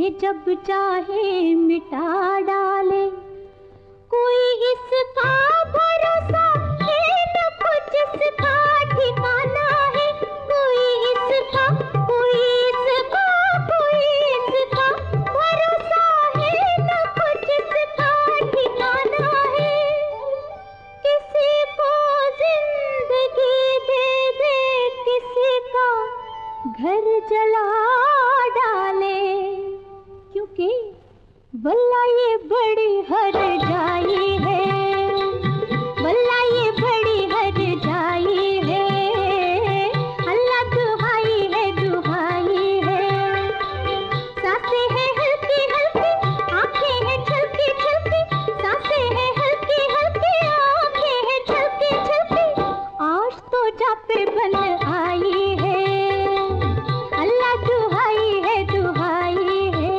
जब चाहे मिटा डाले। कोई इसका भरोसा है न कुछ इसका ठिकाना है। कोई इसका कोई इसका कोई इसका भरोसा है न कुछ इसका ठिकाना है। किसी को जिंदगी दे दे किसी का घर जला डाले। क्योंकि वल्ला ये बड़ी हर जाई है, वल्ला ये बड़ी हर जाई है। अल्लाह दुहाई है दुहाई है। सांसें हैं हल्की हल्की आंखें हैं छलकी छलकी। सांसें हैं हल्की हल्की आंखें हैं छलकी छलकी। आज तो जा पे बन आई है। अल्लाह दुहाई है दुहाई है।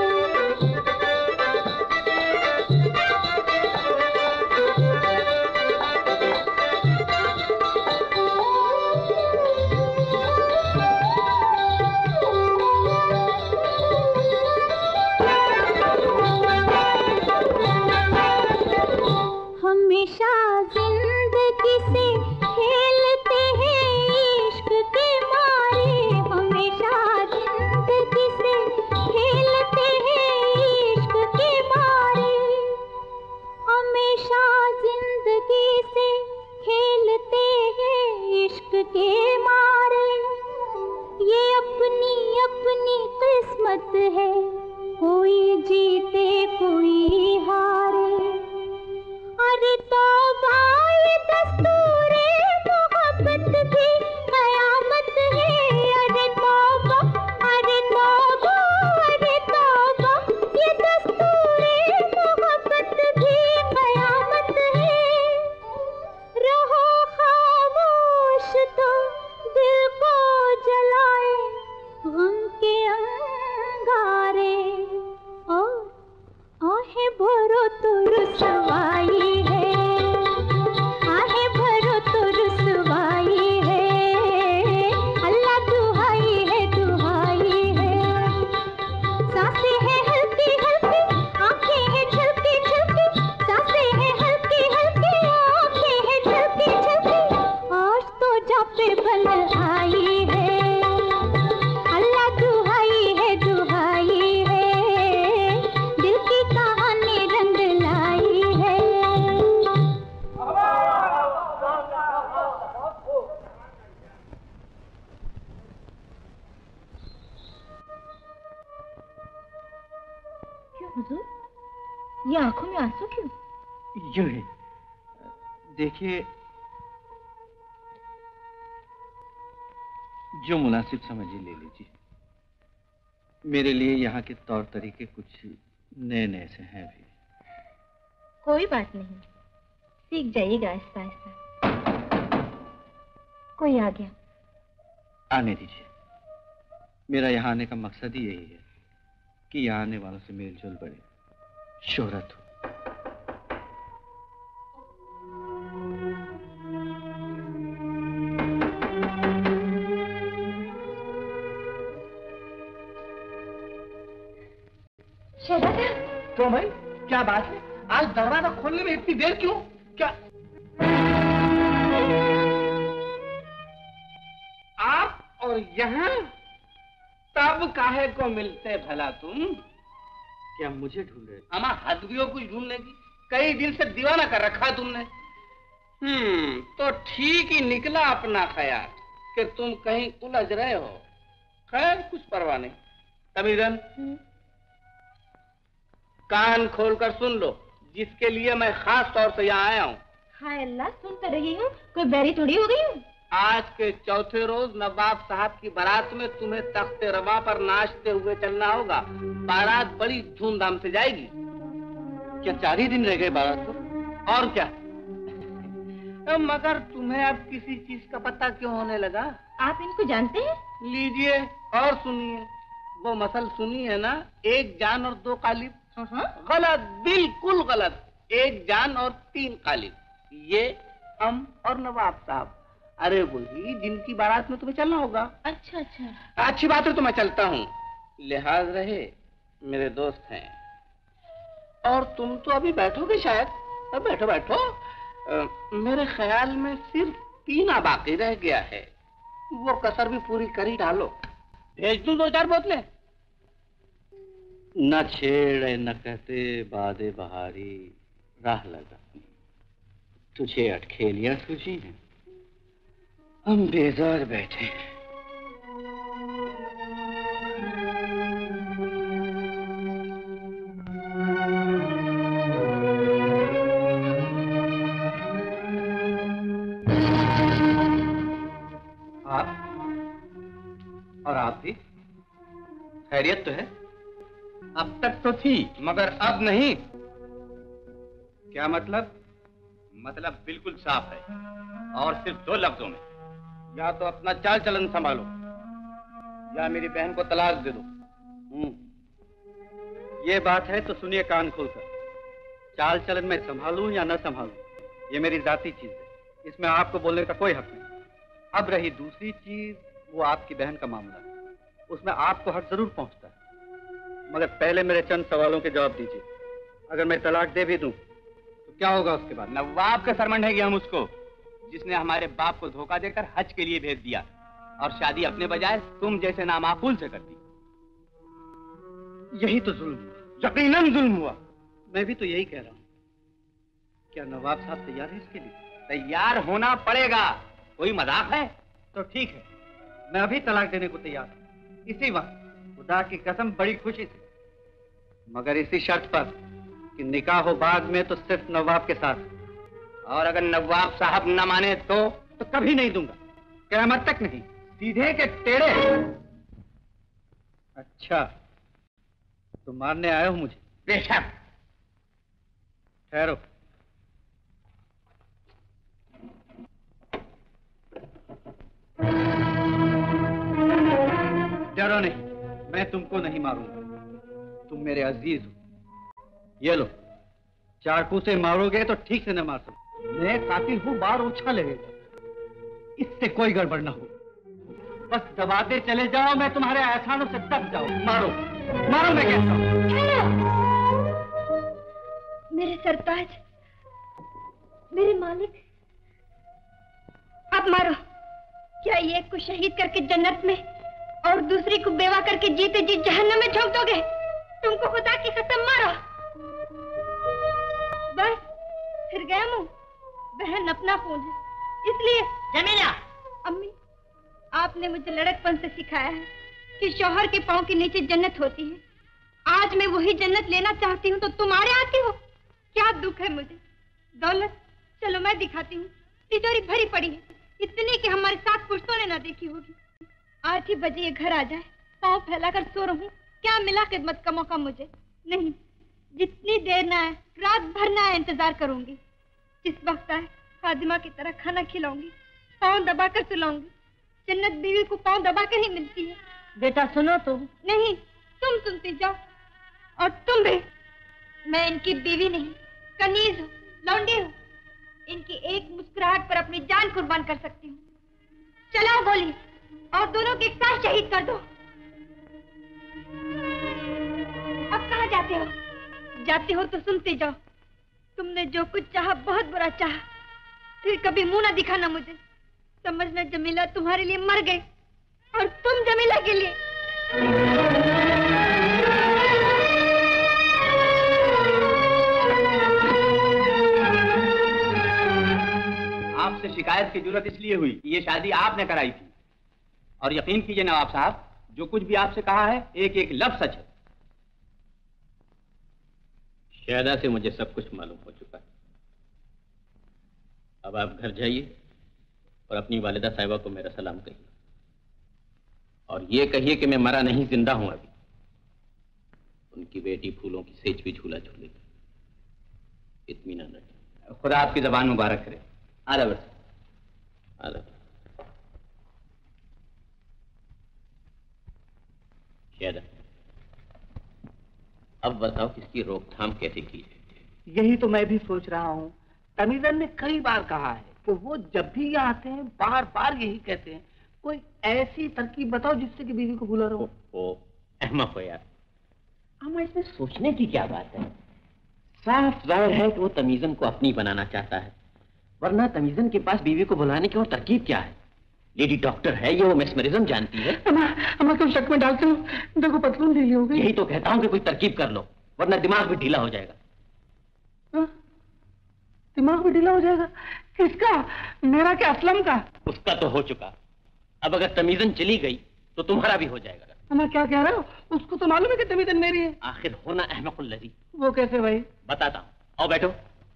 हमेशा जिंदगी से खेलते हैं इश्क के मारे। हमेशा जिंदगी से खेलते हैं इश्क के मारे। हमेशा जिंदगी से खेलते हैं इश्क के मारे। ये अपनी अपनी किस्मत है, कोई जीते कोई हारे। अरे तौबा ये दस्तूरे मोहब्बत भी कयामत है। अरे तौबा अरे तौबा अरे तौबा ये दस्तूरे मोहब्बत भी कयामत है। रहो खामोश तो दिल को जलाए गम के अंगारे। और आहें भरो तो रुसवाई है, आहें भरो तो रुसवाई है। अल्लाह दुहाई है दुहाई है। सांसें हैं हल्की हल्की आंखें हैं छलकी छलकी। सांसें हैं हल्की हल्की आंखें हैं छलकी छलकी। आज तो जा पे बन आई है। अल्लाह दुहाई है दुहाई है। दिल की कहानी रंग लाई है। क्यों हुजूर, ये आंखों में आंसू क्यों?
यूं ही देखिए, जो मुनासिब समझिए ले लीजिए। मेरे लिए यहाँ के तौर तरीके कुछ नए नए से हैं भी।
कोई बात नहीं, सीख जाइएगा आहिस्ता आहिस्ता। कोई आ गया।
आने दीजिए। मेरा यहाँ आने का मकसद ही यही है कि यहाँ आने वालों से मेल जोल बढ़े, शोहरत हो।
तो भाई क्या बात है, आज दरवाजा खोलने में इतनी देर क्यों? क्या आप और यहाँ तब काहे को मिलते भला तुम?
क्या मुझे ढूंढ रहे?
अमा हद भी हो कुछ ढूंढने की। कई दिन से दीवाना कर रखा तुमने। हम्म तो ठीक ही निकला अपना ख्याल कि तुम कहीं उलझ रहे हो। खैर कुछ परवाह नहीं। तमीरन कान खोलकर सुन लो, जिसके लिए मैं खास तौर से यहाँ आया हूँ।
हाय अल्लाह, सुन तो रही हूँ, कोई बैरी थोड़ी हो गई हूँ।
आज के चौथे रोज नवाब साहब की बारात में तुम्हें तख्ते रवा पर नाचते हुए चलना होगा। बारात बड़ी धूमधाम से जाएगी।
क्या चार ही दिन रह गए बारात को?
और क्या, मगर तुम्हें अब किसी चीज का पता क्यों होने लगा?
आप इनको जानते हैं?
लीजिए और सुनिए। वो मसल सुनी है ना, एक जान और दो कालिब? गलत, बिल्कुल गलत। एक जान और तीन कालिब, ये हम और नवाब साहब। अरे वही जिनकी बारात में तुम्हें चलना होगा।
अच्छा अच्छा,
अच्छी बात है तो मैं चलता हूँ। लिहाज रहे
मेरे दोस्त हैं। और तुम तो अभी बैठोगे शायद। अब बैठो बैठो। आ, मेरे ख्याल में सिर्फ पीना बाकी रह गया है, वो कसर भी पूरी कर ही डालो। भेज दूं दो चार बोतलें? न छेड़े न कहते बादे बहारी राह लगा, तुझे अटखेलियां सूझी हैं, हम बेजार बैठे हैं।
और आप भी? खैरियत तो है? अब तक तो थी मगर अब नहीं। क्या मतलब? मतलब बिल्कुल साफ है और सिर्फ दो लफ्जों में, या तो अपना चाल चलन संभालो या मेरी बहन को तलाक दे दो। हम्म, ये बात है तो सुनिए कान खोलकर। चाल चलन में संभालूं या न संभालूं, ये मेरी जाती चीज है, इसमें आपको बोलने का कोई हक नहीं। अब रही दूसरी चीज, वो आपकी बहन का मामला है, उसमें आपको हक जरूर पहुंचता है, मगर पहले मेरे चंद सवालों के जवाब दीजिए। अगर मैं तलाक दे भी दूं तो क्या होगा उसके बाद?
नवाब का सरमंड है कि हम उसको, जिसने हमारे बाप को धोखा देकर हज के लिए भेज दिया और शादी अपने बजाय तुम जैसे नामाकूल से कर दी।
यही तो जुल्म हुआ, यकीनन जुल्म हुआ। मैं भी तो यही कह रहा हूं। क्या नवाब साहब तैयार है इसके लिए?
तैयार होना पड़ेगा, कोई मजाक है?
तो ठीक है, मैं अभी तलाक देने को तैयार हूं, इसी वक्त, खुदा की कसम बड़ी खुशी से, मगर इसी शर्त पर कि निकाह हो बाद में तो सिर्फ नवाब के साथ,
और अगर नवाब साहब न माने तो
तो कभी नहीं दूंगा, क़यामत तक नहीं, सीधे के टेढ़े। अच्छा, तो मारने आए हो मुझे?
बेशक।
ठहरो। डरो नहीं, मैं तुमको नहीं मारूंगा, तुम मेरे अजीज हो। ये लो, चाकू से मारोगे तो ठीक से न मार सकते। मैं कातिल हूं, बार ओछा लगेगा, इससे कोई गड़बड़ ना हो। बस दबाते चले जाओ, मैं तुम्हारे एहसानों से दब जाऊं। मारो मारो, मैं कहता हूं।
मेरे सरताज, मेरे मालिक, अब मारो। क्या एक को शहीद करके जन्नत में और दूसरी को बेवा करके जीते जी जहन्नम में झोंक दोगे? तुमको खुदा की कसम, मारो। बस फिर गया मुंह। बहन अपना फोन है, इसलिए।
जमीला,
अम्मी, आपने मुझे लड़कपन से सिखाया है कि शौहर के पांव के नीचे जन्नत होती है। आज मैं वही जन्नत लेना चाहती हूँ तो तुम्हारे आती हो। क्या दुख है मुझे। दौलत चलो मैं दिखाती हूँ, तिजोरी भरी पड़ी है, इतनी कि हमारे साथ पुश्तों ने ना देखी होगी। आठ ही बजे ये घर आ जाए, पाँव फैलाकर सो रहूं, क्या मिला खिदमत का मौका मुझे? नहीं, जितनी देर ना आए, रात भर ना आए, इंतजार करूंगी। जिस वक्त आए खादिमा की तरह खाना खिलाऊंगी, पाँव दबाकर सुलाऊंगी। जन्नत बीवी को पाँव दबाकर ही मिलती है।
बेटा सुनो तो।
नहीं, तुम सुनती जाओ। और तुम भी। मैं इनकी बीवी नहीं, कनीज हूँ, लौंडी हूँ। इनकी एक मुस्कुराहट पर अपनी जान कुर्बान कर सकती हूँ। चलाओ गोली और दोनों के एक साथ शहीद कर दो। अब कहाँ जाते हो? जाते हो तो सुनते जाओ। तुमने जो कुछ चाहा बहुत बुरा चाहा, फिर कभी मुंह ना दिखाना मुझे। समझना जमीला तुम्हारे लिए मर गई और तुम जमीला के लिए।
आपसे शिकायत की जरूरत इसलिए हुई कि ये शादी आपने कराई थी, और यकीन कीजिए नवाब साहब, जो कुछ भी आपसे कहा है एक एक लफ्ज सच है।
शायदा से मुझे सब कुछ मालूम हो चुका है। अब आप घर जाइए और अपनी वालिदा साहिबा को मेरा सलाम कहिए, और ये कहिए कि मैं मरा नहीं, जिंदा हूं अभी। उनकी बेटी फूलों की सेज भी झूला झूलेगी। इत्मीनान रखें।
खुदा आपकी जबान मुबारक करे। आदाब
आदाब। शायदा, अब बताओ इसकी रोकथाम कैसे की जाए?
यही तो मैं भी सोच रहा हूँ। तमीजन ने कई बार कहा है कि वो जब भी यहाँ आते हैं बार बार यही कहते हैं, कोई ऐसी तरकीब बताओ जिससे कि बीवी को भूला रहो।
ओ, अहमक हो यार।
हम
अम्मा इसमें सोचने की क्या बात है? साफ जाहिर है कि वो तमीजन को अपनी बनाना चाहता है, वरना तमीजन के पास बीवी को बुलाने की और तरकीब क्या है? लेडी डॉक्टर है ये, वो मेस्मरिज्म जानती है।
अम्मा अम्मा तुम शक में डालते हो, देखो पतलून ढीली हो गई।
यही तो कहता हूँ कि कोई तरकीब कर लो, वरना दिमाग भी ढीला हो जाएगा।
आ, दिमाग भी ढीला हो जाएगा? किसका? मेरा क्या असलम का?
उसका तो हो चुका, अब अगर तमीजन चली गई तो तुम्हारा भी हो जाएगा।
अम्मा क्या कह रहे हो? उसको तो मालूम है कि तमीजन मेरी है।
आखिर होना अहमकुल लजी।
वो कैसे भाई?
बताता हूँ, आओ बैठो।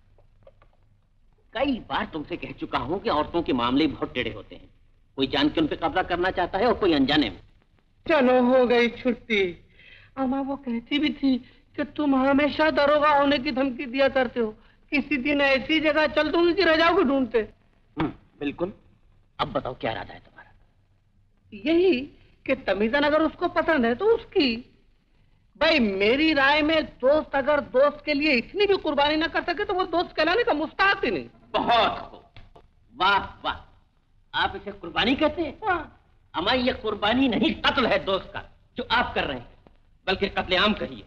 कई बार तुमसे कह चुका हूँ कि औरतों के मामले बहुत टेढ़े होते हैं, कोई जान के उन पे कब्जा करना चाहता है और कोई अनजाने में।
चलो हो गई छुट्टी। अम्मा वो कहती भी थी कि तुम हमेशा दरोगा होने की धमकी दिया करते हो, किसी दिन ऐसी जगह चल दूंगी कि रह जाओगे ढूंढते।
बिल्कुल। अब बताओ क्या इरादा है तुम्हारा?
यही कि तमीजन अगर उसको पसंद है तो उसकी। भाई मेरी राय में दोस्त अगर दोस्त के लिए इतनी भी कुर्बानी ना कर सके तो वो दोस्त कहलाने का मुस्ताहक ही नहीं।
बहुत खूब, वाह वाह, आप इसे कुर्बानी कहते हैं? अम्मा ये कुर्बानी नहीं, कत्ल है दोस्त का जो आप कर रहे हैं, बल्कि कत्लेआम कहिए।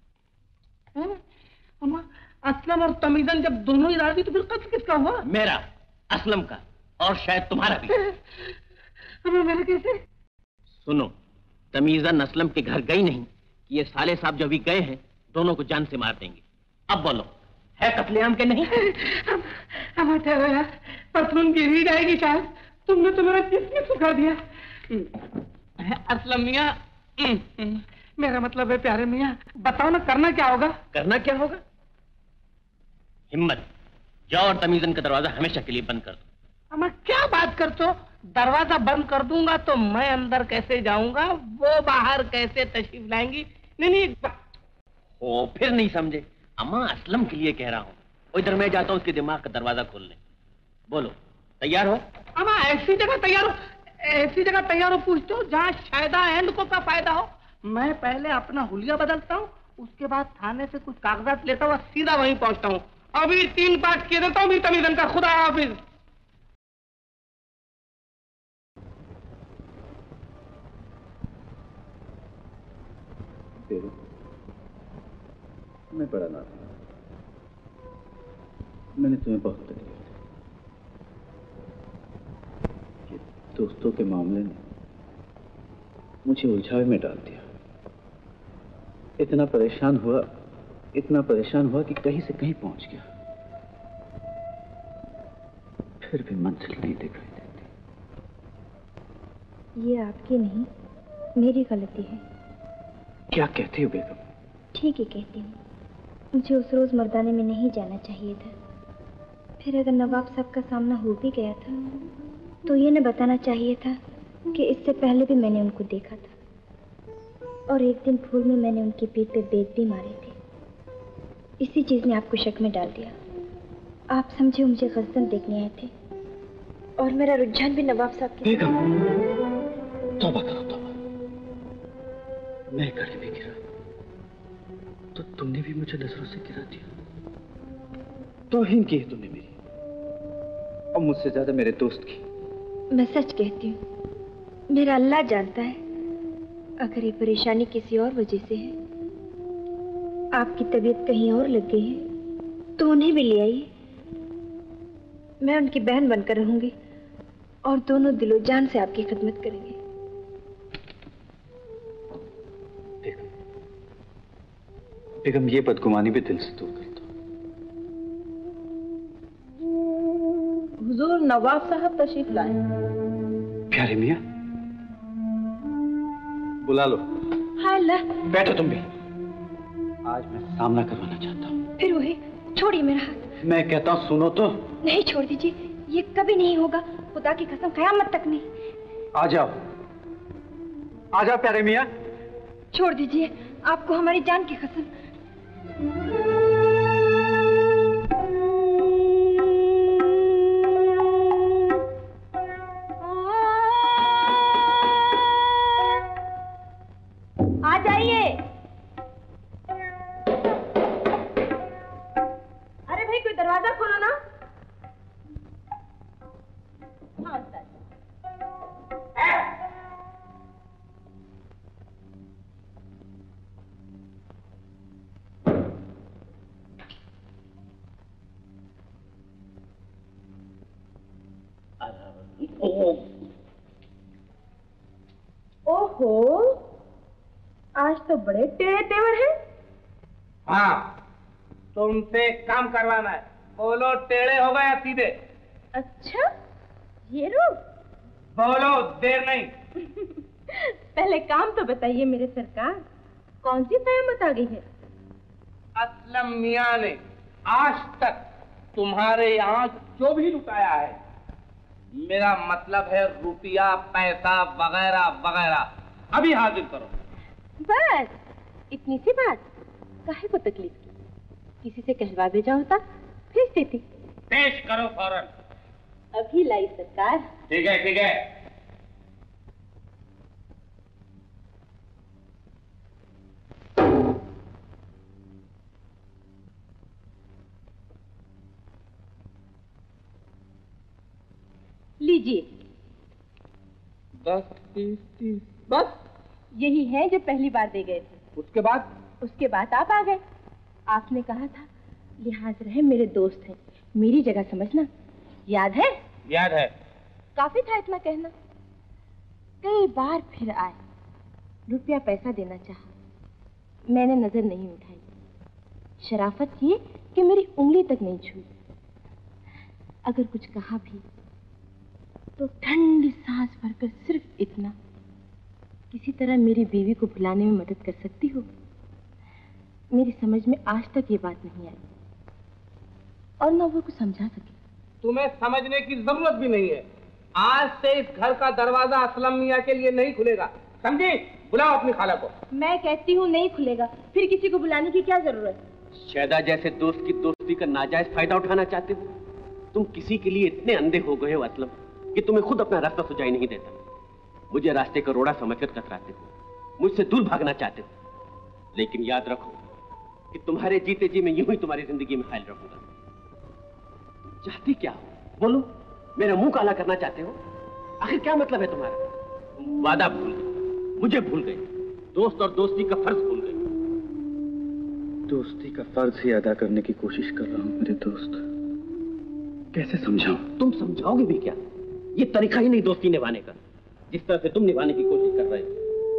अम्मा असलम और तमीजन जब दोनों ही राजी तो फिर कत्ल किसका हुआ?
मेरा, असलम का, और शायद तुम्हारा भी।
अम्मा मेरा कैसे?
सुनो, तमीजन असलम के घर गई नहीं कि ये साले साहब जो अभी गए हैं दोनों को जान से मार देंगे। अब बोलो, है कत्लेआम के नहीं?
अम्मा ठहरो यार, पतलून गिर ही जाएगी शायद। तुमने तो मेरा जिस्म सुखा दिया। असलम मियाँ, मेरा मतलब है प्यारे मियाँ, बताओ ना करना क्या होगा?
करना क्या होगा? हिम्मत, जाओ और तमीजन का दरवाजा हमेशा के लिए बंद कर दो।
अम्मा क्या बात करते हो? दरवाजा बंद कर दूंगा तो मैं अंदर कैसे जाऊंगा, वो बाहर कैसे तशरीफ लाएंगी? नहीं नहीं
ओ फिर नहीं समझे। अम्मा असलम के लिए कह रहा हूँ, इधर मैं जाता हूँ उसके दिमाग का दरवाजा खोलने। बोलो तैयार हो?
अम्मा ऐसी जगह तैयार हो, ऐसी जगह तैयार हो पूछते हो जहाँ शायदा एंड को का फायदा हो। मैं पहले अपना हुलिया बदलता हूँ, उसके बाद थाने से कुछ कागजात लेता हुआ सीधा वहीं पहुँचता हूँ। अभी तीन पार्ट किए देता हूँ तमीजन का। खुदा हाफिज।
मैं बड़ा नाराज हूं, मैंने तुम्हें बहुत तकलीफ दी। ये दोस्तों के मामले ने मुझे उलझावे में डाल दिया। इतना परेशान हुआ, इतना परेशान हुआ कि कहीं से कहीं पहुंच गया, फिर भी मंजिल नहीं दिखाई देती।
ये आपकी नहीं, मेरी गलती है।
क्या कहती हो बेगम?
ठीक ही कहती हूँ, मुझे उस रोज मर्दाने में नहीं जाना चाहिए था। फिर अगर नवाब साहब का सामना हो भी गया था तो ये न बताना चाहिए था कि इससे पहले भी मैंने उनको देखा था और एक दिन भूल में मैंने उनकी पीठ पे बेत भी मारे थे। इसी चीज ने आपको शक में डाल दिया। आप समझे मुझे गजदन देखने आए थे और मेरा रुझान भी नवाब साहब के।
बेगम, तौबा करो तौबा। मैं गले में गिरा तो तुमने भी मुझे नजरों से गिरा दिया। तौहीन की है तुमने मेरी, और मुझसे ज्यादा मेरे दोस्त की।
मैं सच कहती हूँ, मेरा अल्लाह जानता है, अगर ये परेशानी किसी और वजह से है, आपकी तबीयत कहीं और लग गई है तो उन्हें भी ले आइए। मैं उनकी बहन बनकर रहूंगी और दोनों दिलो जान से आपकी खिदमत करेंगे।
बेगम, ये बदगुमानी भी दिल से दूर कर दो।
हुजूर नवाब साहब तशरीफ लाए।
प्यारे मियाँ, बुला लो।
हाय अल्लाह।
बैठो तुम भी। आज मैं सामना करवाना चाहता हूँ।
फिर वही, छोड़िए मेरा हाथ।
मैं कहता हूँ सुनो तो।
नहीं छोड़ दीजिए, ये कभी नहीं होगा, खुदा की कसम, कयामत तक नहीं।
आ जाओ, आ जाओ प्यारे मियाँ।
छोड़ दीजिए, आपको हमारी जान की कसम।
आ जाइए। अरे भाई कोई दरवाजा खोलो ना। हाँ
ओहो, आज तो बड़े टेढ़े तेवर हैं।
हाँ, तुमसे काम करवाना है। बोलो टेढ़े हो गए या सीधे?
अच्छा, ये रो।
बोलो, देर नहीं।
पहले काम तो बताइए मेरे सरकार, कौन सी कयामत आ गई है?
असलम मियाँ ने आज तक तुम्हारे यहाँ जो भी लुटाया है, मेरा मतलब है रुपया पैसा वगैरह वगैरह, अभी हाजिर करो।
बस इतनी सी बात, काहे को तकलीफ की? किसी से कहवा भेजा होता, भेज देती।
पेश करो फौरन।
अभी लाई सरकार।
ठीक है ठीक है।
लीजिए।
दस तीस तीस बस
यही है जो पहली बार दे गए थे।
उसके बाद?
उसके बाद आप आ गए। आपने कहा था लिहाज रहे, मेरे दोस्त हैं, मेरी जगह समझना। याद है?
याद है।
काफी था इतना कहना। कई बार फिर आए, रुपया पैसा देना चाहा, मैंने नजर नहीं उठाई। शराफत ये कि मेरी उंगली तक नहीं छुई। अगर कुछ कहा भी तो ठंडी सांस भरकर सिर्फ इतना, किसी तरह मेरी बीवी को भुलाने में मदद कर सकती हो। मेरी समझ में आज तक ये बात नहीं आई और न वो कुछ समझा सके।
तुम्हें समझने की जरूरत भी नहीं है। आज से इस घर का दरवाजा असलम मियाँ के लिए नहीं खुलेगा, समझी? बुलाओ अपनी खाला को।
मैं कहती हूँ नहीं खुलेगा, फिर किसी को बुलाने की क्या जरूरत?
शैदा जैसे दोस्त की दोस्ती का नाजायज फायदा उठाना चाहते हो? तुम किसी के लिए इतने अंधे हो गए हो असलम कि तुम्हें खुद अपना रास्ता सुझाई नहीं देता। मुझे रास्ते का रोड़ा समझकर कतराते हो, मुझसे दूर भागना चाहते हो। लेकिन याद रखो कि तुम्हारे जीते जी मैं यूं ही तुम्हारी जिंदगी में ख्याल रखूंगा। चाहते क्या हो? बोलो, मेरा मुंह काला करना चाहते हो? आखिर क्या मतलब है तुम्हारा? तुम वादा भूल गए, मुझे भूल गए, दोस्त और दोस्ती का फर्ज भूल गए।
दोस्ती का फर्ज ही अदा करने की कोशिश कर रहा हूं मेरे दोस्त। कैसे समझाऊं?
तुम समझाओगे भी क्या? ये तरीका ही नहीं दोस्ती निभाने का, जिस तरह से तुम निभाने की कोशिश कर रहे हो।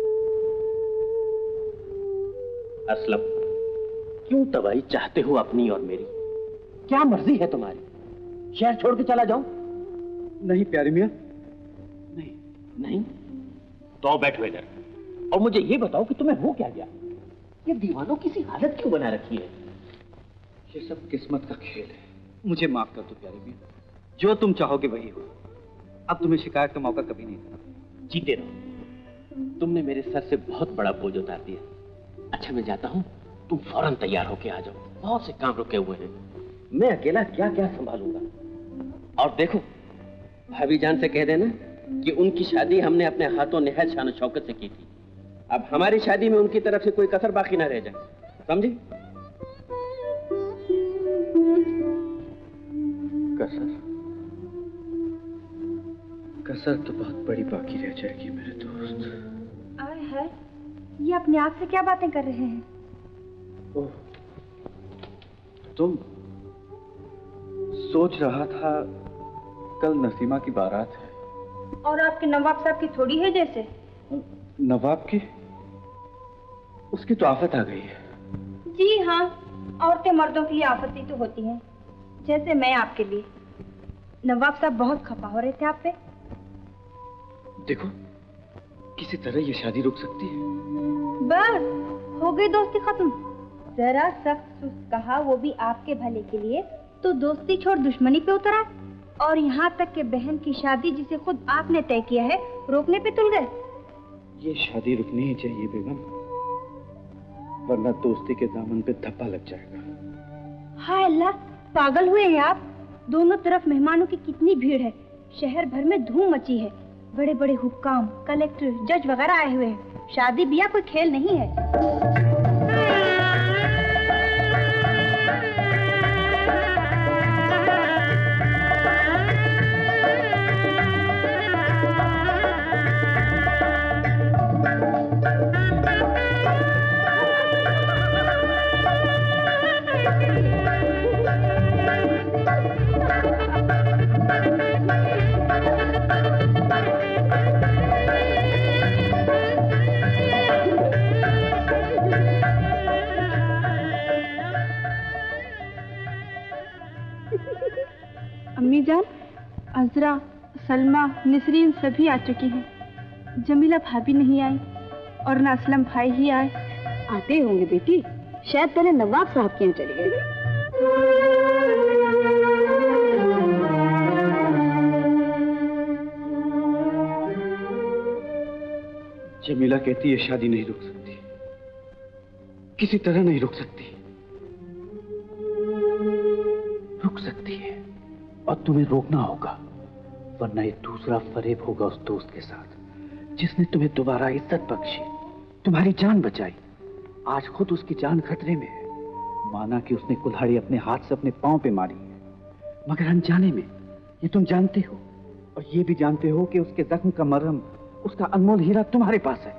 असलम, क्यों तबाही चाहते हो अपनी और मेरी? क्या मर्जी है तुम्हारी? शहर छोड़ के चला जाऊं?
नहीं प्यारे मियां,
नहीं नहीं। तो बैठो इधर और मुझे ये बताओ कि तुम्हें हो क्या गया? ये दीवानों की सी हालत क्यों बना रखी है?
ये सब किस्मत का खेल है। मुझे माफ कर दो प्यारे मियां, जो तुम चाहोगे वही हो। अब तुम्हें शिकायत का मौका कभी नहीं देना।
जीते रहो। तुमने मेरे सर से बहुत बड़ा बोझ उतार दिया। अच्छा मैं जाता हूँ, तुम फौरन तैयार होके आ जाओ, बहुत से काम रुके हुए हैं। मैं अकेला क्या क्या संभालूंगा। और देखो, भाभी जान से कह देना कि उनकी शादी हमने अपने हाथों निहायत शान शौकत से की थी। अब हमारी शादी में उनकी तरफ से कोई कसर बाकी ना रह जाए, समझी?
कसर कसर तो बहुत बड़ी बाकी रह जाएगी मेरे दोस्त।
आए है, ये अपने आप से क्या बातें कर रहे हैं?
ओह, तुम? सोच रहा था कल नसीमा की बारात है।
और आपके नवाब साहब की थोड़ी है जैसे।
नवाब की? उसकी तो आफत आ गई है।
जी हाँ, औरतें मर्दों के लिए आफत ही तो होती हैं, जैसे मैं आपके लिए। नवाब साहब बहुत खपा हो रहे थे आप पे।
देखो, किसी तरह ये शादी रुक सकती है।
बस हो गई दोस्ती खत्म। जरा सख्त सुस्त कहा, वो भी आपके भले के लिए, तो दोस्ती छोड़ दुश्मनी पे उतरा। और यहाँ तक कि बहन की शादी जिसे खुद आपने तय किया है, रोकने पे तुल गए।
ये शादी रुकनी ही चाहिए बेगम, वरना दोस्ती के दामन पे धब्बा लग जाएगा।
हाय अल्लाह, पागल हुए हैं आप? दोनों तरफ मेहमानों की कितनी भीड़ है, शहर भर में धूम मची है। बड़े बड़े हुक्काम, कलेक्टर, जज वगैरह आए हुए हैं। शादी ब्याह कोई खेल नहीं है। भाईजान, अजरा, सलमा, निसरीन सभी आ चुकी हैं। जमीला भाभी नहीं आई और न असलम भाई ही आए।
आते होंगे बेटी, शायद पहले नवाब साहब के यहाँ चले गए।
जमीला कहती है शादी नहीं रुक सकती, किसी तरह नहीं रुक सकती। रुक सकती है और तुम्हें रोकना होगा, वरना ये दूसरा फरेब होगा उस दोस्त के साथ जिसने तुम्हें दोबारा इज्जत बख्शी, तुम्हारी जान बचाई। आज खुद उसकी जान खतरे में है। माना कि उसने कुल्हाड़ी अपने हाथ से अपने पांव पे मारी है, मगर अनजाने में। ये तुम जानते हो, और ये भी जानते हो कि उसके जख्म का मरहम, उसका अनमोल हीरा तुम्हारे पास है।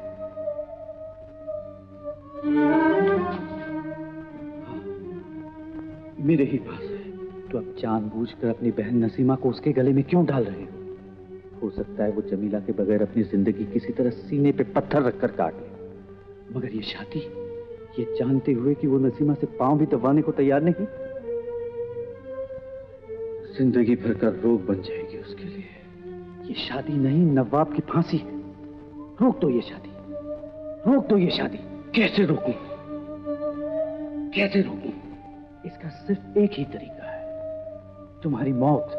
मेरे ही पास है। तो अब जानबूझकर अपनी बहन नसीमा को उसके गले में क्यों डाल रहे हो? हो सकता है वो जमीला के बगैर अपनी जिंदगी किसी तरह सीने पे पत्थर रखकर काट ले, मगर ये शादी, ये जानते हुए कि वो नसीमा से पांव भी दबाने को तैयार नहीं, जिंदगी भर का रोग बन जाएगी उसके लिए। ये शादी नहीं, नवाब की फांसी है। रोक दो ये शादी, रोक दो ये शादी। कैसे रोकूं? कैसे रोकूं? इसका सिर्फ एक ही तरीका है, तुम्हारी मौत,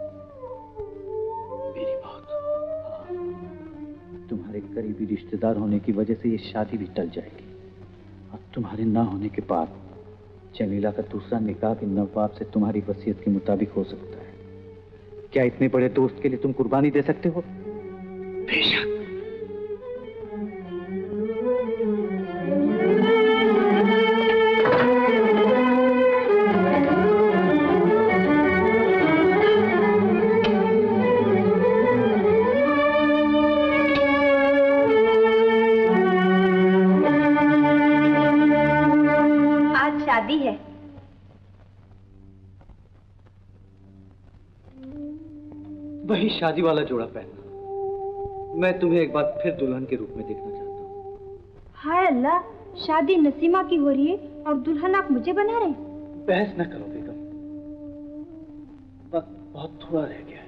मेरी मौत। तुम्हारे करीबी रिश्तेदार होने की वजह से ये शादी भी टल जाएगी, और तुम्हारे ना होने के बाद जमीला का दूसरा निकाह भी नवाब से तुम्हारी वसीयत के मुताबिक हो सकता है। क्या इतने बड़े दोस्त के लिए तुम कुर्बानी दे सकते हो? बेशक। वही शादी वाला जोड़ा पहनना। मैं तुम्हें एक बार फिर दुल्हन के रूप में देखना चाहता हूँ।
हाय अल्लाह, शादी नसीमा की हो रही है और दुल्हन आप मुझे बना रहे हैं।
बहस न करो बेगम, वक्त बहुत थोड़ा रह गया है।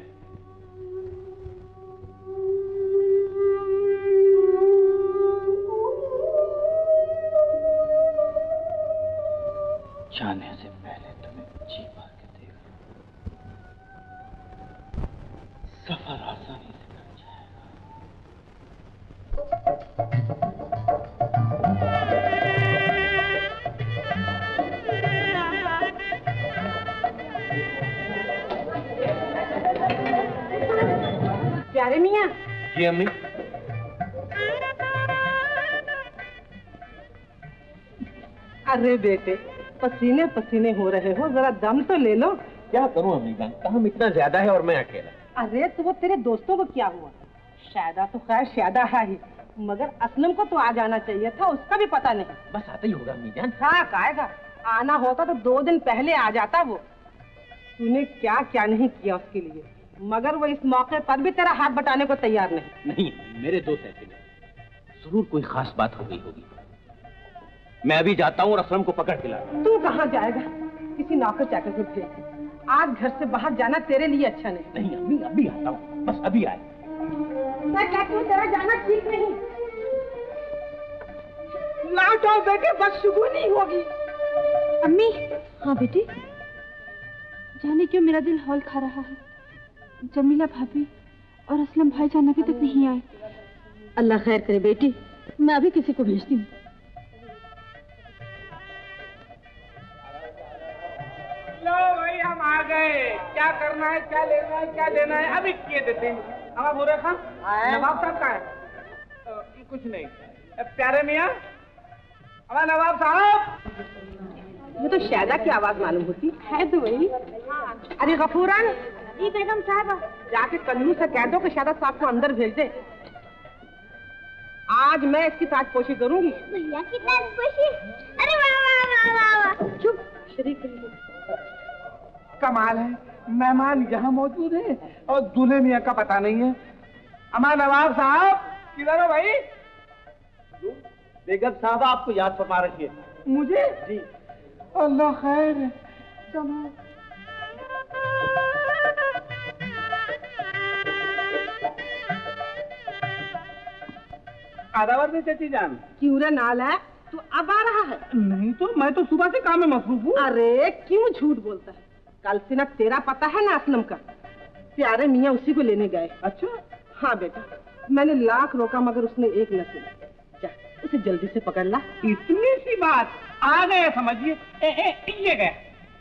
जाने से पहले तुम्हें जी भर के देख सफर आसानी से कट जाएगा।
प्यारे मियाँ।
जी अम्मी।
अरे बेटे, पसीने पसीने हो रहे हो, जरा दम तो ले लो।
क्या करूं अम्मी जान, काम इतना ज्यादा है और मैं अकेला।
अरे तो वो तेरे दोस्तों को क्या हुआ? शायदा तो खैर शायदा है ही, मगर असलम को तो आ जाना चाहिए था, उसका भी पता नहीं।
बस आता ही होगा अम्मी जान।
हाँ आएगा, आना होता तो दो दिन पहले आ जाता वो। तूने क्या क्या नहीं किया उसके लिए, मगर वो इस मौके पर भी तेरा हाथ बटाने को तैयार नहीं।
नहीं, मेरे दोस्त ऐसे नहीं, जरूर कोई खास बात हो गई होगी। मैं अभी जाता हूँ और असलम को पकड़ के लाता हूँ।
तू कहाँ जाएगा? किसी नौकर चाकर को भेज। आज घर से बाहर जाना तेरे लिए अच्छा नहीं।
नहीं अम्मी, अभी आता हूँ, बस अभी आए।
मैं कहती हूँ तेरा जाना ठीक नहीं। लौटो बेटे, बस शुरू नहीं होगी।
अम्मी। हाँ बेटी। जाने क्यों मेरा दिल हौल खा रहा है। जमीला भाभी और असलम भाईजान अभी तक नहीं आए।
अल्लाह खैर करे बेटी, मैं अभी किसी को भेजती हूँ।
लो भाई, हम आ गए। क्या करना है, क्या लेना है, क्या देना है, अभी किए देते हैं। हमारा बुरे खान नवाब साहब का है। तो, कुछ नहीं। प्यारे मियाँ, हमारा नवाब साहब।
ये तो शायदा की आवाज मालूम होती है। तो वही। अरे गफूरन।
जी बेगम साहब।
जाके कन्नू से कह दो कि शायदा साहब को अंदर भेज दे। आज मैं इसकी ताजपोशी करूंगी।
भैया की ताजपोशी? अरे वाह वाह वाह वाह।
चुप, शरीक
कमाल है, मेहमान यहाँ मौजूद है और दूल्हे मियाँ का पता नहीं है। हमारा नवाब साहब किधर हो भाई?
बेगम साहब आपको याद फरमा रखी है।
मुझे?
जी।
अल्लाह खैर। चलो। आदावर से चाची जान।
क्यों रे नाल है तू अब आ रहा है?
नहीं तो मैं तो सुबह से काम में मसरूफ हूँ।
अरे क्यों झूठ बोलता है? कल से ना तेरा पता है ना असलम का, प्यारे मियाँ उसी को लेने गए।
अच्छा?
हाँ बेटा, मैंने लाख रोका मगर उसने एक न सुना। जा उसे जल्दी से पकड़ ला।
इतनी सी बात, आ गए समझिए। ये गए।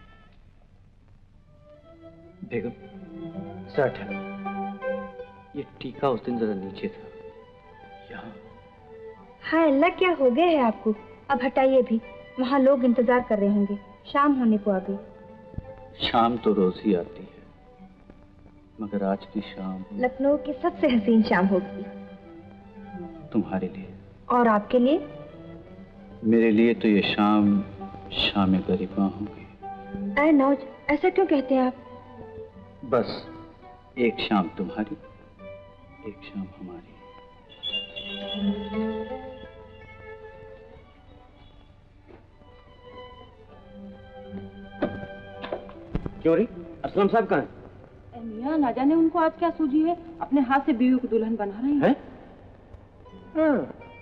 बेगम सर है, ये टीका उस दिन जरा नीचे था, यहाँ।
हाँ अल्लाह, क्या हो गया है आपको? अब हटाइए भी, वहाँ लोग इंतजार कर रहे होंगे। शाम होने को आ गई।
शाम तो रोज ही आती है, मगर आज की शाम
लखनऊ की सबसे हसीन शाम होगी।
तुम्हारे लिए
और आपके लिए?
मेरे लिए तो ये शाम शाम गरीबा होगी।
अरे नौज, ऐसा क्यों कहते हैं आप?
बस एक शाम तुम्हारी, एक शाम हमारी।
क्यों रे, असलम साहब कहाँ हैं?
मियाँ ना जाने उनको आज क्या सूझी है, अपने हाथ से बीवी को दुल्हन बना रहे हैं।
हाँ।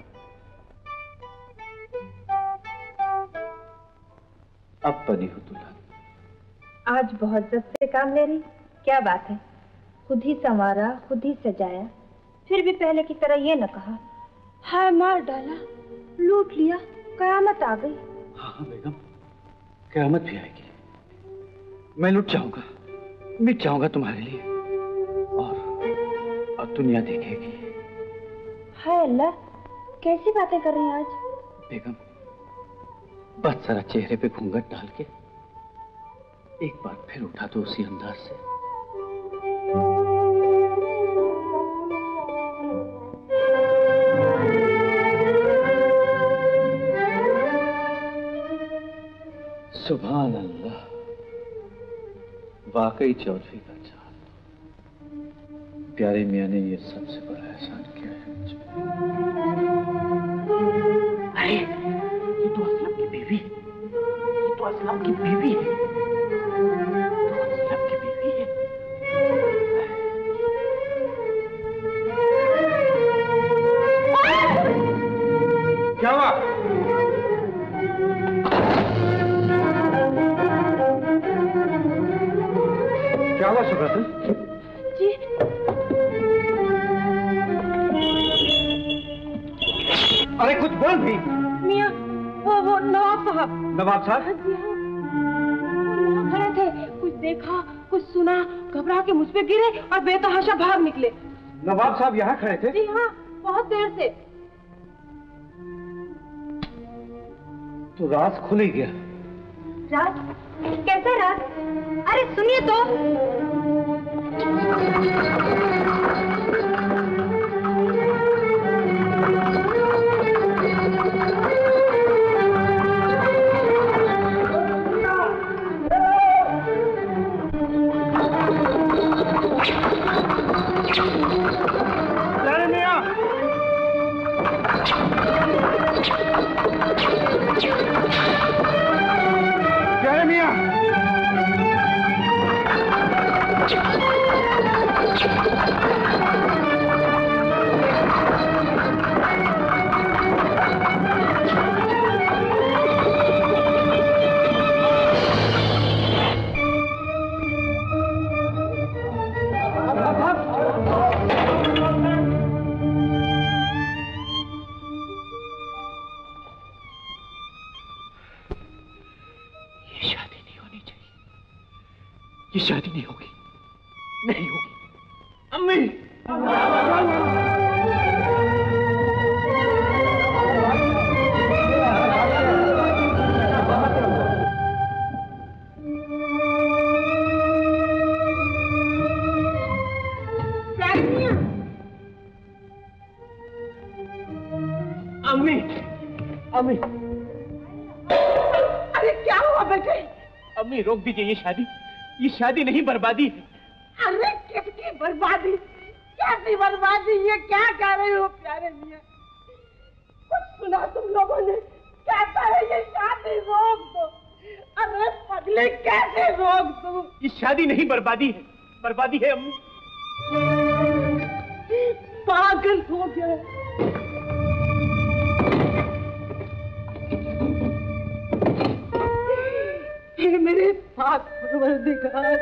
अब बनी हो दुल्हन।
आज बहुत जब्त से काम ले रही। क्या बात है, खुद ही संवारा, खुद ही सजाया, फिर भी पहले की तरह ये न कहा हाय मार डाला, लूट लिया, कयामत आ गई।
हाँ हाँ बेगम, कयामत भी आएगी। मैं लुट जाऊंगा, मिट जाऊंगा तुम्हारे लिए, और और दुनिया देखेगी।
हाय अल्लाह, कैसी बातें कर रही हैं आज?
बेगम बस जरा चेहरे पे घूंघट डाल के एक बार फिर उठा दो उसी अंदाज से। सुभान अल्लाह, वाकई चौधरी का चाल। प्यारे मियाँ ने ये सबसे बड़ा एहसान किया है मुझे।
अरे ये तो असलम की बीवी, ये तो असलम की बीवी है, तो असलम की बीवी है।
क्या हुआ? क्या हुआ सुब्रत?
जी
अरे कुछ बोल भी।
मियाँ, वो वो नवाब साहब।
नवाब साहब?
जी हाँ, वो यहाँ खड़े थे, कुछ देखा, कुछ सुना, घबरा के मुझ पे गिरे और बेतहाशा भाग निकले।
नवाब साहब यहाँ खड़े थे?
जी हाँ, बहुत देर से।
तो राज खुल ही गया।
राज? कैसा राज? अरे सुनिए तो।
ये शादी नहीं होगी, नहीं होगी। अम्मी!
अम्मी! अम्मी!
अरे क्या हुआ बेटे?
अम्मी रोक दीजिए ये शादी, ये शादी नहीं, बर्बादी है।
अरे किसकी बर्बादी? कैसी बर्बादी? ये क्या कह रहे हो प्यारे मियाँ? कुछ सुना तुम लोगों ने? कहता है ये शादी रोक दो। अरे पगले कैसे रोक दो?
ये शादी नहीं, बर्बादी है, बर्बादी है अम्मी।
पागल हो गए। हे मेरे पाक परवरदिगार।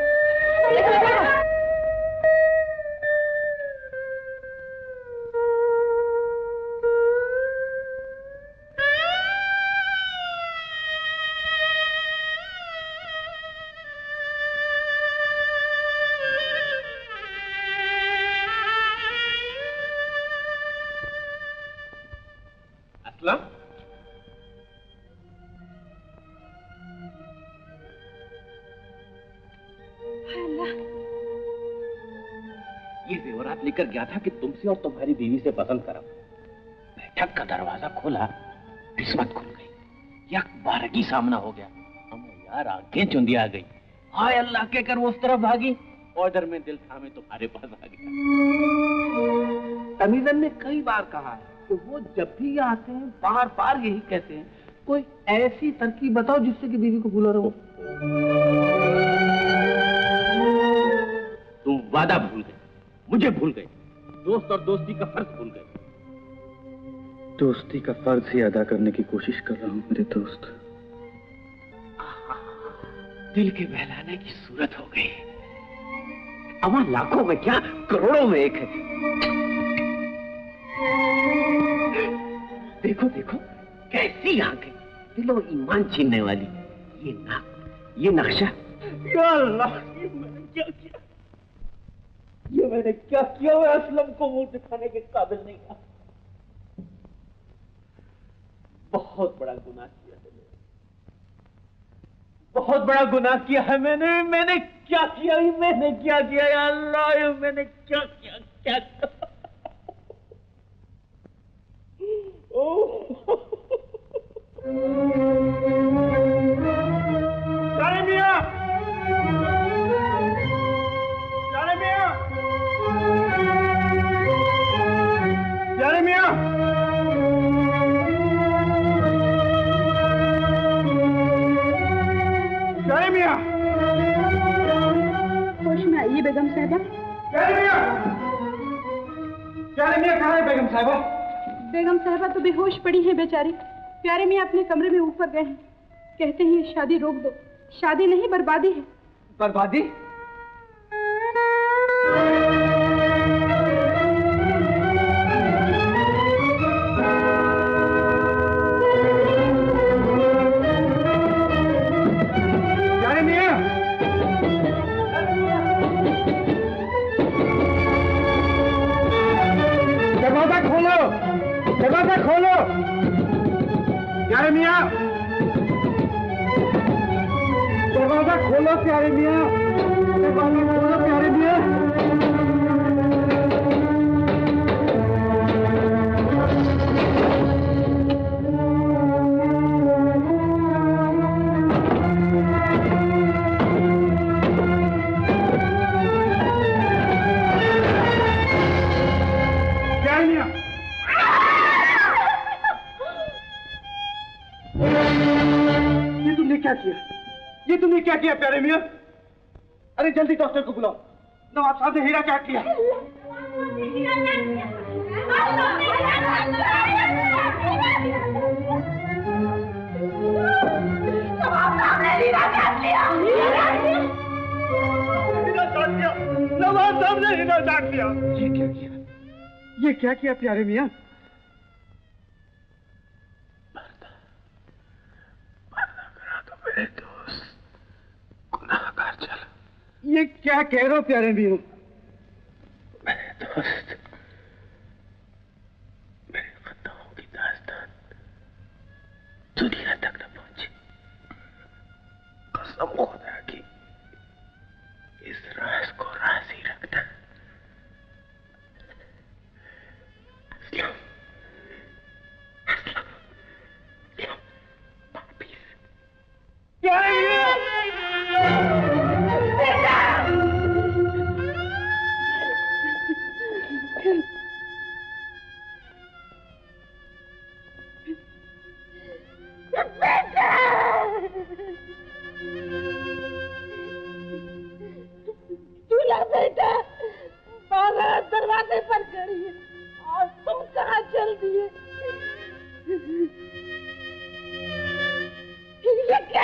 असलम, ये जेवरात लेकर गया था कि तुमसे और तुम्हारी बीवी से पसंद करा। बैठक का दरवाजा खोला, किस्मत खुल गई। यक बारगी सामना हो गया। हमें यार आंखें चुंदी आ गई। हाय अल्लाह के कर वो उस तरफ भागी और इधर में दिल थामे तुम्हारे पास आ गया।
तमीजन ने कई बार कहा है कि वो जब भी यहाँ आते हैं बार बार यही कहते हैं, कोई ऐसी तरकीब बताओ जिससे कि बीवी को भूला रहो।
तुम वादा भूल गए, मुझे भूल गए, दोस्त और दोस्ती का फर्ज भूल गए।
दोस्ती का फर्ज ही अदा करने की कोशिश कर रहा हूँ मेरे दोस्त।
दिल के बहलाने की सूरत हो गई। अमा लाखों में क्या करोड़ों में एक है। देखो देखो कैसी आंखें, दिलो ईमान छीनने वाली। ये नाक, ये नक्शा।
या अल्लाह, ये मैंने क्या किया? ये मैंने क्या किया? मैं असलम को मुंह दिखाने के काबिल नहीं था। बहुत बड़ा गुनाह किया है, बहुत बड़ा गुनाह किया है मैंने। मैंने क्या किया? मैंने क्या किया? या अल्लाह, मैंने क्या किया? क्या किया?
जाने मियां, जाने मियां, जाने मियां, जाने मियां,
होश में आइए बेगम साहिबा।
जाने मियां, जाने मियां कहाँ है बेगम साहिबा?
बेगम साहिबा तो बेहोश पड़ी हैं बेचारी। प्यारे मियां अपने कमरे में ऊपर गए हैं, कहते हैं ये शादी रोक दो। शादी नहीं, बर्बादी है।
बर्बादी? जाने मियां, दरवाजा खोलो, दरवाजा खोलो। प्यारे मियां, दरवाजा खोलो प्यारे मियां, दरवाजा खोलो प्यारे मियां। प्यारे मियां, ये तुमने क्या किया? ये तुमने क्या किया प्यारे मियां? अरे जल्दी डॉक्टर को बुलाओ। नवाब साहब ने हीरा क्या किया?
नवाब साहब ने हीरा काट लिया।
हीरा काट लिया। नवाब साहब ने हीरा काट लिया। ये क्या किया? ये क्या किया प्यारे मियां?
मेरे दोस्त गुनाहगार चला।
ये क्या कह रहे हो प्यारे मियां?
मेरे दोस्त, मेरे खताओं की दास्तान दुनिया तक न पहुंची। कसम खुदा की इस राज को राज ही रखना। असलम, असलम,
प्यारे मियां!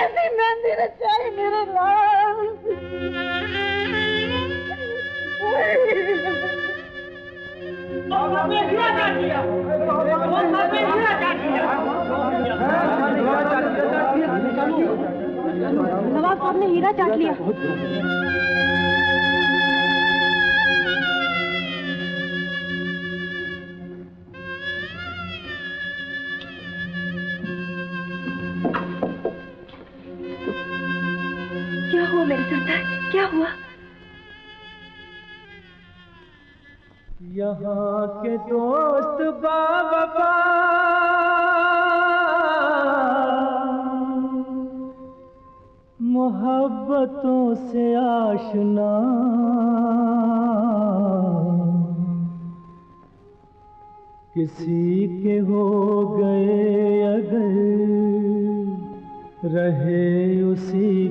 कैसी मेहंदी रचाई मेरे लाल।
नवाब साहब ने हीरा चाट लिया। क्या हुआ मेरे सरताज, क्या हुआ?
यहाँ के दोस्त बाबा मोहब्बतों से आशना, किसी के हो गए अगर रहे उसी